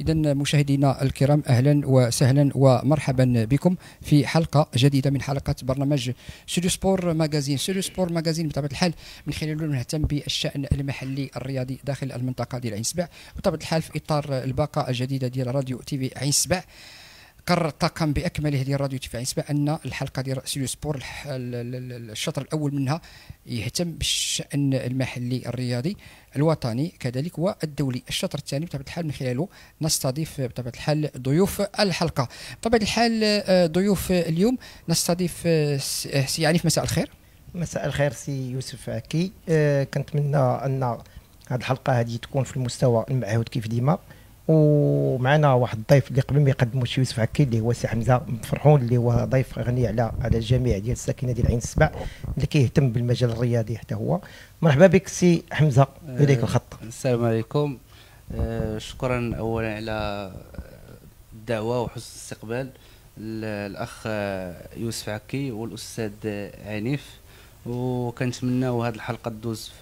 إذا مشاهدينا الكرام، أهلا وسهلا ومرحبا بكم في حلقة جديدة من حلقات برنامج ستوديو سبور ماغازين. ستوديو سبور ماغازين بطبيعة الحال من خلاله نهتم بالشأن المحلي الرياضي داخل المنطقة ديال عين سبع، بطبيعة الحال في إطار الباقة الجديدة ديال راديو تيفي عين سبع. قرر الطاقم باكمله ديال راديو تيفي عين سبع ان الحلقه ديال ستوديو سبور الشطر الاول منها يهتم بالشان المحلي الرياضي الوطني كذلك والدولي. الشطر الثاني بطبيعه الحال من خلاله نستضيف بطبيعه الحال ضيوف الحلقه. بطبيعه الحال ضيوف اليوم نستضيف سي عنيف. مساء الخير. مساء الخير سي يوسف عكي. كنتمنى ان هذه الحلقه هذه تكون في المستوى المعهود كيف ديما، ومعنا واحد الضيف اللي قبل ما يقدموا شي يوسف عكي اللي هو سي حمزه فرحون، اللي هو ضيف غني على الجميع ديال الساكنه ديال عين السبع اللي كيهتم بالمجال الرياضي حتى هو. مرحبا بك سي حمزه، اليك الخط. السلام عليكم. شكرا اولا على الدعوه وحسن الاستقبال الاخ يوسف عكي والاستاذ عنيف، وكنتمناو هذه الحلقه تدوز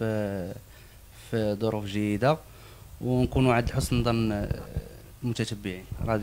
في ظروف جيده ونكونوا عند حسن ظن المتتبعين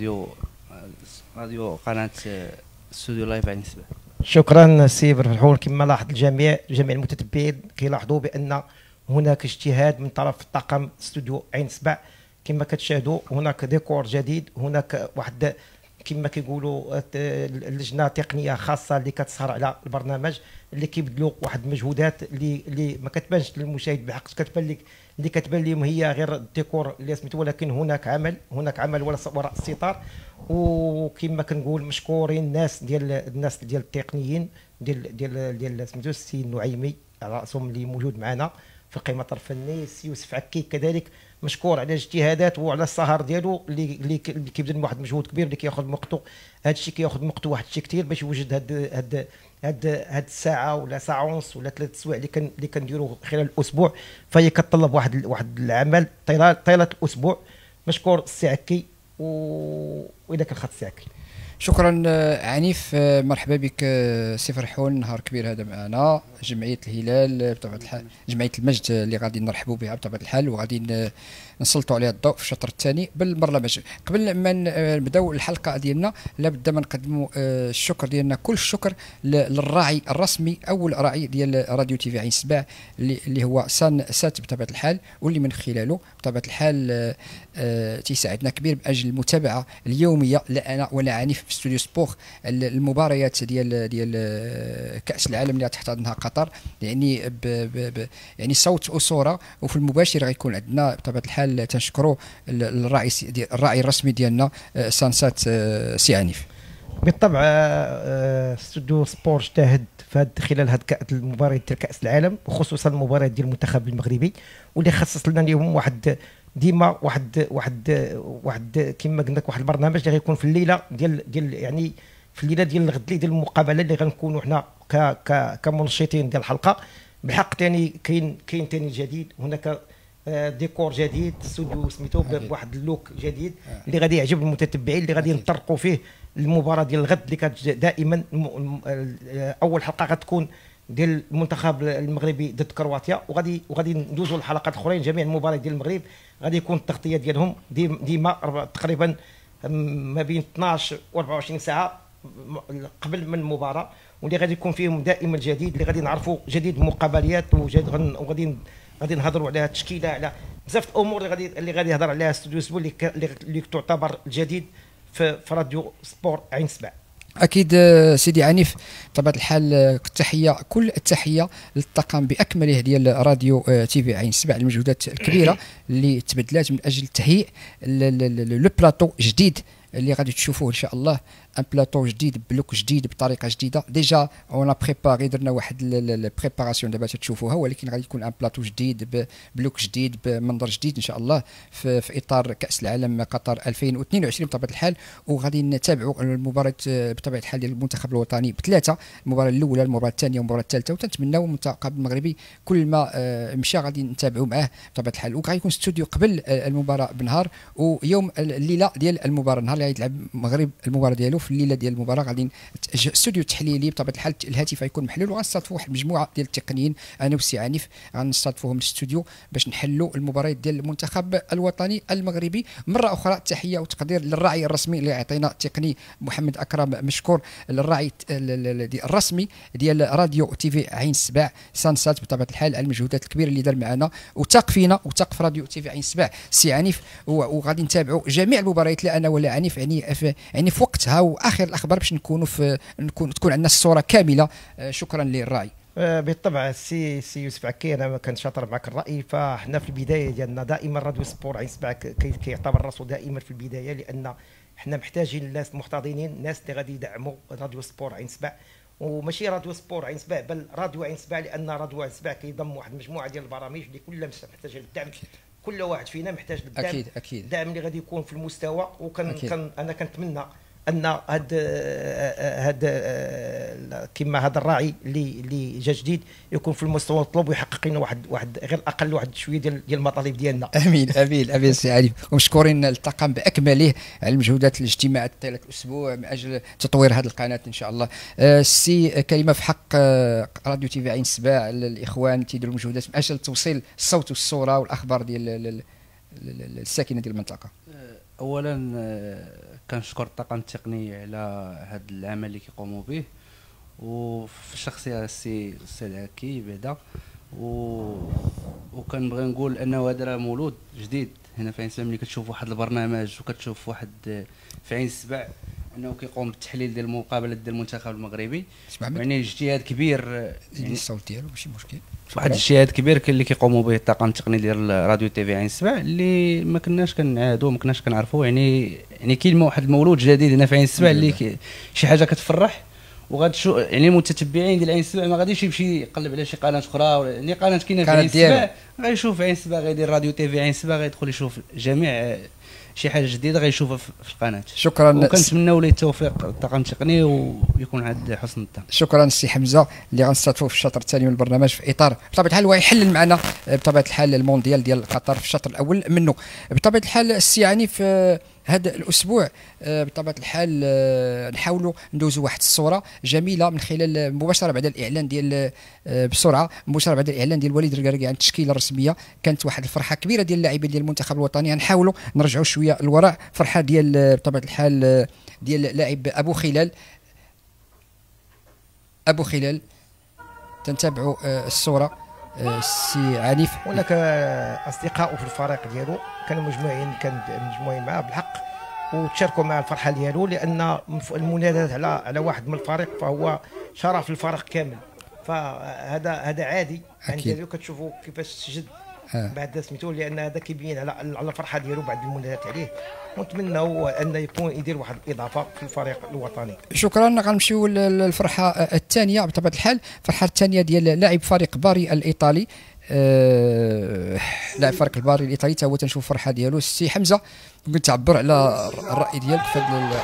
راديو قناه ستوديو لايف عين سبع. شكرا سي فرحون. كما لاحظ جميع المتتبعين كيلاحظوا بان هناك اجتهاد من طرف طاقم استوديو عين سبع. كما كتشاهدوا هناك ديكور جديد، هناك واحد كما كيقولوا اللجنه تقنيه خاصه اللي كتسهر على البرنامج، اللي كيبذلوا واحد المجهودات اللي ما كتبانش للمشاهد بحق، كتبان لك اللي كتبان لهم هي غير الديكور اللي سميتو، ولكن هناك عمل وراء الستار. وكما كنقول مشكورين الناس ديال التقنيين ديال سميتو السي النعيمي على راسهم اللي موجود معنا في القيمه الفني. السي يوسف عكي كذلك مشكور على الاجتهادات وعلى السهر ديالو اللي كيبذل واحد المجهود كبير اللي كياخذ وقته. هذا الشيء كياخذ وقته واحد الشيء كثير باش يوجد هاد الساعه ولا ساعه ونص ولا 3 سوايع اللي كنديروا خلال الاسبوع، فهي كتطلب واحد العمل طيله الاسبوع. مشكور السي عكي واذا كان خط السي عكي. شكرا عنيف. مرحبا بك سي فرحون. نهار كبير هذا معنا جمعيه الهلال بطبيعه الحال، جمعيه المجد اللي غادي نرحبوا بها بطبيعه الحال وغادي نسلطوا عليها الضوء في الشطر الثاني بالبرنامج. قبل ما نبداو الحلقه ديالنا لابد ما نقدموا الشكر ديالنا، كل الشكر للراعي الرسمي، اول راعي ديال راديو تيفي عين سبع اللي هو سات بطبيعه الحال، واللي من خلاله بطبيعه الحال تيساعدنا كبير باجل المتابعه اليوميه لا انا ولا عنيف في ستوديو سبور المباريات ديال كاس العالم اللي تحتضنها قطر، يعني يعني صوت وصوره وفي المباشر غيكون عندنا بطبيعه الحال. تنشكروا الراعي الرسمي ديالنا سانسات سي عنيف. بالطبع استوديو سبور اجتهد خلال هذه المباريات ديال كاس العالم، وخصوصا المباريات ديال المنتخب المغربي، واللي خصص لنا اليوم ديما واحد كما قلنا لك واحد البرنامج اللي غيكون في الليله ديال يعني في الليله ديال الغد ديال المقابله اللي غنكونوا حنا كمنشطين ديال الحلقه. بالحق ثاني كاين ثاني جديد، هناك ديكور جديد، استوديو سميتو بواحد اللوك جديد اللي غادي يعجب المتتبعين، اللي غادي نطرقوا فيه المباراه ديال الغد اللي كانت دائما اول حلقه غتكون ديال المنتخب المغربي ضد كرواتيا، وغادي ندوزوا الحلقات الاخرين. جميع المباريات ديال المغرب غادي يكون التغطيه ديالهم ديما تقريبا ما بين 12 و 24 ساعه قبل من المباراه، واللي غادي يكون فيهم دائما جديد، اللي غادي نعرفوا جديد المقابلات وغادي نهضروا على التشكيله، على بزاف الامور اللي غادي يهضر عليها استوديو سبور اللي تعتبر الجديد في راديو سبور عين سبع. اكيد سيدي عنيف. بطبيعه الحال التحيه، كل التحيه للطاقم باكمله ديال راديو تيفي عين سبع، المجهودات الكبيره اللي تبذلات من اجل تهيئ لو بلاطو جديد اللي غادي تشوفوه ان شاء الله. ان بلاطو جديد بلوك جديد بطريقه جديده. ديجا اون بريباري، درنا واحد البريباراسيون دابا تشوفوها، ولكن غادي يكون ان بلاطو جديد بلوك جديد بمنظر جديد ان شاء الله في اطار كاس العالم قطر 2022 بطبيعه الحال. وغادي نتابعوا المباراه بطبيعه الحال ديال المنتخب الوطني بثلاثه، المباراه الاولى المباراه الثانيه والمباراه الثالثه، وتنتمناو المنتخب المغربي كل ما مشى غادي نتابعوا معاه بطبيعه الحال. وغادي يكون استوديو قبل المباراه بنهار، ويوم الليله ديال المباراه، النهار اللي يلعب المغرب المباراه ديالو في الليله ديال المباراه غادي استوديو تحليلي بطبيعه الحال الهاتف غيكون محلول، وغنستضيفوا واحد المجموعه ديال التقنيين انا والسي عنيف غنستضيفوهم الاستوديو باش نحلوا المباريات ديال المنتخب الوطني المغربي. مره اخرى تحيه وتقدير للراعي الرسمي اللي يعطينا التقني محمد اكرم مشكور، للراعي الرسمي ديال راديو تي في عين سبع سانسات بطبيعه الحال على المجهودات الكبيره اللي دار معنا وثاق فينا وثاق في راديو تي في عين سبع سي عنيف. وغادي نتابعوا جميع المباريات لا انا ولا عنيف يعني في وقتها واخر الاخبار باش تكون عندنا الصوره كامله. شكرا للراعي. بالطبع سي يوسف عكي، انا كنت شاطر معك الراي. فاحنا في البدايه ديالنا دائما راديو سبور عين سبع كيعتبر راسو دائما في البدايه، لان احنا محتاجين الناس المحتضنين، الناس اللي غادي يدعموا راديو سبور عين سبع، وماشي راديو سبور عين سبع بل راديو عين سبع، لان راديو عين سبع كيضم واحد المجموعه ديال البرامج اللي كلها محتاجه للدعم. كل واحد فينا محتاج للدعم. اكيد الدعم اللي غادي يكون في المستوى. انا كنتمنى ان هاد كما هذا الراعي اللي جا جديد يكون في المستوى المطلوب ويحقق لنا واحد غير اقل واحد شويه ديال المطالب ديالنا. امين سي علي، ومشكورين الطاقم باكمله على المجهودات الاجتماعات طيله الاسبوع من اجل تطوير هذه القناه ان شاء الله. سي كلمه في حق راديو تي في عين سبع، الاخوان تيديروا مجهودات من اجل توصيل الصوت والصوره والاخبار ديال الساكنه ديال المنطقه. اولا كنشكر الطاقم التقني على هذا العمل اللي كيقوموا به، وفي الشخصيه السي عكي بعدا، وكنبغي نقول انه هذا راه مولود جديد هنا في عين سبع. ملي كتشوف واحد البرنامج وكتشوف واحد في عين سبع انه كيقوم بالتحليل ديال المقابلات ديال المنتخب المغربي، يعني اجتهاد كبير، يعني الصوت ديالو ماشي مشكل، واحد الاجتهاد كبير اللي كيقوموا به الطاقم التقني ديال راديو تي في عين سبع، اللي ما كناش كنعادوا ما كناش كنعرفوا. يعني كاين واحد المولود جديد هنا في عين سبع اللي شي حاجه كتفرح. وغتشوف يعني المتتبعين ديال عين سبع ما غاديش يمشي يقلب على شي قناه اخرى، يعني قناه كاينه في عين سبع غيشوف عين سبع، غيدير راديو تي في عين سبع، غيدخل يشوف جميع شي حاجه جديده غيشوفها في القناه. شكرا، وكنتمناو ليه التوفيق الطاقم التقني ويكون عند حسن الظن. شكرا السي حمزه اللي غنستضيفوه في الشطر الثاني من البرنامج في اطار بطبيعه الحال هو يحلل معنا بطبيعه الحال المونديال ديال قطر في الشطر الاول منه. بطبيعه الحال السي عنيف في هذا الاسبوع بطبيعه الحال نحاولوا ندوزوا واحد الصوره جميله من خلال مباشره بعد الاعلان ديال بسرعه مباشره بعد الاعلان ديال وليد الركراكي عن التشكيله الرسميه. كانت واحد الفرحه كبيره ديال اللاعبين ديال المنتخب الوطني، نحاولوا نرجعوا شويه الوراء. فرحه ديال بطبيعه الحال ديال لاعب ابو خلال تنتابعوا الصوره السي عنيف. هناك اصدقاء في الفريق ديالو كانوا مجموعين معاه بالحق وتشاركوا مع الفرحه ديالو، لان المنادات على واحد من الفريق فهو شرف الفريق كامل. فهذا عادي عندي كتشوفوا كيفاش سجد بعد سميتو، لان هذا كيبين على الفرحه ديالو بعد المنادات عليه. ونتمنى ان يكون يدير واحد الاضافه في الفريق الوطني. شكرا. غنمشيو للفرحه الثانيه بطبيعه الحال، الفرحه الثانيه ديال لاعب فريق باري الايطالي. لاعب فريق الباري الايطالي تا هو تنشوف الفرحه ديالو. السي حمزه ممكن تعبر على الراي ديالك في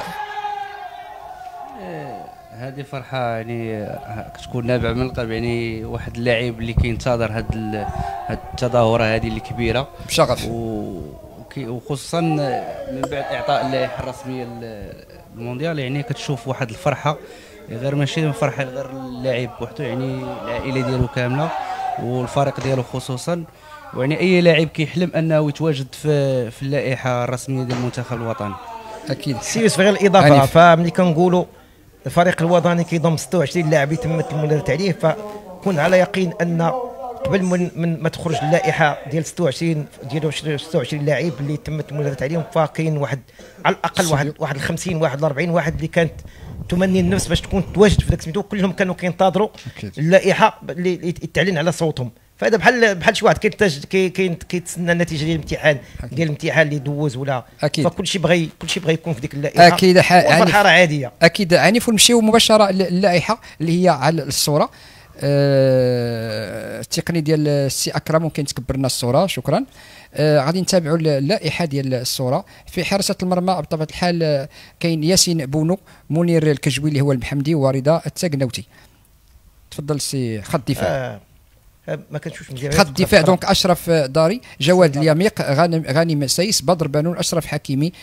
هذه فرحه يعني كتكون نابعه من القلب. يعني واحد اللاعب اللي كينتظر هاد التظاهره هذه اللي كبيره بشغف، وخصوصا من بعد اعطاء اللائحه الرسميه للمونديال. يعني كتشوف واحد الفرحه غير ماشي فرحه غير اللاعب وحده، يعني العائله ديالو كامله والفريق ديالو خصوصا. ويعني اي لاعب كيحلم انه يتواجد في اللائحه الرسميه ديال المنتخب الوطني. اكيد سيوس غير الاضافه. فملي كنقولوا الفريق الوطني كيضم 26 لاعب تمت المنادات عليه، فكون على يقين ان قبل من ما تخرج اللائحه ديال 26 لاعب اللي تمت المنادات عليهم، فكاين واحد على الاقل واحد 50 واحد 40 واحد اللي كانت تمني النفس باش تكون تواجد في ذاك سميتو. كلهم كانوا كينتظروا اللائحه اللي تعلن على صوتهم. فهذا بحال شي واحد كيتسنى النتيجه ديال الامتحان اللي دوز ولا أكيد. فكل شيء بغى يكون في ديك اللائحه. اكيد الفرحه راه عاديه. اكيد عنيف. ونمشيو مباشره للائحه اللي هي على الصوره. التقني ديال السي اكرم ممكن تكبر لنا الصوره. شكرا. غادي نتابعوا اللائحه ديال الصوره. في حراسه المرمى بطبيعه الحال كاين ياسين بونو، منير الكجوي اللي هو المحمدي، ورضا التقنوتي. تفضل سي خط الدفاع. ما كنشوفش مزيان. خط الدفاع دونك اشرف داري، جواد اليميق، غانم سايس، بدر بانون، اشرف حكيمي،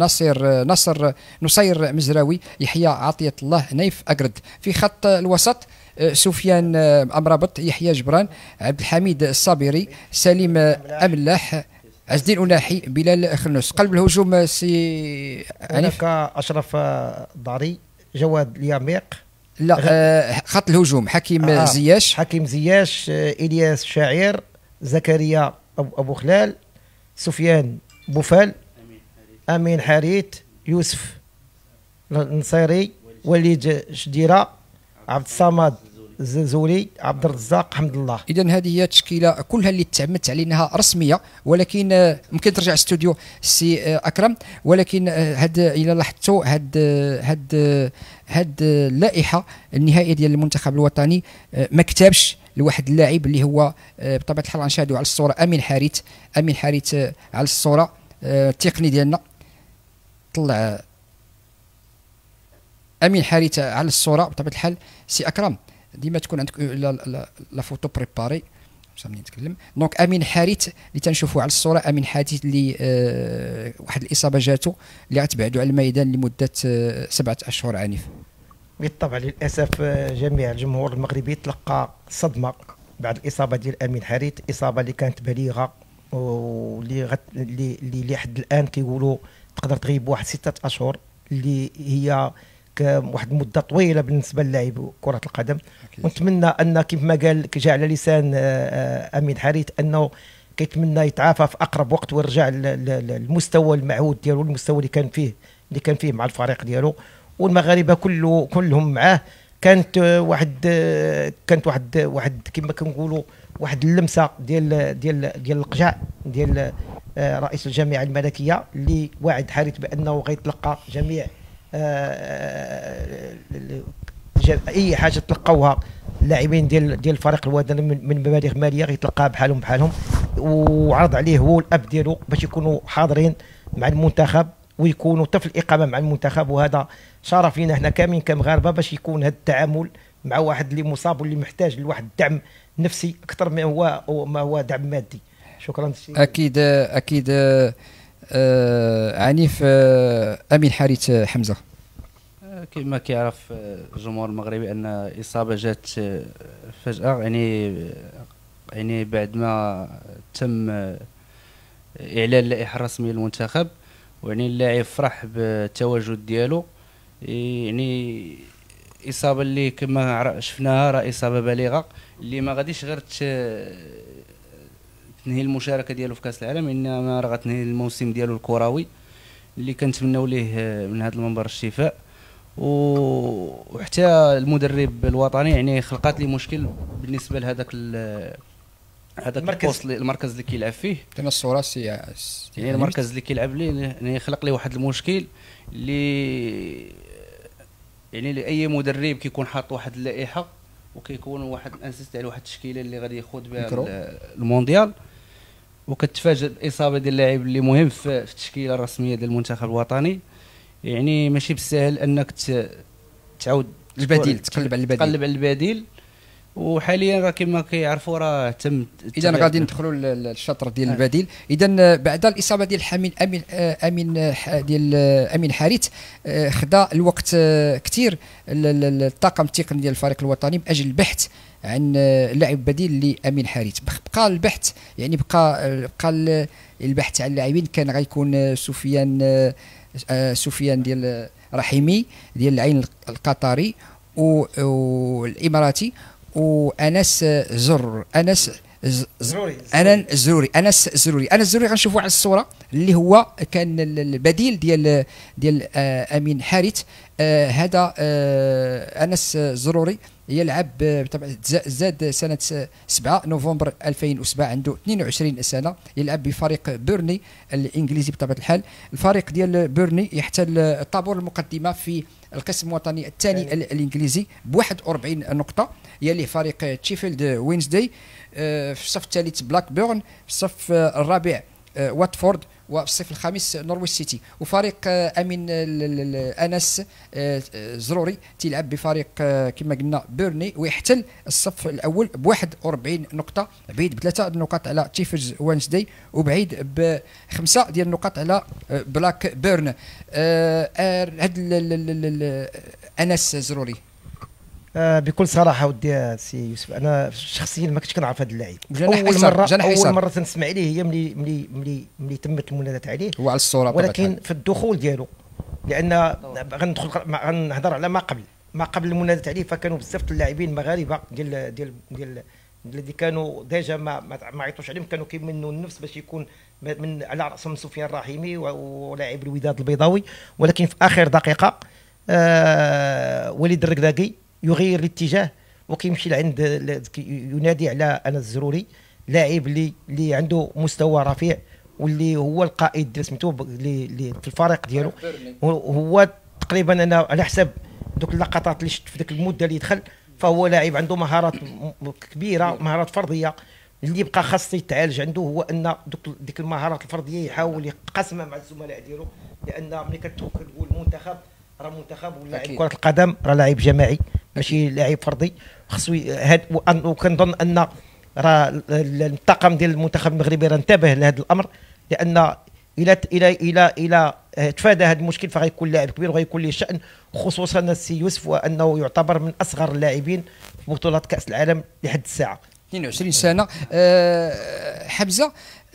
نصير مزراوي، يحيى عطيه الله، نايف اقرد. في خط الوسط سفيان امرابط، يحيى جبران، عبد الحميد الصابري، سليم املاح، عز الدين أناحي، بلال خنوس. قلب الهجوم سي هناك اشرف داري، جواد اليميق. لا خط الهجوم حكيم زياش، حكيم زياش، الياس شاعر، زكريا ابو خلال، سفيان بوفال، امين حريت، يوسف النصيري، وليد شديره، عبد الصمد الزلزولي، عبد الرزاق حمد الله. اذا هذه هي التشكيله كلها اللي تعمدت على انها رسميه، ولكن ممكن ترجع الاستوديو سي اكرم. ولكن هاد الى لاحظتوا هاد اللائحه النهائيه ديال المنتخب الوطني ما كتبش لواحد اللاعب اللي هو بطبيعه الحال غنشاهدوا على الصوره امين حارث على الصوره التقني ديالنا. طلع امين حارث على الصوره بطبيعه الحال. سي اكرم ديما تكون عندك لا فوتو بريباري باش نتكلم. دونك امين حارث اللي تنشوفوا على الصوره، امين حارث اللي واحد الاصابه جاتو اللي غتبعدوا على الميدان لمده 7 أشهر عنيف. بالطبع للاسف جميع الجمهور المغربي تلقى صدمه بعد الاصابه ديال امين حارث، اصابه اللي كانت بليغه واللي اللي لحد الان كيقولوا تقدر تغيب واحد 6 أشهر، اللي هي واحد المده طويله بالنسبه للاعب كره القدم. ونتمنى ان كيف ما قال جاء على لسان امين حارث انه كيتمنى يتعافى في اقرب وقت ويرجع للمستوى المعهود ديالو، المستوى اللي كان فيه مع الفريق ديالو. والمغاربه كلهم معاه. كانت واحد كما كنقولوا واحد اللمسه ديال القجع ديال رئيس الجامعه الملكيه اللي واعد حارث بانه غيتلقى جميع اي حاجه تلقاوها اللاعبين ديال الفريق الوطني من مبالغ ماليه غيتلقاها بحالهم، وعرض عليه هو الاب ديالو باش يكونوا حاضرين مع المنتخب ويكونوا حتى في الاقامه مع المنتخب. وهذا شرف لينا احنا كاملين كمغاربه باش يكون هذا التعامل مع واحد اللي مصاب واللي محتاج لواحد الدعم نفسي اكثر ما هو دعم مادي. شكرا. اكيد عنيف. امين حارث حمزه كما كيعرف الجمهور المغربي ان اصابه جات فجاه، يعني بعد ما تم اعلان اللائحه الرسميه للمنتخب، ويعني اللاعب فرح بالتواجد ديالو. يعني اصابه اللي كما شفناها راه اصابه بالغه اللي ما غاديش غير تنهي المشاركه ديالو في كاس العالم، انما راه غتنهي الموسم ديالو الكروي اللي كنتمناو ليه من هذا المنبر الشفاء. وحتى المدرب الوطني يعني خلقات لي مشكل بالنسبه لهذاك المركز اللي كيلعب فيه. كاين الصوره يعني المركز اللي كيلعب ليه يعني خلق لي واحد المشكل اللي يعني لاي مدرب كيكون حاط واحد اللائحه وكيكون واحد انسيست على واحد التشكيله اللي غادي ياخذ بها المونديال، وكتفاجئ باصابه ديال اللاعب اللي مهم في التشكيله الرسميه ديال المنتخب الوطني. يعني ماشي بالسهل انك تعاود البديل، تقلب على البديل. وحاليا راه كما كيعرفوا راه تم. اذا غادي ندخلوا للشطر ديال البديل. اذا بعد الاصابه ديال امين حارث خدا الوقت كثير الطاقم التقني ديال الفريق الوطني من اجل البحث عن لاعب بديل لامين حارث. بقى البحث يعني بقى البحث عن اللاعبين. كان غيكون سفيان ديال رحيمي ديال العين القطري والاماراتي، وانس الزروري غنشوفوا على الصوره اللي هو كان البديل ديال امين حارث. هذا انس الزروري يلعب بطبع زاد سنه 7 نوفمبر 2007، عنده 22 سنه، يلعب بفريق بيرني الانجليزي بطبيعه الحال. الفريق ديال بيرني يحتل الطابور المقدمه في القسم الوطني الثاني الانجليزي ب 41 نقطه، يليه فريق تشيفيلد وينزداي، في الصف الثالث بلاك بيرن، في الصف الرابع واتفورد، وفي الصف الخامس نورويش سيتي. وفريق امين انس زروري تيلعب بفريق كما قلنا بيرني، ويحتل الصف الاول ب 41 نقطه، بعيد بثلاثه النقاط على تشيفرز وينسداي، وبعيد بخمسه ديال النقاط على بلاك بيرن. هاد انس زروري بكل صراحه ودي سي يوسف، انا شخصيا ما كنتش كنعرف هذا اللاعب. اول مره تنسمع عليه هي ملي تمت المنادات عليه هو على الصوره، ولكن في الدخول ديالو، لان غنهضر على ما قبل المنادات عليه، فكانوا بزاف اللاعبين المغاربه ديال الذي كانوا ديجا ما عيطوش عليهم، كانوا كيمنوا النفس باش يكون من على راسهم سفيان الرحيمي ولاعب الوداد البيضاوي، ولكن في اخر دقيقه وليد الركراكي يغير الاتجاه وكيمشي لعند ينادي على انس الزروري، لاعب اللي عنده مستوى رفيع واللي هو القائد ديال سميتو في الفريق ديالو. هو تقريبا انا على حسب دوك اللقطات اللي شفت في ديك المده اللي دخل، فهو لاعب عنده مهارات كبيره، مهارات فرديه. اللي بقى خاص يتعالج عنده هو ان ديك المهارات الفرديه يحاول يقسمها مع الزملاء ديالو، لان ملي كتقول منتخب، راه منتخب ولاعب كره القدم راه لاعب جماعي ماشي لاعب فردي. خصو وكنظن ان راه الطاقم ديال المنتخب المغربي راه انتبه لهذا الامر، لان الى تفادى هذا المشكل فغيكون لاعب كبير وغيكون له شأن، خصوصا السي يوسف وانه يعتبر من اصغر اللاعبين في بطولة كأس العالم لحد الساعة. 22 سنة. حمزة،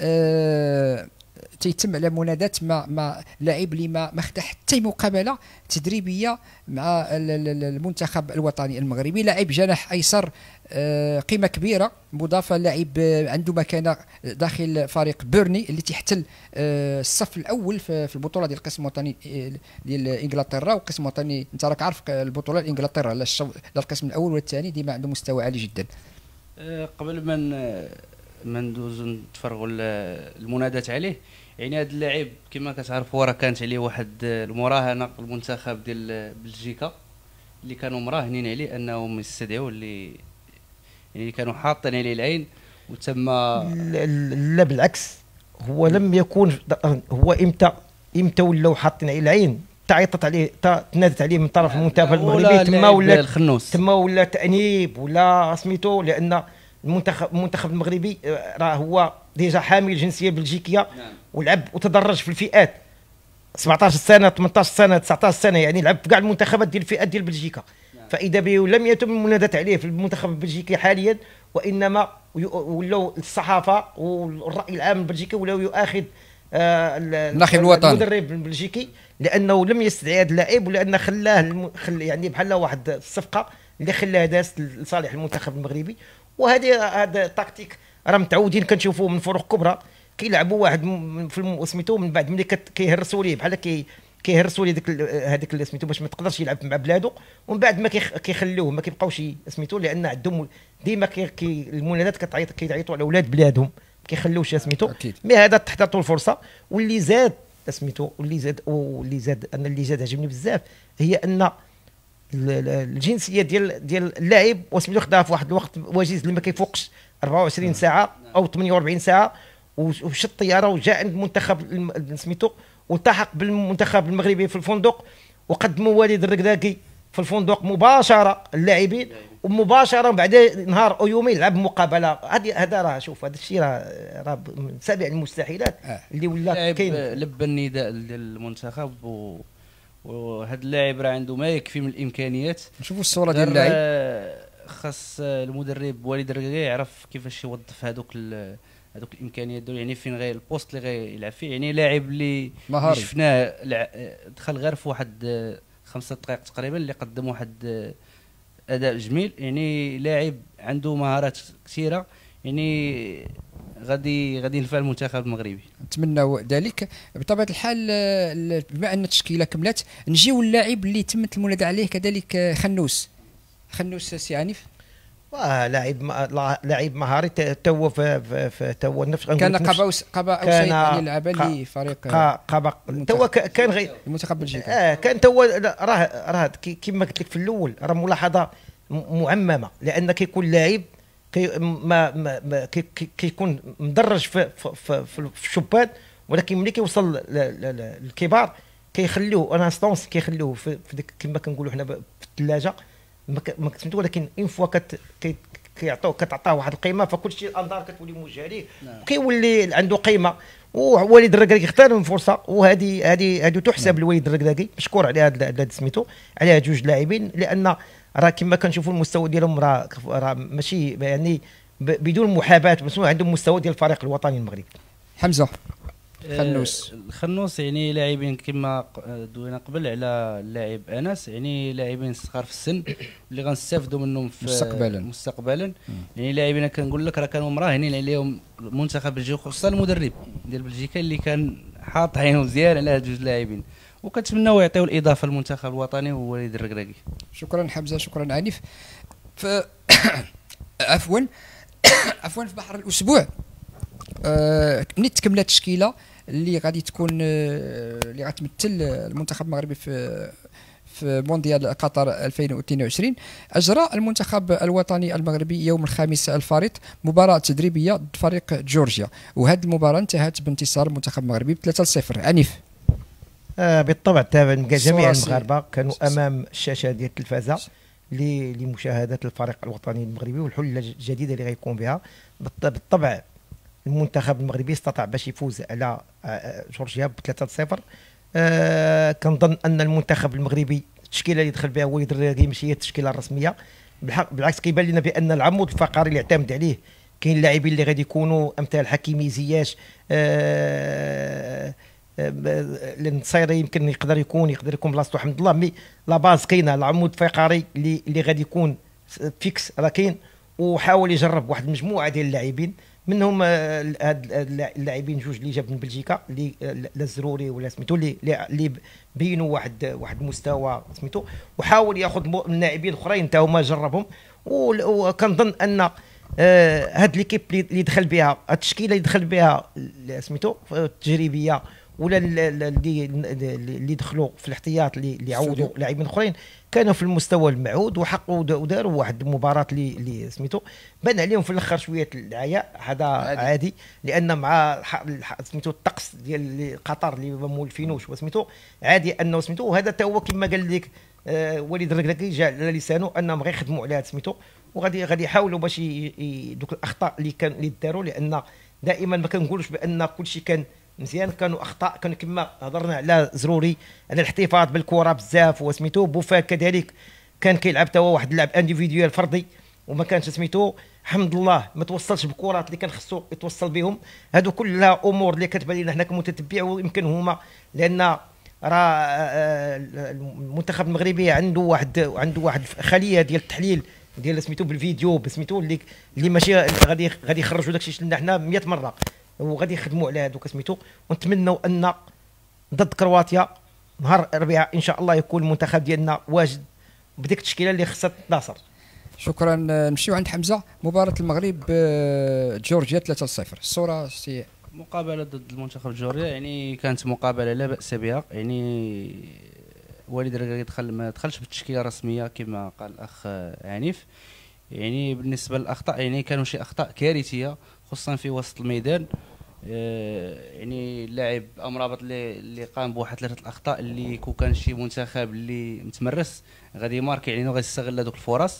تيتم على منادات مع لاعب اللي ما خدا حتى مقابله تدريبيه مع المنتخب الوطني المغربي، لاعب جناح ايسر قيمه كبيره، مضافه لاعب عنده مكانه داخل فريق بيرني اللي تيحتل الصف الاول في البطوله ديال القسم الوطني ديال انجلترا. والقسم الوطني انت راك عارف البطوله انجلترا لا القسم الاول ولا الثاني ديما عنده مستوى عالي جدا. قبل ما ندوزو نتفرغوا المنادات عليه، يعني هذا اللاعب كما كتعرفوا راه كانت عليه واحد المراهنه المنتخب ديال بلجيكا اللي كانوا مراهنين عليه انهم يستدعوا اللي يعني كانوا حاطين عليه العين وتم. لا بالعكس، هو لم يكون، هو امتى ولاو حاطين عليه العين، تعيطت عليه تنادت عليه من طرف المنتخب المغربي، تما ولا تأنيب ولا سميتو، لان المنتخب المغربي راه هو ديجا حامل الجنسيه البلجيكيه ولعب وتدرج في الفئات 17 سنه 18 سنه 19 سنه، يعني لعب في كاع المنتخبات ديال الفئات ديال بلجيكا. فاذا به لم يتم المنادات عليه في المنتخب البلجيكي حاليا، وانما ولاو الصحافه والراي العام البلجيكي ولاو يؤاخذ الناخب الوطني المدرب البلجيكي لانه لم يستدعي هذا اللاعب، ولان خلاه يعني بحال واحد الصفقه اللي خلاه داس لصالح المنتخب المغربي. هذا تكتيك راه متعودين كنشوفوه من فرق كبرى، كيلعبوا واحد في سميتو من بعد ملي كيهرسوا ليه بحال كيهرسوا ليه هذاك اللي سميتو باش ما تقدرش يلعب مع بلادو، ومن بعد ما كيخلوه ما كيبقاوش سميتو، لان عندهم ديما المنادات كيعيطوا على اولاد بلادهم ما كيخلوش سميتو. مي هذا تحت الفرصه. واللي زاد سميتو واللي زاد انا اللي زاد عجبني بزاف هي ان الجنسيه ديال اللاعب وسميتو خداها في واحد الوقت وجيز اللي ما كيفوقش 24 ساعه او 48 ساعه، وشد الطياره وجاء عند المنتخب سميتو والتحق بالمنتخب المغربي في الفندق، وقدموا والد الركراكي في الفندق مباشره اللاعبين، ومباشره بعد نهار او يومين لعب مقابله. هذا راه شوف هذا الشيء راه من سابع المستحيلات اللي ولا كاين. لبى النداء ديال المنتخب وهذا اللاعب راه عنده ما يكفي من الامكانيات. نشوفوا الصوره ديال اللاعب، خاص المدرب والد الركراكي يعرف كيفاش يوظف هذوك الامكانيات دول، يعني فين البوست اللي غيلعب فيه. يعني لاعب اللي شفناه دخل غير في واحد 5 دقائق تقريبا اللي قدم واحد اداء جميل، يعني لاعب عنده مهارات كثيره، يعني غادي ينفع المنتخب المغربي. نتمنى ذلك. بطبيعه الحال بما ان التشكيله كملت نجيو اللاعب اللي تمت المنادى عليه كذلك خنوس سي عنيف. لاعب مهاري تو تو نفس كان قبا اوسيد يعني لعب لي فريق تو كان غير المنتخب بلجيكا كان تو راه كما قلت لك في الاول راه ملاحظه معممه، لان كيكون لاعب كيكون مدرج في الشبان ولكن ملي كيوصل للكبار كيخليوه انستونس، كيخليوه في ديك كما كنقولوا حنا في الثلاجه ما كتسميتو، ولكن اون فوا كتعطاه واحد القيمه، فكل شيء الانظار كتولي موجهه ليه، كيولي عنده قيمه. ووليد الركراكي اختار الفرصه، وهذه تحسب لوليد الركراكي، مشكور على هذا سميتو، على جوج لاعبين، لان راه كما كنشوفوا المستوى ديالهم راه ماشي يعني بدون محاباه، بس عندهم مستوى ديال الفريق الوطني المغربي. حمزه الخنوس يعني لاعبين كما دوينا قبل على اللاعب انس، يعني لاعبين صغار في السن اللي غنستافدوا منهم في مستقبلا. يعني لاعبين كنقول لك راه كانوا مراهنين عليهم المنتخب بلجيكا، خصوصا المدرب ديال بلجيكا اللي كان حاط عينه مزيان على هاد جوج لاعبين، وكنتمناو يعطيو الاضافه للمنتخب الوطني ووليد الركراكي. شكرا حمزه، شكرا عنيف. عفوا في بحر الاسبوع ملي تكملت التشكيله اللي غادي تكون اللي غتمثل المنتخب المغربي في مونديال قطر 2022، اجرى المنتخب الوطني المغربي يوم الخميس الفارط مباراه تدريبيه ضد فريق جورجيا، وهذه المباراه انتهت بانتصار المنتخب المغربي ب 3-0. عنيف. بالطبع جميع المغاربه كانوا امام الشاشه ديال التلفازه لمشاهده الفريق الوطني المغربي والحله الجديده اللي غيكون بها. بالطبع المنتخب المغربي استطاع باش يفوز على جورجيا ب 3-0. كنظن ان المنتخب المغربي التشكيله اللي دخل بها وليد الركراكي ماشي هي التشكيله الرسميه، بالعكس كيبان لنا بان العمود الفقري اللي اعتمد عليه كاين لاعبين اللي غادي يكونوا امثال حكيمي زياش، النصيري يمكن يقدر يكون بلاصتو حمد الله، مي لا باز كاينه، العمود الفقري اللي غادي يكون فيكس راه كاين، وحاول يجرب واحد المجموعه ديال اللاعبين، منهم هاد اللاعبين جوج اللي جاب من بلجيكا اللي لا الزروري ولا سميتو اللي بينوا واحد المستوى سميتو، وحاول ياخذ اللاعبين الاخرين حتى هما جربهم. وكنظن ان هاد ليكيب اللي دخل بها، التشكيله اللي دخل بها سميتو التجريبيه ولا اللي دخلوا في الاحتياط اللي عودوا لاعبين اخرين كانوا في المستوى المعهود، وحقوا وداروا واحد المباراه اللي سميتو بان عليهم في الاخر شويه العياء، هذا عادي لان مع سميتو الطقس ديال قطر اللي ما مولفينوش وسميتو عادي انه سميتو، وهذا حتى هو كما قال لك وليد الركراكي جا على لسانه انهم غيخدموا على هذا سميتو، وغادي يحاولوا باش دوك الاخطاء اللي داروا، لان دائما ما كنقولوش بان كل شيء كان مزيان، كانوا اخطاء، كان كما هضرنا على زروري على الاحتفاظ بالكره بزاف وسميتو، بوفال كذلك كان كيلعب حتى هو واحد اللعب انديفيديوال فردي وما كانش سميتو الحمد لله ما توصلش بالكرات اللي كان خصو يتوصل بهم. هادو كلها امور اللي كتبان لنا حنا كمتتبع، ويمكن هما لان راه المنتخب المغربي عنده واحد خليه ديال التحليل ديال سميتو بالفيديو بسميتو اللي ماشي غادي يخرجوا داكشي لنا حنا 100 مره، وغادي يخدموا على هذوك سميتو، ونتمنوا ان ضد كرواتيا نهار الاربعاء ان شاء الله يكون المنتخب ديالنا واجد بديك التشكيله اللي خصها تناصر. شكرا. نمشيو عند حمزه. مباراه المغرب جورجيا 3-0، الصوره سي مقابله ضد المنتخب الجورجي، يعني كانت مقابله لا باس بها، يعني وليد الركراكي ما دخلش بالتشكيله الرسميه كما قال الاخ عنيف. يعني بالنسبه للاخطاء يعني كانوا شي اخطاء كارثيه خصوصا في وسط الميدان. يعني اللاعب امرابط اللي قام بواحد 3 الاخطاء اللي كون كان شي منتخب اللي متمرس غادي يماركي يعني وغادي يستغل هذوك الفرص.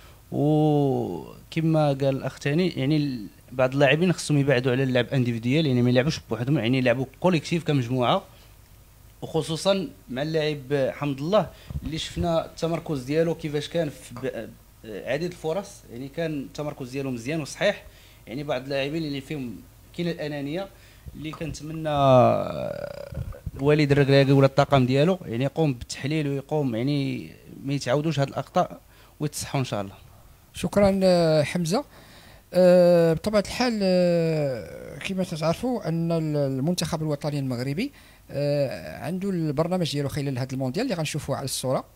وكما قال الاخ ثاني يعني بعض اللاعبين خصهم يبعدوا على اللعب انديفيديال، يعني ما يلعبوش بوحدهم، يعني يلعبوا كوليكتيف كمجموعه، وخصوصا مع اللاعب حمد الله اللي شفنا التمركز ديالو كيفاش كان في عديد الفرص، يعني كان التمركز ديالو مزيان وصحيح. يعني بعض اللاعبين اللي فيهم كاين الانانيه اللي كنتمنى وليد الركراكي ولا الطاقم ديالو يعني يقوم بالتحليل ويقوم يعني ما يتعاودوش هاد الاخطاء ويتصحوا ان شاء الله. شكرا حمزه. بطبيعه الحال كما تعرفوا ان المنتخب الوطني المغربي عنده البرنامج ديالو خلال هذا المونديال اللي غنشوفوه على الصوره.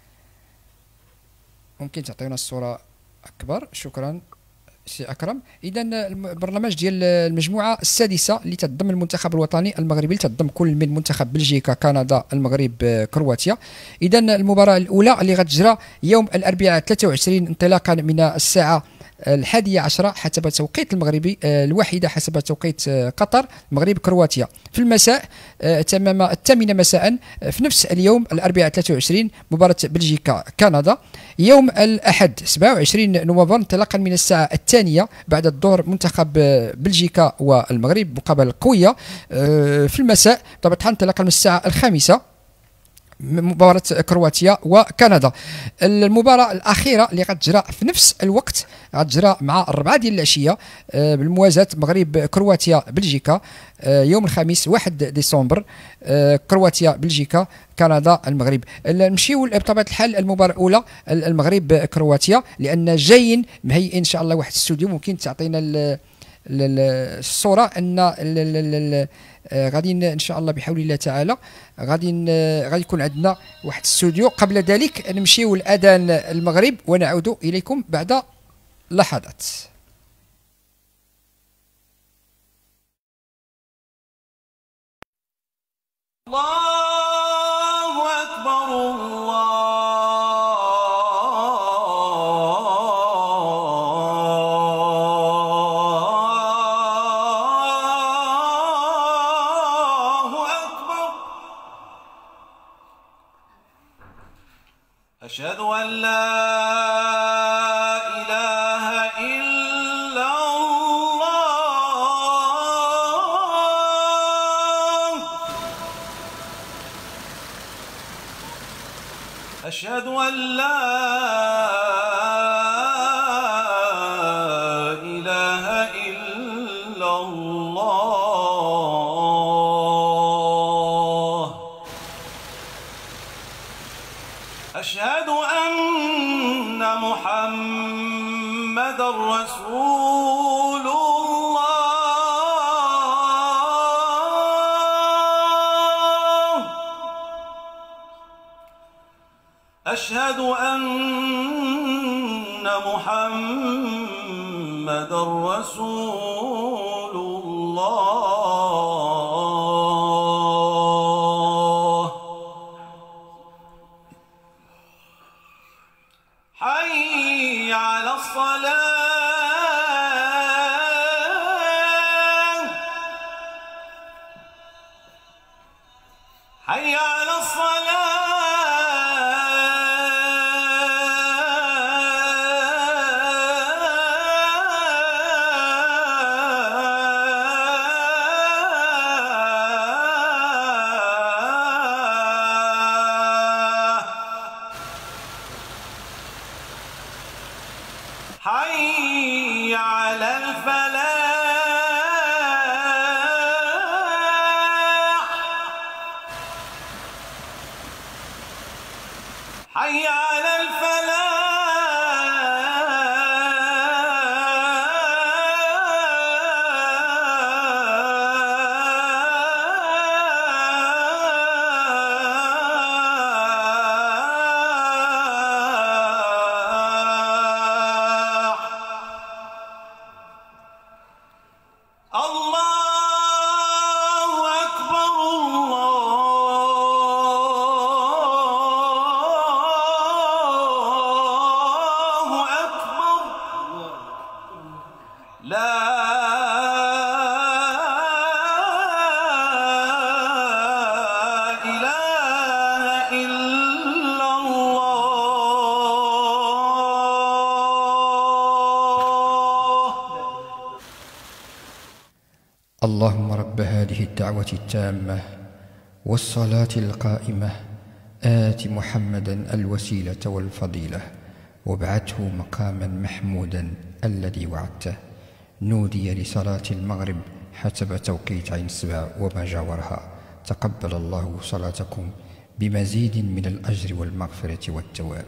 ممكن تعطينا الصوره اكبر؟ شكرا سي اكرم. اذا البرنامج ديال المجموعه السادسه اللي تضم المنتخب الوطني المغربي، اللي تضم كل من منتخب بلجيكا، كندا، المغرب، كرواتيا. اذا المباراه الاولى اللي غتجرى يوم الاربعاء 23 انطلاقا من الساعه 11 حسب التوقيت المغربي، الواحدة حسب توقيت قطر، المغرب كرواتيا. في المساء تمام 8 مساء في نفس اليوم الأربعاء 23 مباراة بلجيكا كندا. يوم الأحد 27 نوفمبر انطلاقا من الساعة 2 بعد الظهر منتخب بلجيكا والمغرب مقابلة قوية. في المساء طبعا انطلاقا من الساعة 5 مباراة كرواتيا وكندا. المباراة الأخيرة اللي غتجرى في نفس الوقت غتجرى مع 4 ديال العشية بالموازاة مغرب كرواتيا بلجيكا يوم الخميس 1 ديسمبر. كرواتيا بلجيكا كندا المغرب. نمشيو بطبيعة الحال المباراة الأولى المغرب كرواتيا، لأن جايين مهيئين إن شاء الله واحد الاستوديو ممكن تعطينا الصورة أن غادي ان شاء الله بحول الله تعالى غادي يكون عندنا واحد الاستوديو. قبل ذلك نمشيو لاذان المغرب ونعود اليكم بعد لحظات. الله أكبر الله أكبر. أشهد أن لا إله إلا الله. أشهد أن لا إله إلا الله. أشهد أن محمدًا رسول الله. أشهد أن محمدًا رسول الله. حي على الصلاة. حي على حي على الفلاح. حي على الفلاح. الله أكبر الله أكبر. لا إله إلا الله. اللهم رب هذه الدعوة التامة والصلاة القائمة آت محمدا الوسيلة والفضيلة وابعثه مقاما محمودا الذي وعدته. نودي لصلاة المغرب حسب توقيت عين السبع وما جاورها. تقبل الله صلاتكم بمزيد من الأجر والمغفرة والثواب.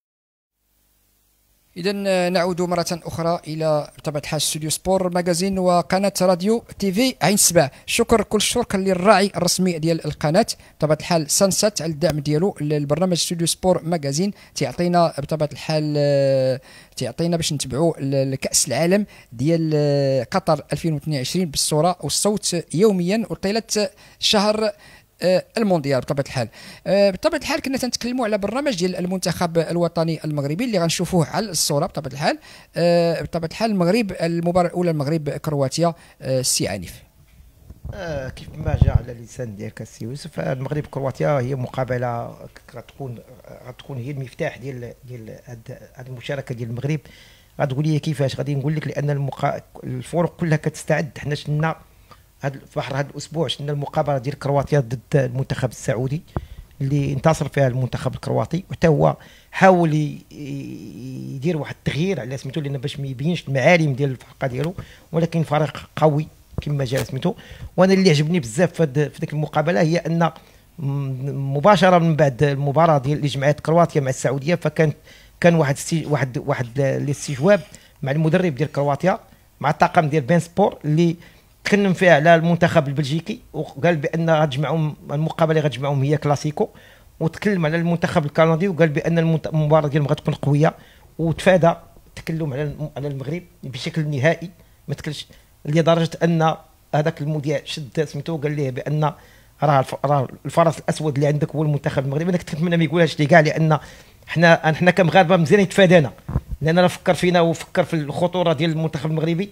إذا نعود مرة أخرى إلى طبيعة الحال استوديو سبور ماغازين وقناة راديو تيفي عين سبع. شكر كل الشكر للراعي الرسمي ديال القناة بطبيعة الحال سانسات على الدعم ديالو للبرنامج استوديو سبور ماغازين. تعطينا بطبيعة الحال تعطينا باش نتبعوا لكأس العالم ديال قطر 2022 بالصورة والصوت يوميا وطيلة شهر المونديال بطبيعه الحال. بطبيعه الحال كنا تنتكلموا على برنامج ديال المنتخب الوطني المغربي اللي غنشوفوه على الصوره بطبيعه الحال. بطبيعه الحال المغرب المباراه الاولى المغرب كرواتيا. السي عنيف. كيف ما جاء على لسان ديالك السي يوسف، المغرب كرواتيا هي مقابله غتكون هي المفتاح ديال هذه المشاركه ديال المغرب. غتقول لي كيفاش؟ غادي نقول لك لان الفرق كلها كتستعد. حنا شفنا في بحر هذا الاسبوع شفنا المقابله ديال كرواتيا ضد المنتخب السعودي اللي انتصر فيها المنتخب الكرواتي، وحتى هو حاول يدير واحد التغيير على سميتو لان باش ما يبينش المعالم ديال الفرقه ديالو، ولكن فريق قوي كما جا سميتو. وانا اللي عجبني بزاف في ديك المقابله هي ان مباشره من بعد المباراه ديال اللي جمعت كرواتيا مع السعوديه، كان واحد الاستجواب مع المدرب ديال كرواتيا مع الطاقم ديال بين سبور اللي تكلم فيها على المنتخب البلجيكي، وقال بان غتجمعهم المقابله اللي غتجمعهم هي كلاسيكو، وتكلم على المنتخب الكندي وقال بان المباراه ديالهم غتكون قويه، وتفادى التكلم على المغرب بشكل نهائي. ما تكلش لدرجه ان هذاك المذيع شد سميتو قال ليه بان راه الفرس الاسود اللي عندك هو المنتخب المغربي. انا كنت نتمنى ما يقولهاش لي كاع، لان حنا كمغاربه مزيان يتفادانا، لان راه فكر فينا وفكر في الخطوره ديال المنتخب المغربي.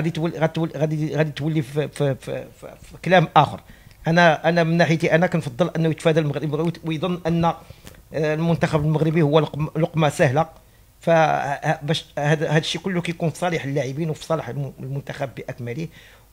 غادي تولي في كلام اخر. انا من ناحيتي انا كنفضل انه يتفادى المغرب ويظن ان المنتخب المغربي هو لقمه سهله. فباش هذا الشيء كله كيكون في صالح اللاعبين وفي صالح المنتخب باكمله.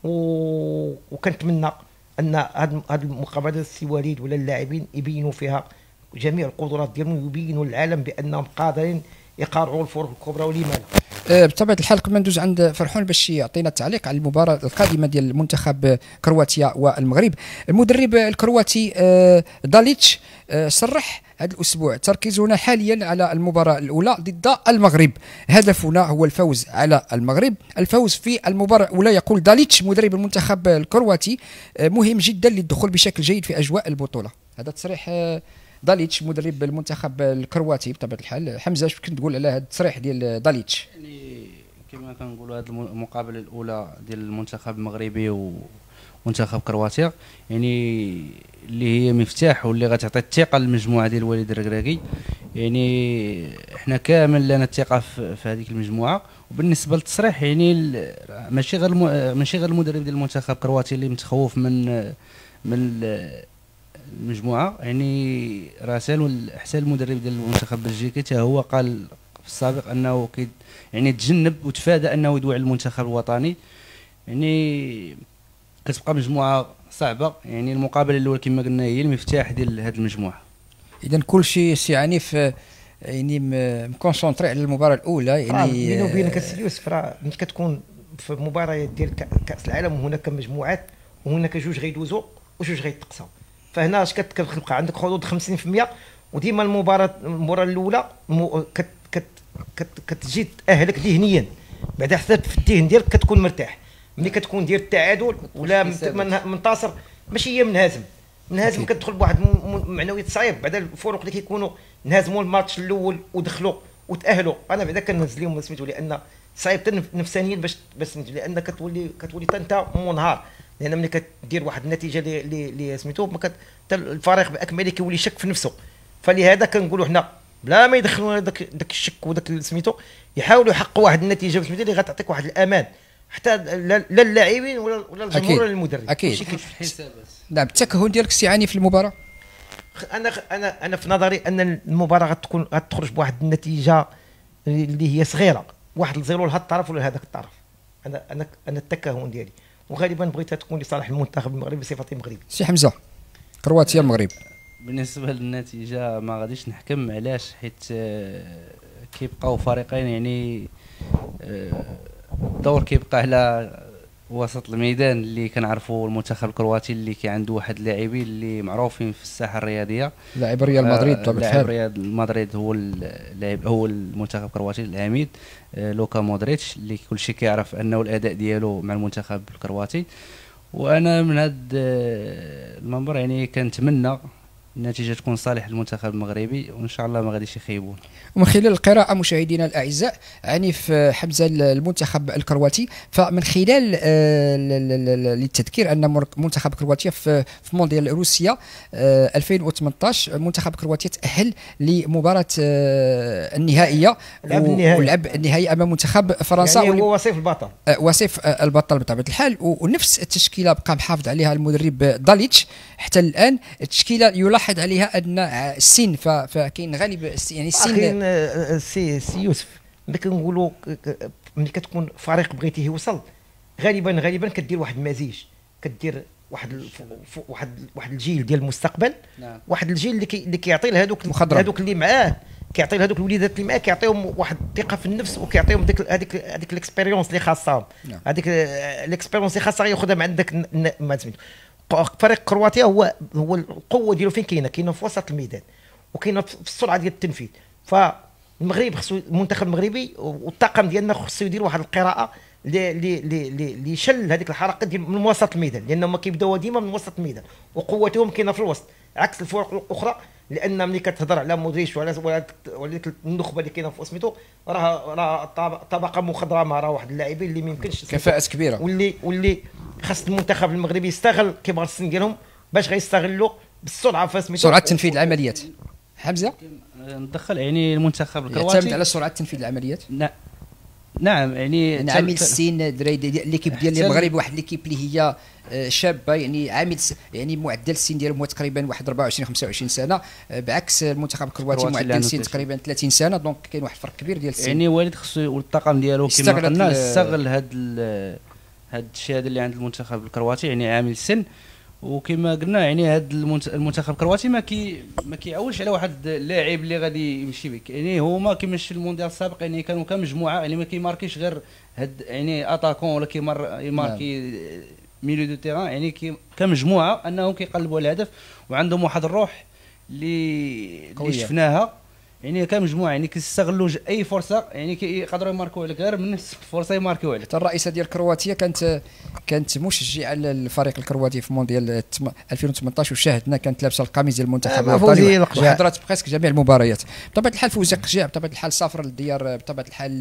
وكنتمنى ان هذه المقابلات السي وليد ولا اللاعبين يبينوا فيها جميع القدرات ديالهم، ويبينوا للعالم بانهم قادرين يقارعوا الفرق الكبرى ولما لا. بطبيعه الحال قبل ما ندوز عند فرحون باش يعطينا التعليق على المباراه القادمه ديال المنتخب كرواتيا والمغرب. المدرب الكرواتي داليتش صرح هذا الاسبوع تركيزنا حاليا على المباراه الاولى ضد المغرب، هدفنا هو الفوز على المغرب، الفوز في المباراه الاولى. يقول داليتش مدرب المنتخب الكرواتي مهم جدا للدخول بشكل جيد في اجواء البطوله. هذا تصريح داليتش مدرب المنتخب الكرواتي بطبيعه الحال. حمزه اش كنت تقول على هذا التصريح ديال داليتش؟ يعني كما كنقولوا هذه المقابله الاولى ديال المنتخب المغربي ومنتخب كرواتيا يعني اللي هي مفتاح واللي غتعطي الثقه للمجموعه ديال وليد الركراكي. يعني احنا كامل لنا الثقه في هذيك المجموعه. وبالنسبه للتصريح يعني ماشي غير المدرب ديال المنتخب الكرواتي اللي متخوف من المجموعه، يعني راسل حتى المدرب ديال المنتخب البلجيكي حتى هو قال في السابق انه يعني تجنب وتفادى انه يدوي على المنتخب الوطني. يعني كتبقى مجموعه صعبه، يعني المقابله الاولى كما قلنا هي المفتاح ديال هذه المجموعه. اذا كل شيء سي عنيف يعني مكونسونطري على المباراه الاولى. يعني بيني وبينك السي يوسف راه ملي كتكون في مباريات ديال كاس العالم وهناك مجموعات وهناك جوج غيدوزوا وجوج غيتقصاو، فهنا اش كتبقى عندك حدود 50%. وديما المباراه الاولى كتجي تاهلك ذهنيا، بعد حتى في الذهن ديالك كتكون مرتاح. ملي كتكون دير التعادل ولا منتصر ماشي هي منهزم كتدخل بواحد معنويات صعيب. بعد الفرق اللي كيكونوا نهزموا الماتش الاول ودخلوا وتاهلوا، انا بعدا كنهز لهم سميتو لان صعيب نفسانيا باش لان كتولي انت منهار. لان ملي كدير واحد النتيجه اللي سميتو الفريق باكمله كيولي شك في نفسه. فلهذا كنقولوا حنا بلا ما يدخلوا داك الشك وداك سميتو يحاولوا يحققوا واحد النتيجه سميتو اللي غتعطيك واحد الامان حتى لا اللاعبين ولا الجمهور ولا المدرب. اكيد نعم. التكهن ديالك سي عني في المباراه؟ انا في نظري ان المباراه غتخرج بواحد النتيجه اللي هي صغيره، 1-0 لهذا الطرف ولا هذاك الطرف. انا التكهن ديالي وغالبا بغيتها تكون لصالح المنتخب المغربي بصفتي مغربي. سي حمزه كرواتيا المغرب بالنسبه للنتيجه ما غاديش نحكم، علاش؟ حيت كيبقاو فريقين يعني الدور كيبقى على وسط الميدان اللي كنعرفوا المنتخب الكرواتي اللي عنده واحد اللاعبين اللي معروفين في الساحه الرياضيه. لاعب ريال مدريد طبعا. لاعب ريال مدريد هو اللاعب هو المنتخب الكرواتي العميد لوكا مودريتش اللي كل شيء كيعرف انه الاداء ديالو مع المنتخب الكرواتي. وانا من هذا المنبر يعني كنتمنى النتيجه تكون صالح للمنتخب المغربي، وان شاء الله ما غاديش يخيبون. ومن خلال القراءة مشاهدينا الأعزاء عنيف حمزة المنتخب الكرواتي، فمن خلال للتذكير أن منتخب كرواتيا في مونديال روسيا 2018 منتخب كرواتيا تأهل لمباراة النهائية ولعب النهائي أمام منتخب فرنسا، يعني هو وصيف البطل، وصيف البطل بطبيعة الحال. ونفس التشكيلة بقى محافظ عليها المدرب داليتش حتى الآن. التشكيلة يلاحظ عليها أن السن، فكاين غالب يعني السن سي يوسف ملي كنقولوا ملي كتكون فريق بغيتيه يوصل غالبا كدير واحد المزيج، كدير واحد الجيل ديال المستقبل، نعم. واحد الجيل اللي كيعطي لهذوك مخضرم. اللي معاه، كيعطي لهذوك الوليدات اللي معاه، كيعطيهم واحد الثقه في النفس، وكيعطيهم هذيك الاكسبيريونس اللي خاصهم، نعم. هذيك الاكسبيريونس اللي خاصها ياخذها من عندك ما سميتو. فريق كرواتيا هو القوه ديالو فين كاينه في وسط الميدان، وكاينه في السرعه ديال التنفيذ. فالمغرب خصو المنتخب المغربي والطاقم ديالنا خصو يدير واحد القراءه اللي يشل هذيك الحركه ديال من وسط الميدان، لانهم كيبداو ديما من وسط الميدان وقوتهم كاينه في الوسط، عكس الفرق الاخرى. لان ملي كتهضر على مودريتش ولا ديك النخبه اللي كاينه في سميتو، راه طبقه مخضرمه، راه واحد اللاعبين اللي ما يمكنش كفاءة كبيرة، واللي خاص المنتخب المغربي يستغل كبار السن ديالهم باش غيستغلوا بالسرعه في سميتو، سرعة تنفيذ العمليات. حمزة ندخل يعني المنتخب يعتمد الكرواتي على سرعة تنفيذ العمليات. نعم يعني عامل السن الدراري ليكيب ديال المغرب واحد ليكيب اللي هي شابه، يعني عامل يعني معدل السن ديالهم هو تقريبا واحد 24 25 سنه، بعكس المنتخب الكرواتي معدل السن تقريبا 30 سنه، دونك كاين واحد الفرق كبير ديال السن. يعني والد خصو والطاقم ديالو كما قلنا استغل هاد الشيء هذا اللي عند المنتخب الكرواتي، يعني عامل السن. وكما قلنا يعني هاد المنتخب الكرواتي ما كيعولش على واحد اللاعب اللي غادي يمشي بك، يعني هما كيمشي في المونديال السابق يعني كانوا كمجموعه، يعني ما كيماركيش غير هاد يعني اتاكون ولا يماركي ميليو دو تيران، يعني كمجموعه انهم كيقلبوا على الهدف وعندهم واحد الروح اللي شفناها، يعني كمجموعه يعني كيستغلوا اي فرصه، يعني كيقدروا يماركوا عليك غير من نفس الفرصه يماركوا عليك. حتى الرئيسه ديال كرواتيا كانت مشجعه للفريق الكرواتي في مونديال 2018، وشاهدنا كانت لابسه القميص ديال المنتخب الوطني وحضرت بريسك جميع المباريات. بطبيعه الحال فوزي قجاع، بطبيعه الحال سافر للديار، بطبيعه الحال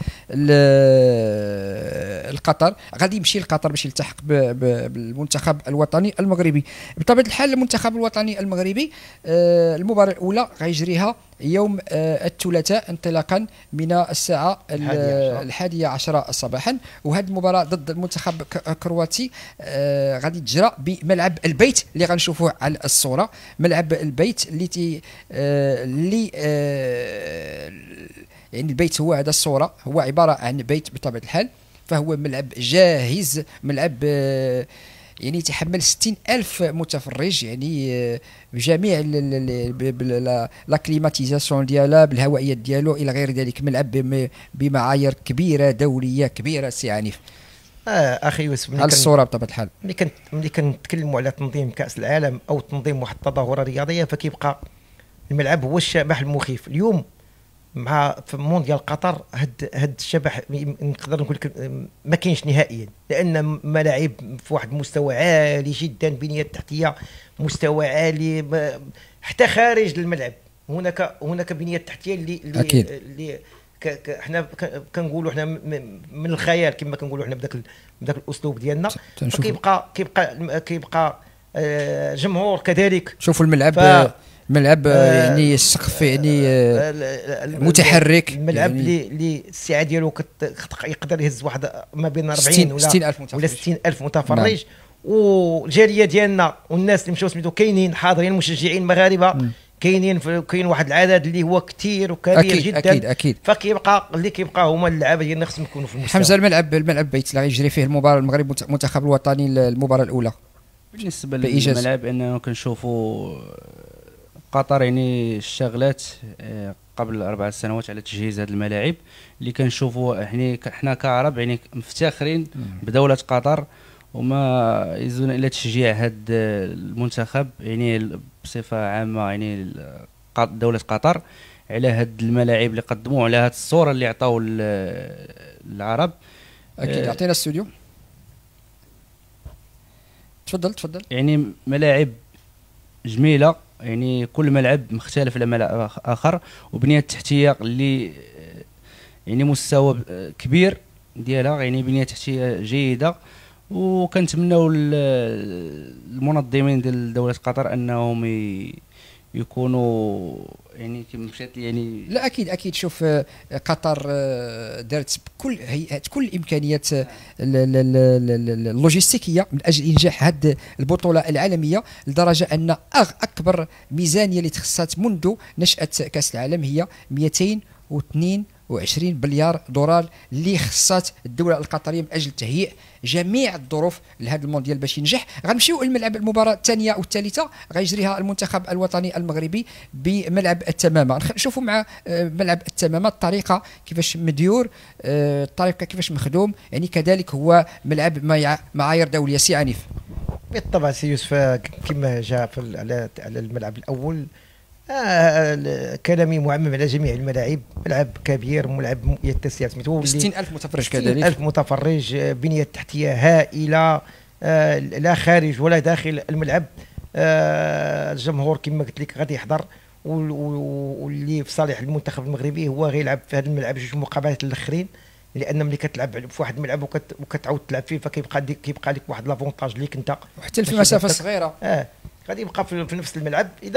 القطر، غادي يمشي لقطر باش يلتحق بالمنتخب الوطني المغربي. بطبيعه الحال المنتخب الوطني المغربي المباراه الاولى غيجريها يوم الثلاثاء انطلاقا من الساعة 11 صباحا، وهذه المباراة ضد المنتخب الكرواتي غادي تجرى بملعب البيت اللي غنشوفوه على الصورة. ملعب البيت اللي يعني البيت هو هذا الصورة، هو عبارة عن بيت بطبيعة الحال، فهو ملعب جاهز، ملعب يعني يتحمل 60,000 متفرج، يعني بجميع لا كليماتيزاسيون ديالها بالهوائيات ديالو الى غير ذلك. ملعب بمعايير كبيره دوليه كبيره سي عنيف. اخي يوسف، على الصوره بطبيعه الحال ملي كنتكلموا على تنظيم كاس العالم او تنظيم واحد التظاهره رياضيه، فكيبقى الملعب هو الشبح المخيف. اليوم مع في مونديال قطر هاد الشبح نقدر نقول لك ما كاينش نهائيا، لان ملاعب في واحد المستوى عالي جدا، بنيه تحتيه مستوى عالي، حتى خارج الملعب هناك بنيه تحتيه اللي حنا كنقولوا حنا من الخيال كما كنقولوا حنا بداك الاسلوب ديالنا. كيبقى جمهور كذلك. شوفوا الملعب يعني السقف يعني متحرك، الملعب اللي السعه ديالو يقدر يهز واحد ما بين 40 ولا 60,000 متفرج. والجاليه ديالنا والناس اللي مشاو سميتو كاينين حاضرين، مشجعين مغاربه كاين واحد العدد اللي هو كثير وكبير جدا. أكيد. فكيبقى اللي كيبقى هما اللعابه ديالنا خصهم يكونوا في المستوى. حمزه الملعب بيت اللي غيجري فيه المباراه المغرب المنتخب الوطني المباراه الاولى. بالنسبه للملعب اننا كنشوفوا قطر يعني اشتغلت قبل 4 سنوات على تجهيز هذه الملاعب اللي كنشوفوا يعني حنا كعرب يعني مفتخرين بدوله قطر، وما يزون الا تشجيع هذا المنتخب يعني بصفه عامه، يعني دوله قطر على هذه الملاعب اللي قدموا، على هذه الصوره اللي عطاو العرب. اكيد اعطينا الاستوديو. تفضل. يعني ملاعب جميله يعني كل ملعب مختلف على ملعب اخر، وبنيه التحتيه اللي يعني مستوى كبير ديالها، يعني بنيه تحتيه جيده. وكنتمناو المنظمين ديال دوله قطر انهم يكونوا يعني كما مشات يعني. لا اكيد شوف قطر دارت بكل هيئات كل الامكانيات اللوجستيكيه من اجل انجاح هذه البطوله العالميه، لدرجه ان اكبر ميزانيه اللي تخصصت منذ نشاه كاس العالم هي 222 مليار دولار اللي خصات الدوله القطريه من اجل تهيئ جميع الظروف لهذا المونديال باش ينجح. غنمشيو للملعب المباراه الثانيه والثالثه غيجريها المنتخب الوطني المغربي بملعب التمامه. نشوفوا مع ملعب التمامه الطريقه كيفاش مديور، الطريقه كيفاش مخدوم، يعني كذلك هو ملعب معايير دوليه. سي عنيف. بالطبع سي يوسف كما جاء على الملعب الاول كلامي معمم على جميع الملاعب. ملعب كبير، ملعب يتسع 60,000 متفرج كذلك، 60,000 متفرج، بنية تحتية هائلة، لا خارج ولا داخل الملعب. الجمهور كما قلت لك غادي يحضر، واللي في صالح المنتخب المغربي هو غيلعب في هذا الملعب جوج مقابلات الاخرين، لان ملي كتلعب في واحد الملعب وكتعاود تلعب فيه فكيبقى لك واحد لافونتاج ليك انت، وحتى في مسافه صغيره غادي يبقى في نفس الملعب. اذا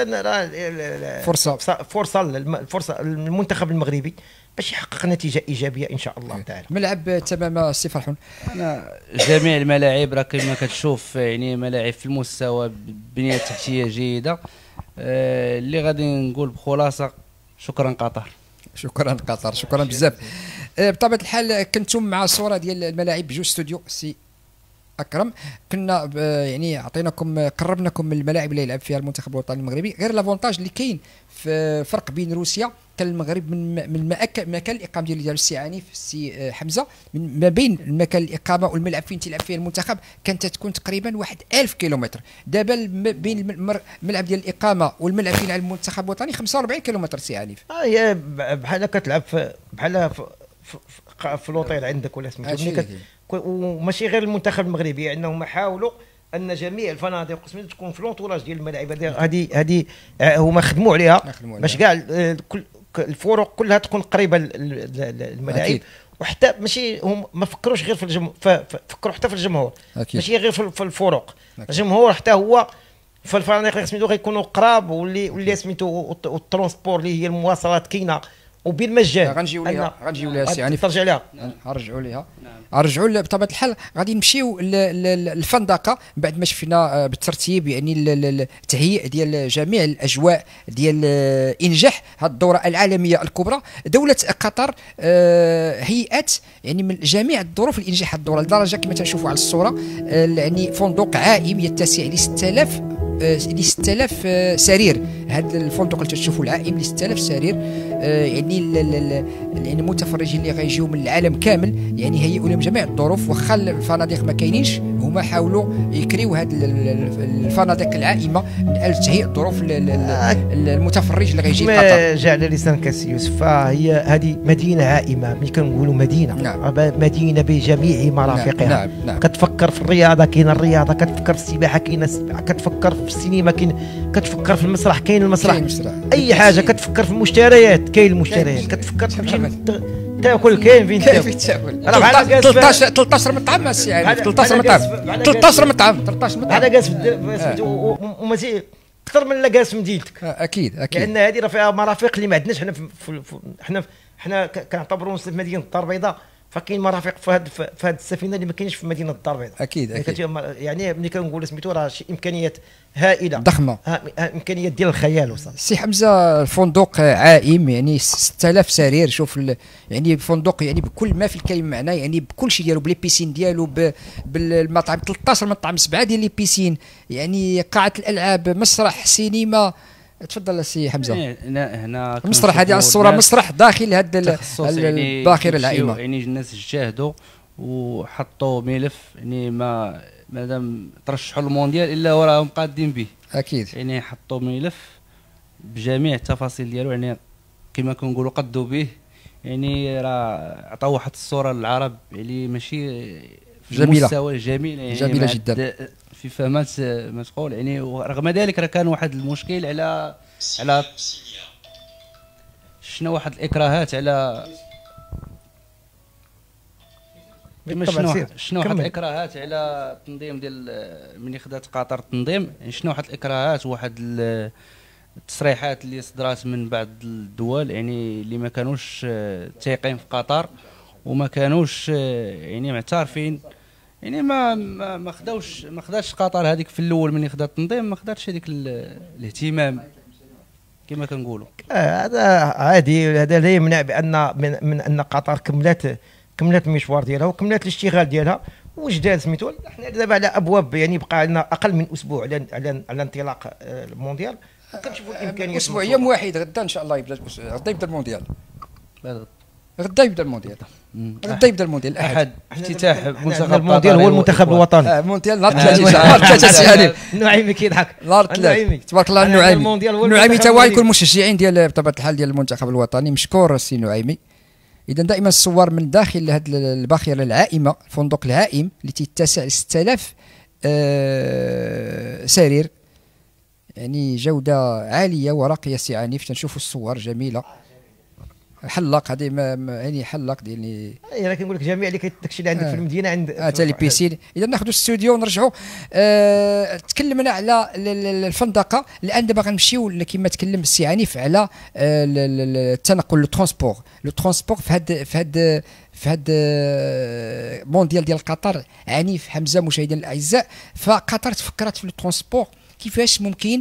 فرصه للمنتخب المغربي باش يحقق نتيجه ايجابيه ان شاء الله تعالى. ملعب تماما سي فرحون. انا جميع الملاعب راه كما كتشوف يعني ملاعب في المستوى بنيه تحتيه جيده. اللي غادي نقول بخلاصه شكرا قطر. شكرا قطر، شكرا بزاف. بطبيعه الحال كنتم مع صوره ديال الملاعب بجوج استوديو سي اكرم، كنا يعني عطيناكم قربناكم من الملاعب اللي يلعب فيها المنتخب الوطني المغربي. غير لافونتاج اللي كاين في فرق بين روسيا كان المغرب من مكان الاقامه ديال السي عنيف السي حمزه، من ما بين المكان الاقامه والملعب فين تلعب فيه المنتخب كانت تكون تقريبا 1000 كيلومتر. دابا بين الملعب ديال الاقامه والملعب فين يلعب المنتخب الوطني 45 كيلومتر سي عنيف. هي بحال كتلعب بحال في لوطيل عندك ولا سميتو، وماشي غير المنتخب المغربي، انهم حاولوا ان جميع الفنادق تكون في لونطوراج ديال الملاعب. هذه هما خدموا عليها باش كاع كل الفروق كلها تكون قريبه للملاعب. وحتى ماشي هم ما فكروش غير في الجمهور، فكروا حتى في الجمهور، ماشي غير في الفروق. الجمهور حتى هو في الفنادق اللي سميتو غيكونوا قراب، واللي سميتو الترونسبور اللي هي المواصلات كاينه وبالمجان. غنجيو ليها سي عنيف، ترجع ليها نرجعوا بطبيعه الحال. غادي نمشيو للفندقه بعد ما شفنا بالترتيب يعني التهيئ ديال جميع الاجواء ديال انجاح هذه الدوره العالميه الكبرى. دوله قطر هيئات يعني من جميع الظروف لانجاح هذه الدوره، لدرجه كما تنشوفوا على الصوره يعني فندق عائم يتسع ل 6000 سرير. هذا الفندق اللي تشوفوا العائم ل 6000 سرير، يعني المتفرجين اللي غيجيو من العالم كامل يعني هيئوا لهم جميع الظروف. واخا الفنادق ما كاينينش، هما حاولوا يكريو هذه الفنادق العائمه من اجل تهيئ الظروف للمتفرج اللي غيجي لقطر. ما جاء على لسانك سي يوسف، فهي هذه مدينه عائمه. ملي كنقولوا مدينه، مدينه بجميع مرافقها. نعم. كتفكر في الرياضه، كاين الرياضه، كتفكر في السباحه، كاين السباحه، كتفكر في السينما، كتفكر في المسرح، كاين المسرح، اي حاجه. كتفكر في المشتريات، كاين المشتريات. كتفكر تمشي تاكل، كاين فين تاكل. 13 مطعم السي عنيف، 13 مطعم على كاس وماشي اكثر من لاكاس في مدينتك. اكيد لان هذه راه فيها مرافق اللي ما عندناش حنا كنعتبروا في مدينه الدار البيضاء، فكاين مرافق في هذه السفينه اللي ما كاينش في مدينه الدار البيضاء. اكيد يعني ملي كنقول سميتو راه شي امكانيات هائله ضخمه، امكانيات ديال الخيال. وصل سي حمزه الفندق عائم يعني 6000 سرير. شوف يعني فندق يعني بكل ما في الكلمه معناه، يعني بكل شيء ديالو، بلي بيسين ديالو، بالمطعم 13 مطعم، 7 ديال لي بيسين، يعني قاعه الالعاب، مسرح، سينما. تفضل سي حمزه. هنا مسرح، هذه على الصوره مسرح داخل هذا الباخره العائمه. يعني الناس اجتهدوا وحطوا ملف، يعني مادام ترشحوا المونديال الا وراهم قادين به. اكيد يعني حطوا ملف بجميع التفاصيل ديالو، يعني كما كنقولوا قدوا به. يعني راه عطاو واحد الصوره للعرب يعني ماشي في جميله، مستوى جميل، يعني جميله جدا. في فهمات ما تقول يعني. ورغم ذلك راه كان واحد المشكل على شنو واحد الاكراهات على شنو واحد الاكراهات على التنظيم ديال ملي خدات قطر التنظيم، يعني شنو واحد الاكراهات وواحد التصريحات اللي صدرات من بعض الدول يعني اللي ما كانوش تايقين في قطر وما كانوش يعني معترفين، يعني ما خداش قطر هذيك في الاول ملي خدات التنظيم، ما خداتش هذيك الاهتمام كما كنقولوا. هذا عادي، هذا لا يمنع بان من ان قطر كملت المشوار ديالها وكملت الاشتغال ديالها وجداد سميتو. حنا دابا على ابواب، يعني بقى لنا اقل من اسبوع على انطلاق المونديال. كنشوفوا الامكانيات. اسبوع يوم واحد غدا ان شاء الله يبدا، غدا يبدا المونديال، غدا يبدا المونديال، غدا يبدا المونديال الاحد افتتاح منتخب المونديال هو المنتخب الوطني. المونديال نهار 30 نهار 3 يعني النعيمي كيضحك نهار 3 تبارك الله. النعيمي تا هو يكون مشجعين ديال بطبيعه الحال ديال المنتخب الوطني. مشكور السي النعيمي. اذا دائما الصور من داخل هذه الباخره العائمه، الفندق العائم اللي تتسع 6000 سرير، يعني جوده عاليه وراقيه. سي عنيف تنشوفوا الصور جميله. حلق هذه يعني حلق ديال انا كنقول لك جميع اللي داكشي اللي عندك في المدينه عند تاع لي بيسين. اذا ناخذوا الاستوديو ونرجعوا. تكلمنا على الفندقه، الان دابا غنمشيو كما تكلم السي عنيف على التنقل، لو ترونسبور في هاد مونديال ديال قطر. عنيف حمزه مشاهدينا الاعزاء، فقطر تفكرت في لو ترونسبور كيفاش ممكن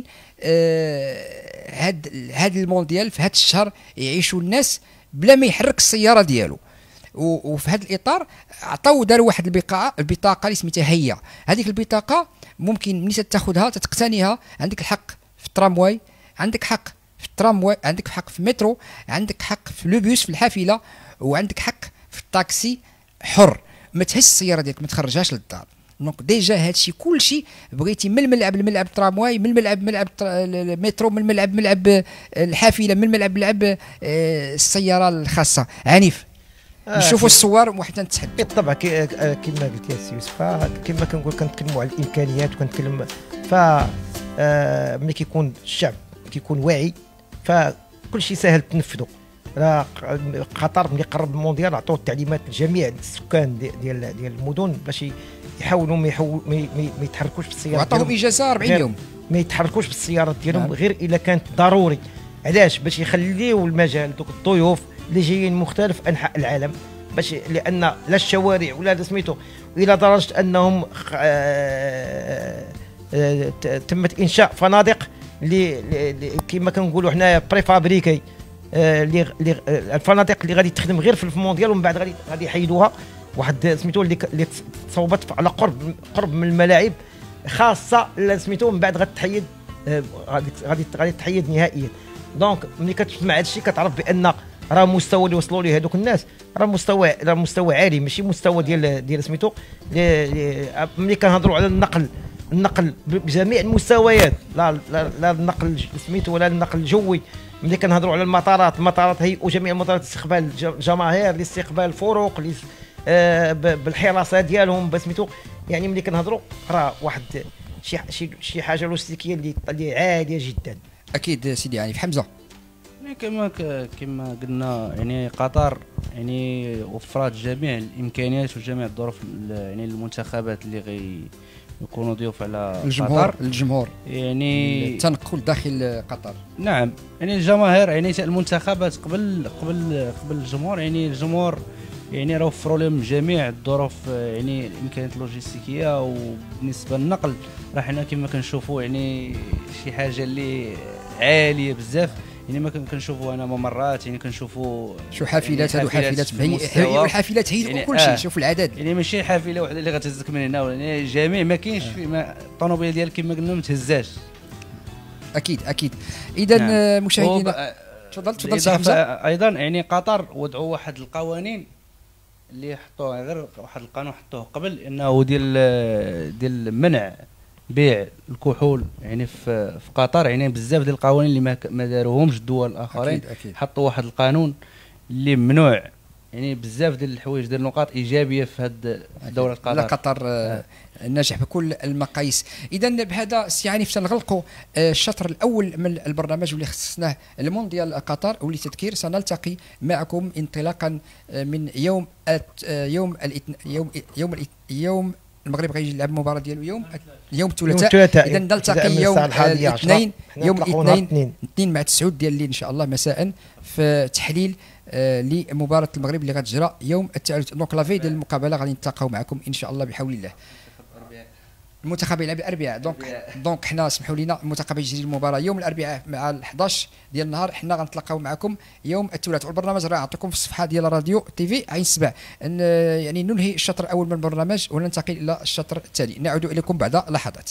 هاد المونديال في هاد الشهر يعيشوا الناس بلا ما يحرك السياره ديالو. وفي هذا الاطار داروا واحد البطاقه اللي سميتها هي. هذيك البطاقه ممكن ملي تاخذها تقتنيها، عندك الحق في الترامواي، عندك حق في الترامواي، عندك حق في المترو، عندك حق في لو بيس في الحافله، وعندك حق في الطاكسي حر. ما تهز السياره ديالك، ما تخرجهاش للدار. دونك ديجا هادشي كلشي بغيتي من الملعب الترامواي، من الملعب المترو، من الملعب الحافله، من الملعب السياره الخاصه. عنيف نشوفوا الصور وحتى نتحدث. بالطبع كما قلت يا سي يوسف، كما كنقول كنتكلموا على الامكانيات وكنتكلم. ملي كيكون الشعب كيكون واعي فكل شيء سهل تنفذه. راه قطر ملي قرب المونديال عطوا التعليمات لجميع السكان ديال المدن باش يحاولوا ما يتحركوش بالسيارات، وعطاهم اجازه 40 يوم ما يتحركوش بالسيارات ديالهم غير الا كانت ضروري. علاش؟ باش يخليوا المجال دوك الضيوف اللي جايين من مختلف انحاء العالم، باش لان لا الشوارع ولا سميتو الى درجه انهم تمت انشاء فنادق اللي كما كنقولوا حنايا بري فابريكي، الفنادق اللي غادي تخدم غير في المونديال، ومن بعد غادي يحيدوها. واحد سميتو اللي تصوبت على قرب من الملاعب خاصه، سميتو من بعد غتحيد، غادي تحيد نهائيا. دونك ملي كتسمع هذا الشيء كتعرف بان راه مستوى اللي وصلوا ليه هذوك الناس راه مستوى عالي، ماشي مستوى ديال سميتو. ملي كنهضروا على النقل بجميع المستويات، لا النقل سميتو ولا النقل الجوي. ملي كنهضروا على المطارات هيئوا جميع المطارات لاستقبال الجماهير، لاستقبال الفرق، بالحراسه ديالهم بسميتو. يعني ملي كنهضروا راه واحد شي حاجه لوجستيكيه اللي عاليه جدا. اكيد سيدي عنيف. حمزه كما قلنا يعني قطر يعني وفرت جميع الامكانيات وجميع الظروف يعني المنتخبات اللي يكونوا ضيوف على الجمهور يعني التنقل داخل قطر. نعم يعني الجماهير يعني المنتخبات قبل الجمهور، يعني الجمهور يعني راه وفروا لهم جميع الظروف يعني الامكانيات اللوجستيكيه. وبالنسبه للنقل راه حنا كما كنشوفوا يعني شي حاجه اللي عاليه بزاف. يعني ما كنشوفوا انا ممرات، يعني كنشوفوا شو حافلات يعني حافلات هيئوا الحافلات هيئوا يعني كل شيء. شوف العدد، يعني ماشي حافله واحده اللي غتهزك من هنا، يعني جميع ما كاينش الطوموبيل ديالك كما قلنا ما تهزاش. اكيد. اذا نعم. مشاهدينا تفضل سي حمزه. ايضا يعني قطر وضعوا واحد القوانين اللي حطوه، غير واحد القانون حطوه قبل انه ديال منع بيع الكحول يعني في قطر. يعني بزاف ديال القوانين اللي ما داروهمش الدول الاخرين. أكيد. حطوا واحد القانون اللي ممنوع يعني بزاف ديال الحوايج، ديال النقاط ايجابيه في هاد دوله قطر. لا قطر ناجح بكل المقاييس. اذا بهذا سي عنيف تنغلقوا الشطر الاول من البرنامج واللي خصصناه المونديال قطر، واللي تذكير سنلتقي معكم انطلاقا من يوم المغرب غيجي يلعب المباراه ديالو يوم الثلاثاء. اذا نلتقي يوم الاثنين مع 9 ديال الليل ان شاء الله مساء في تحليل لمباراه المغرب اللي غتجرى يوم الثالث. دونك لافي ديال المقابله غادي نتلاقاو معكم ان شاء الله بحول الله. المنتخب يلعب الاربعاء، دونك حنا سمحوا لنا المنتخب يجري المباراه يوم الاربعاء مع 11 ديال النهار، حنا غنتلاقاو معكم يوم الثلاثاء. والبرنامج راه عطيكم في الصفحه ديال راديو تي في عين سبع. يعني ننهي الشطر الاول من البرنامج وننتقل الى الشطر الثاني. نعود اليكم بعد لحظات.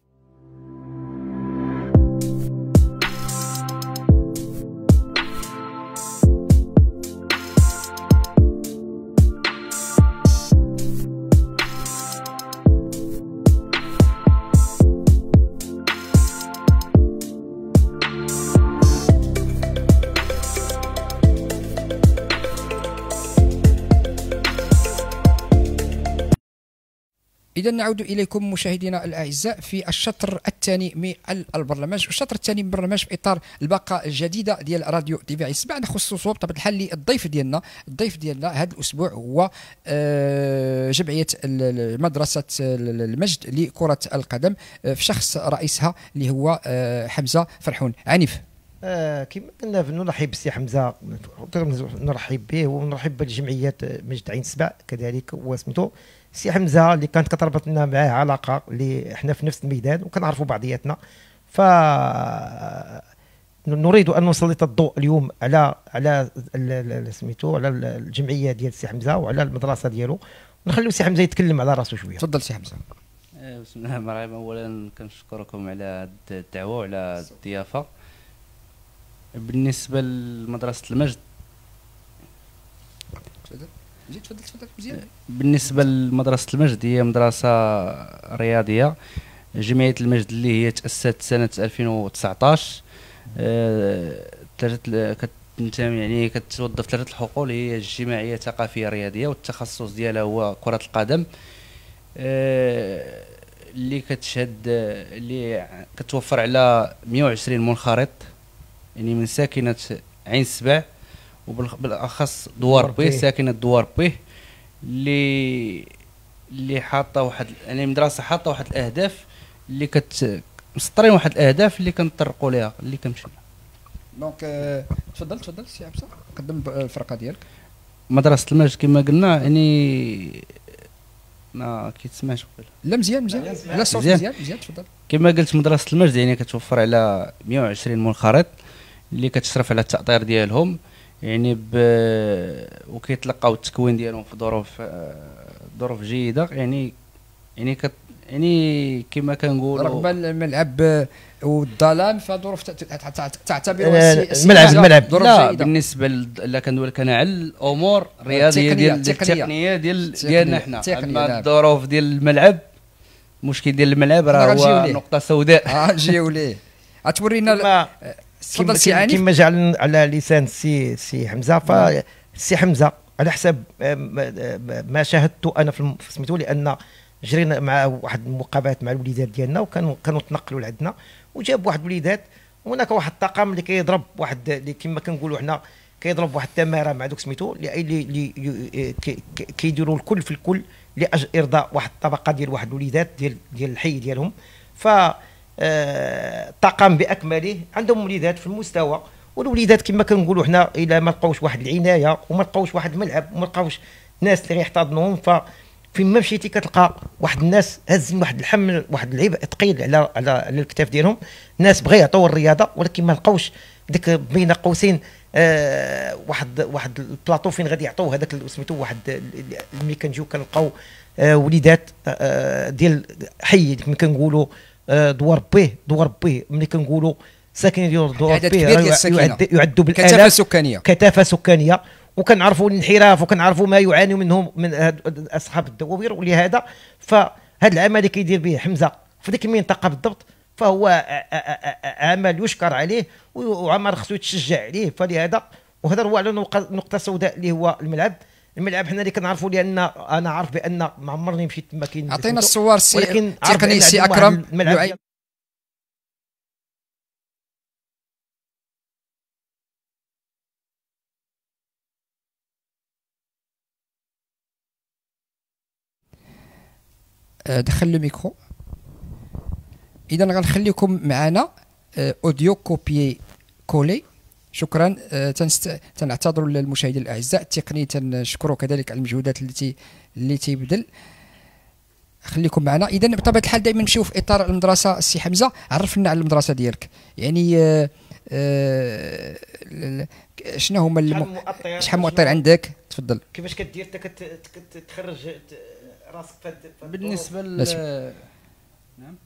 إذا نعود إليكم مشاهدينا الأعزاء في الشطر الثاني من البرنامج. الشطر الثاني من البرنامج في إطار الباقة الجديدة ديال راديو تي في عين سبع، نخصصه بطبيعة الحال للضيف ديالنا. الضيف ديالنا هذا الأسبوع هو جمعية مدرسة المجد لكرة القدم في شخص رئيسها اللي هو حمزة فرحون. عنيف كما قلنا نرحب بالسي حمزه، نرحب به ونرحب بالجمعيه مجد عين سبع كذلك. وسميتو سي حمزه اللي كانت كتربطنا معاه علاقه، اللي احنا في نفس الميدان وكنعرفوا بعضياتنا، ف نريد ان نسلط الضوء اليوم على سميتو على الجمعيه ديال سي حمزه وعلى المدرسه ديالو، ونخليو سي حمزه يتكلم على راسو شويه. تفضل سي حمزه. بسم الله الرحمن الرحيم. اولا كنشكركم على الدعوه وعلى الضيافه. بالنسبه لمدرسه المجد، تفضل مزيان. بالنسبه لمدرسه المجد هي مدرسه رياضيه. جمعيه المجد اللي هي تاسست سنه 2019 كتنتمي يعني كتوظف 3 الحقول. هي الجمعيه الثقافيه الرياضيه والتخصص ديالها هو كره القدم، اللي كتشهد اللي كتوفر على 120 منخرط يعني من ساكنه عين سبع، وبالاخص دوار بيه، ساكنه دوار بيه، اللي حاطه واحد يعني مدرسه حاطه واحد الاهداف اللي مسطرين واحد الاهداف اللي كنطرقوا ليها اللي كنمشيو. دونك تفضل سي عبسه قدم الفرقه ديالك. مدرسه المجد كما قلنا يعني ما كيتسمعش قبل. لا مزيان لا الصوت مزيان تفضل. كما قلت مدرسه المجد يعني كتوفر على 120 منخرط اللي كتشرف على التأطير ديالهم يعني وكيتلقاو التكوين ديالهم في ظروف جيده يعني كما كنقولوا رغم الملعب والظلام فظروف تعتبر الملعب لا بالنسبه لا كندوي لك انا على الامور الرياضيه التقنيه ديالنا حنا. اما الظروف ديال الملعب، المشكل ديال الملعب راه هو نقطه سوداء. نجيو ليه غتورينا. تفضل سي عنيف. كما جعل على لسان سي حمزه، فسي حمزه على حسب ما شاهدت انا في سميتو، لان جرينا مع واحد المقابلات مع الوليدات ديالنا وكانوا تنقلوا لعندنا، وجاب واحد الوليدات هناك واحد الطاقم اللي كيضرب واحد اللي كما كنقولوا حنا كيضرب واحد التماره مع دوك سميتو اللي كيديروا الكل في الكل لاجل ارضاء واحد الطبقه ديال واحد الوليدات ديال الحي ديالهم. ف الطاقم باكمله عندهم وليدات في المستوى، والوليدات كما كنقولوا حنا الا ما لقاوش واحد العنايه وما لقاوش واحد الملعب وما لقاوش ناس اللي غيحتضنوهم، ففين ما مشيتي كتلقى واحد الناس هازين واحد الحمل واحد العبء ثقيل على الكتاف ديالهم. ناس بغا يعطيو الرياضه ولكن ما لقاوش ديك بين قوسين واحد البلاطو فين غادي يعطيو هذاك سميتو واحد ملي كنجيو كنلقاو وليدات ديال حي كما كنقولوا دوار بيه ملي كنقولوا ساكنين ديال دوار بيه يعدوا بالالاف كثافه سكانيه، وكنعرفوا الانحراف وكنعرفوا ما يعاني منهم من اصحاب الدوائر. ولهذا فهذا العمل اللي كيدير به حمزه في ديك المنطقه بالضبط فهو عمل يشكر عليه وعمل خصو يتشجع عليه. فلهذا وهذا هو على نقطه سوداء اللي هو الملعب. الملعب حنا اللي كنعرفوا، لان انا عارف بان ما عمرني مشيت تما كاين عطينا الصور ولكن عارف تقني بأن سي عندهم اكرم واحد الملعب لعيب. دخل لو ميكرو. اذا غنخليكم معنا اوديو كوبي كولي. شكرا. تنعتذر للمشاهدين الاعزاء التقني، تنشكروا كذلك على المجهودات اللي تيبذل. خليكم معنا. اذا بطبيعه الحال دائما نمشيو في اطار المدرسه. السي حمزه عرفنا على المدرسه ديالك، يعني شنو هما شحال مؤطر عندك؟ تفضل. كيفاش كدير انت كتخرج راسك بالنسبه نعم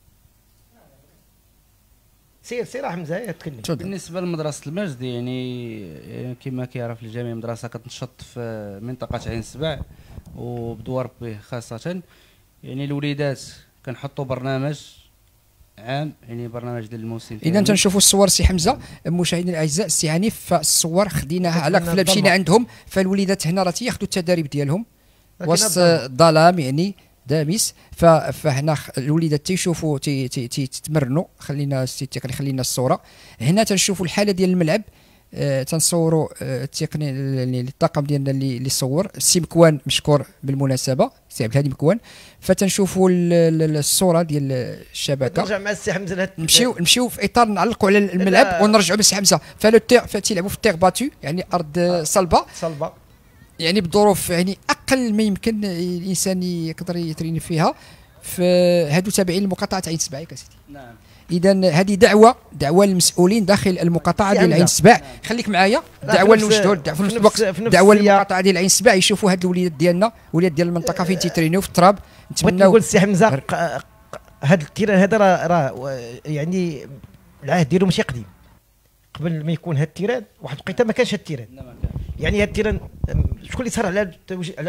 سير حمزه تكلم. بالنسبه لمدرسه المجد، يعني كما كيعرف الجميع مدرسه كتنشط في منطقه عين سبع وبدوار به خاصه. يعني الوليدات كنحطوا برنامج عام، يعني برنامج ديال الموسم. اذا تنشوفوا الصور سي حمزه. مشاهدينا الاعزاء السي عنيف، فالصور خديناها على قفله مشينا عندهم، فالوليدات هنا راه تياخذوا التدريب ديالهم وسط الظلام يعني دامس. فهنا الوليدات تيشوفوا تيتمرنوا. خلينا التقني خلينا الصوره هنا تنشوفوا الحاله ديال الملعب. تنصوروا التقني الطاقم ديالنا اللي صور السي مكوان، مشكور بالمناسبه سي عبد الهادي مكوان. فتنشوفوا الصوره ديال الشبكه. نرجع مع السي حمزه، نمشيو في اطار نعلقوا على الملعب ونرجعوا بالسي حمزه. فلو تيغ تيلعبوا في التيغ باتو، يعني ارض صلبه يعني بظروف يعني اقل ما يمكن الانسان يقدر يتريني فيها. فهادو تابعين لمقاطعه عين سبع ياك سيدي. نعم. اذا هذه دعوه للمسؤولين داخل المقاطعه ديال عين سبع. خليك معايا. دعوه للوجدود، في نفس الوقت دعوه للمقاطعه ديال عين سبع يشوفوا هاد الوليدات ديالنا، وليدات ديال المنطقه فين تيترينيو في التراب. نتمنى نقول السي حمزه هذا التيران هذا راه يعني العهد ديالو ماشي قديم. قبل ما يكون هذا التيران واحد الوقيته ما كانش هذا التيران. يعني هذا التيران شكون اللي صار على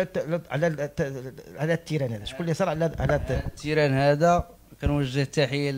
على التيران هذا؟ شكون اللي صار على التيران هذا؟ كنوجه تحيه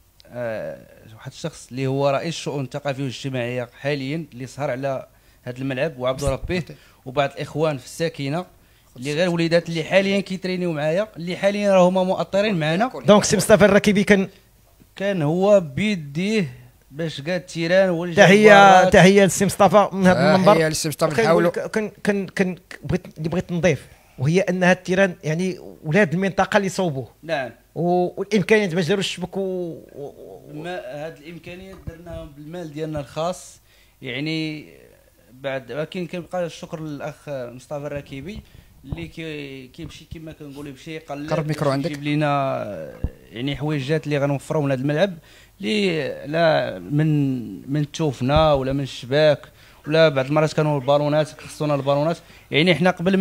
واحد الشخص اللي هو رئيس الشؤون الثقافيه والاجتماعيه حاليا، اللي سهر على هذا الملعب، وعبد ربيه وبعض الاخوان في الساكنه اللي غير وليدات اللي حاليا كيترينيو معايا، اللي حاليا راه هما مؤطرين معنا. دونك سي مصطفى الراكبي كان هو بيديه باش قاد التيران. هو اللي تحيه للسي مصطفى من هذا المنبر. تحيه للسي مصطفى. نحاولوا كان بغيت نضيف، وهي ان هاد التيران يعني ولاد المنطقه اللي صوبوه. نعم. والامكانيات باش داروا الشبك هاد الامكانيات درناهم بالمال ديالنا الخاص. يعني بعد ولكن كيبقى الشكر للاخ مصطفى الراكبي اللي كيمشي كما كنقولوا بشي قلب قرب ميكرو عندك. يجيب لنا يعني حويجات اللي غنوفروا من هذا الملعب، اللي لا من التوفنا ولا من الشباك، ولا بعض المرات كانوا البالونات خصونا البالونات. يعني حنا قبل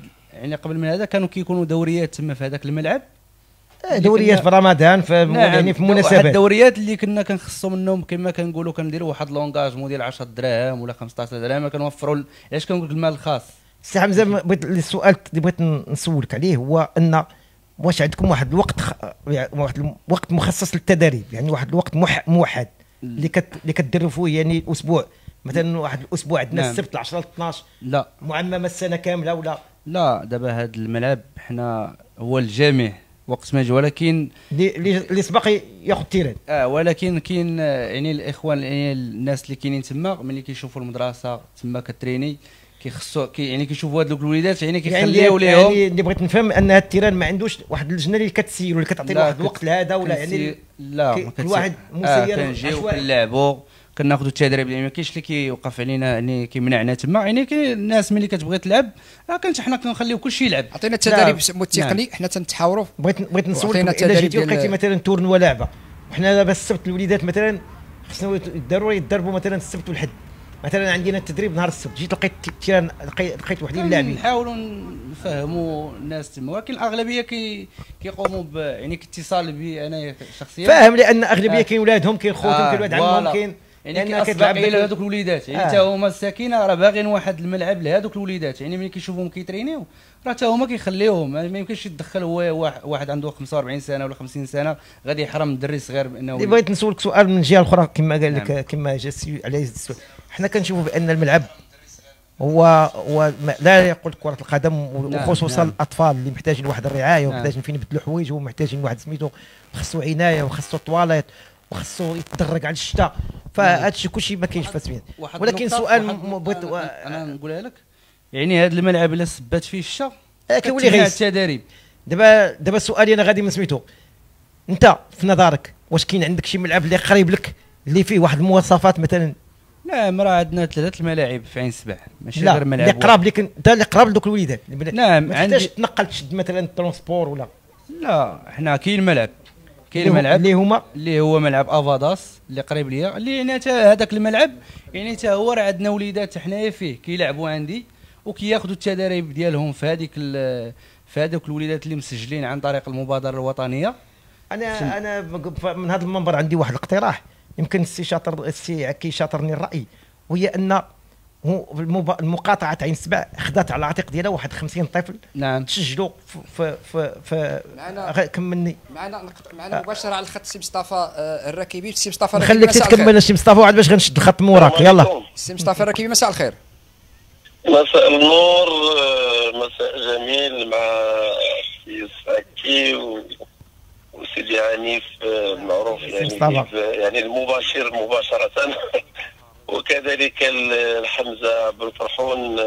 من هذا كانوا كيكونوا دوريات تما في هذاك الملعب، دوريات في رمضان يعني في مناسبات. الدوريات اللي كنا كنخصوا منهم كما كنقولوا كنديروا واحد لونغاجمون ديال 10 دراهم ولا 15 درهم، كنوفروا. علاش كنقول المال الخاص؟ سي حمزه بغيت السؤال اللي بغيت نسولك عليه هو ان واش عندكم واحد الوقت واحد الوقت مخصص للتدريب، يعني واحد الوقت موحد اللي كديروا فيه يعني الاسبوع، مثلا واحد الاسبوع عندنا نعم. السبت 10 ل 12 لا معممه السنه كامله ولا لا؟ دابا هذا الملعب حنا هو الجامع وقت ما يجي، ولكن اللي سبق ياخذ تيران. ولكن كاين يعني الاخوان يعني الناس اللي كاينين تما ملي كيشوفوا المدرسه تما كتريني كيخصوا يعني كيشوفوا هاد الوليدات يعني كيخليو ليهم. يعني اللي بغيت نفهم ان هاد التيران ما عندوش واحد اللجنه اللي كتسير ولا كتعطي واحد الوقت لهذا ولا يعني لا كل واحد مسير. كنجيو كنلعبوا كناخذوا التدريب، يعني ما كاينش اللي كيوقف علينا يعني كيمنعنا تما. يعني كاين الناس ملي كتبغي تلعب راه كنت حنا كنخليو كلشي يلعب. عطينا التدريب التقني. حنا تنتحاوروا. بغيت نسولك الا جيتي لقيتي مثلا تورنوا لعبه وحنا دابا السبت الوليدات مثلا خصنا ضروري يتدربوا مثلا السبت والحد، مثلا عندنا التدريب نهار السبت، جيت لقيت وحدين لاعبين. نحاولوا نفهموا الناس تما، ولكن الاغلبيه كيقوموا يعني اتصال بي انا شخصيا فاهم، لان الاغلبيه كاين ولادهم كاين خوتهم كاين ولاد عمهم كاين يعني كتلعب لهذوك الوليدات. يعني حتى هما الساكنه راه باغيين واحد الملعب لهذوك الوليدات. يعني ملي كيشوفوهم كيترينيو راه حتى هما كيخليوهم. ما يمكنش يتدخل هو واحد عنده 45 سنه ولا 50 سنه غادي يحرم الدري صغير بانه. بغيت نسولك سؤال من الجهه الاخرى كما قال لك كما جا عليه السؤال. حنا كنشوفوا بان الملعب هو لا يقول كره القدم، نعم، وخصوصا نعم. الاطفال اللي محتاجين واحد الرعايه، نعم. ومحتاجين فين يبدلوا حوايج، ومحتاجين واحد سميتو خصو عنايه، وخصو طواليت، وخصو يتدرج على الشتاء. فهذا الشيء كلشي ما كاينش في سميت. واحد ولكن النقطة- سؤال واحد النقطة بغيت انا نقولها لك. يعني هذا الملعب الا سبات فيه الشتا كيولي كتمنع غيس. التدريب. دابا سؤالي انا غادي من سميتو، انت في نظرك واش كاين عندك شي ملعب اللي قريب لك اللي فيه واحد المواصفات مثلا؟ نعم، راه عندنا 3 الملاعب في عين السبع، ماشي لا غير اللي ملعب قراب لك انت، اللي قراب لدوك الوليدات. نعم، ما تحتاج عندي. تنقل تشد مثلا الترونسبور ولا لا، حنا كاين ملعب، كاين ملعب اللي هما اللي هو ملعب افاداس اللي قريب ليا، اللي يعني هذاك الملعب يعني حتى هو راه عندنا وليدات حنايا فيه كيلعبوا عندي وكياخذوا التدريب ديالهم في هذوك الوليدات اللي مسجلين عن طريق المبادره الوطنيه. انا من هذا المنبر عندي واحد الاقتراح، يمكن السي عكي شاطرني الراي، وهي ان المقاطعه عين السبع خدات على العاتق ديالها واحد 50 طفل. نعم، تسجلوا في كملني معنا مباشره على الخط السي مصطفى الركيبي. السي مصطفى الركيبي، نخليك مساء الخير. تكمل السي مصطفى وعاد باش غنشد الخط من وراك. يلا السي مصطفى الركيبي، مساء الخير. مساء النور، مساء جميل مع السي ساكي وسيدي عنيف المعروف يعني المباشر مباشرة وكذلك الحمزة بن فرحون.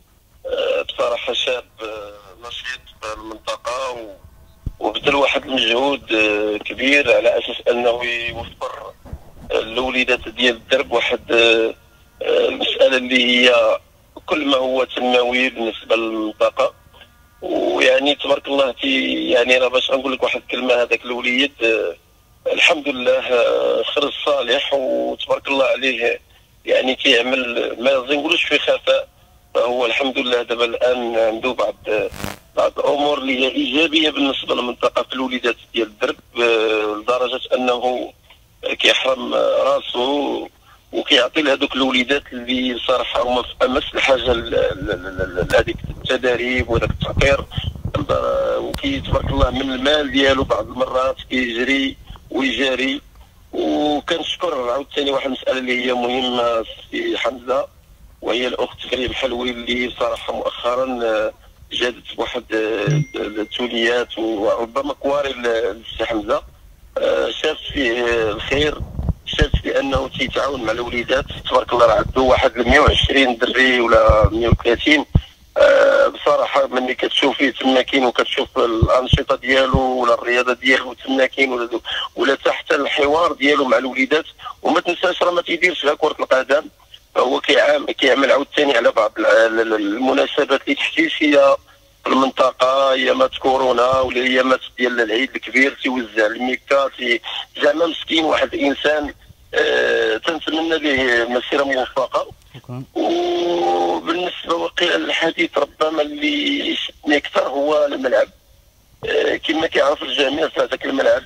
بصراحة شاب نشيط في المنطقة وبذل واحد المجهود كبير على أساس أنه يوفر الوليدات ديال الدرب واحد المسألة اللي هي كل ما هو تنموي بالنسبة للمنطقة. ويعني تبارك الله يعني انا باش نقول لك واحد الكلمه، هذاك الوليد الحمد لله خرج صالح وتبارك الله عليه، يعني كيعمل ما نقولوش في خفاء. فهو الحمد لله دابا الان عنده بعض الامور اللي هي ايجابيه بالنسبه للمنطقه في الوليدات ديال الدرب، لدرجه انه كيحرم راسه وكيعطي لهذوك الوليدات اللي صراحه هما في امس الحاجه لهذيك التدريب وهذاك التعطير. تبارك الله من المال ديالو بعض المرات كيجري ويجاري. وكنشكر عاوتاني واحد المساله اللي هي مهمه في حمزه، وهي الاخت كريم حلوي اللي بصراحه مؤخرا جادت بواحد التوليات وربما كواري للسي حمزه. شافت فيه الخير، شافت بانه تيتعاون مع الوليدات. تبارك الله راه عنده واحد 120 دري ولا 130. بصراحه ملي كتشوفيه تماكين وكتشوف الانشطه ديالو ولا الرياضه ديالو تماكين ولا تحت الحوار ديالو مع الوليدات. وما تنساش راه ما تيديرش غير كره القدم، هو كيعمل عاوتاني على بعض المناسبات اللي تحسيسيه في المنطقه، ايامات كورونا ولا ايامات ديال العيد الكبير تيوزع الميكا. زعما مسكين واحد الانسان تنتمنى ليه مسيره موفقه. وبالنسبه وقيل الحديث ربما اللي شدني اكثر هو الملعب. كما كيعرف الجميع فهذاك الملعب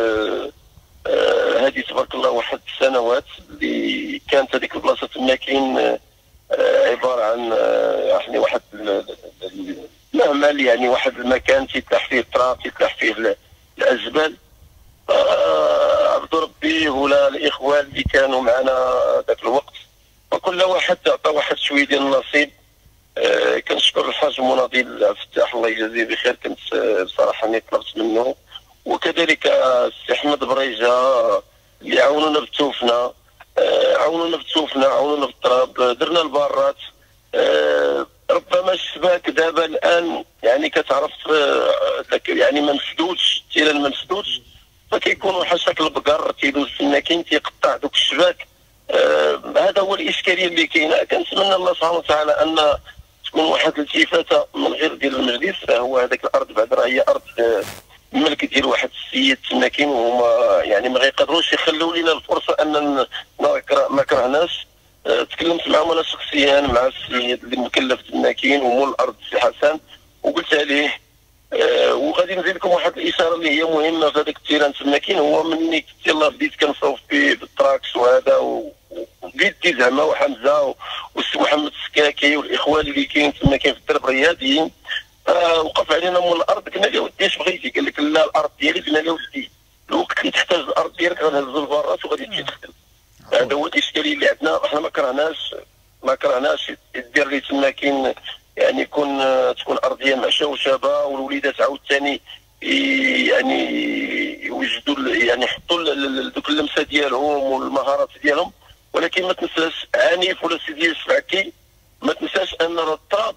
هذه تبارك الله واحد السنوات اللي كانت هذيك البلاصه تما كاين عباره عن يعني واحد مهمل، يعني واحد المكان تيتلاح فيه التراب، تيتلاح فيه الازبال. عبد ربي ولا الاخوان اللي كانوا معنا ذاك الوقت وكل واحد تعطى واحد شويه ديال النصيب. كنشكر الحاج مناضل عبد الفتاح الله يجازيه بخير، كنت بصراحه اني طلبت منه، وكذلك السي احمد بريجه اللي عاونونا بالتوفنا، عاونونا بالتراب، درنا البارات. ربما الشباك دابا الان يعني كتعرف يعني ما مسدودش، التيران ما مسدودش، فكيكونوا حاشاك البقر تيدوز السناكين تيقطع دوك الشباك. هذا هو الاشكاليه اللي كاينه. كنتمنى الله سبحانه وتعالى ان تكون واحد الالتفاته من غير ديال المجلس. فهو هذاك الارض بعد راه هي ارض ملك ديال واحد السيد تماكين، وهما يعني ما غيقدروش يخلوا لنا الفرصه ان ما كرهناش. تكلمت معهم انا شخصيا مع السيد اللي مكلف تماكين ومول الارض السي حسن، وقلت عليه وغادي نزيد لكم واحد الاشاره اللي هي مهمه في هذاك التيران تماكين. هو مني كنت يلاه بديت كنصوف فيه بالتراكس وهذا وبيدي زعما وحمزه والسي محمد السكاكي والاخوان اللي كاين تماكين في الدرب رياضيين. وقف علينا مول الارض، قلنا له ودي اش بغيتي؟ قال لك لا الارض ديالي. قلنا له ودي الوقت اللي تحتاج الارض ديالك غنهز البارات وغادي تمشي تخدم. هذا هو الاشكاليه اللي عندنا. احنا ما كرهناش ما كرهناش دير لي تما كاين يعني تكون ارضيه مشوشبه والوليدات عاوتاني يعني يوجدوا يعني يحطوا دوك اللمسه ديالهم والمهارات ديالهم، ولكن ما تنساش عنيف ولا سيدي السبعكي، ما تنساش ان التراب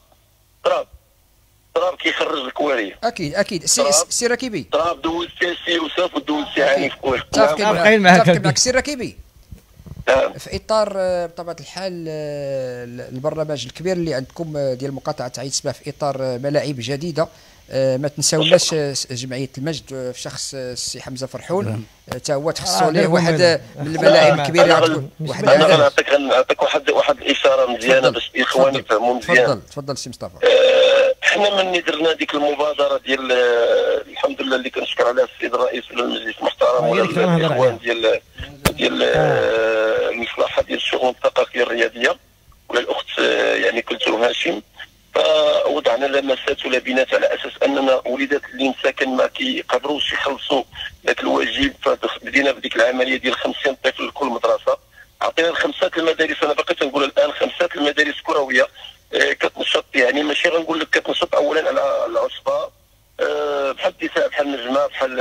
كيخرج الكواريه. اكيد سي ركيبي، تراب دوز فيه سي يوسف ودوز فيه عنيف كويس. متفقين معك سي ركيبي. في اطار بطبيعه الحال البرنامج الكبير اللي عندكم ديال مقاطعه عين سبع في اطار ملاعب جديده، ما تنساولاش جمعيه المجد في شخص السي حمزه فرحون، حتى هو تخصصوا ليه واحد من الملاعب الكبيره. نعطيك واحد الاشاره مزيانه باش الاخوان يفهموا مزيان. تفضل سي مصطفى. حنا ملي درنا ديك المبادره ديال الحمد لله اللي كنشكر عليها السيد الرئيس المجلس المحترم والاخوان ديال المصلحه ديال الشؤون الثقافيه الرياضيه ولا الاخت يعني كلثوم هاشم، فوضعنا لمسات ولبنات على اساس اننا وليدات اللي مساكن ما كيقدروش يخلصوا ذاك الواجب، فبدينا بديك العمليه ديال 50 طفل لكل مدرسه. عطينا الخمسه المدارس، انا باقي تنقول الان خمسه المدارس كرويه كتنشط، يعني ماشي غنقول لك كتنشط اولا على العصبه بحال الدفاع بحال النجمه بحال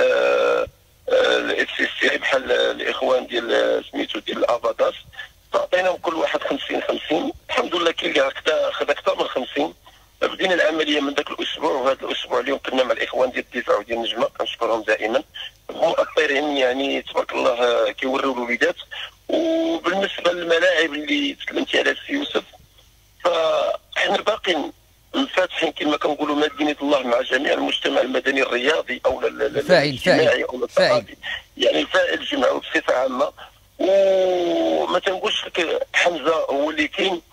الاف سي سي بحال الاخوان ديال سميتو ديال الافاداس، فعطيناهم كل واحد 50 الحمد لله. كاين اللي خذ اكثر من 50. بدينا العمليه من ذاك الاسبوع، وهذا الاسبوع اليوم كنا مع الاخوان ديال الدفاع وديال النجمه كنشكرهم دائما، مؤطرين يعني تبارك الله كيوريو الوليدات. وبالنسبه للملاعب اللي تكلمتي عليها السي يوسف، فاحنا باقيين منفتحين كما كنقولوا مدينه الله مع جميع المجتمع المدني الرياضي او الاجتماعي او الثقافي، يعني الفاعل الجمعوي بصفه عامه. وما تنقولش لك حمزه هو اللي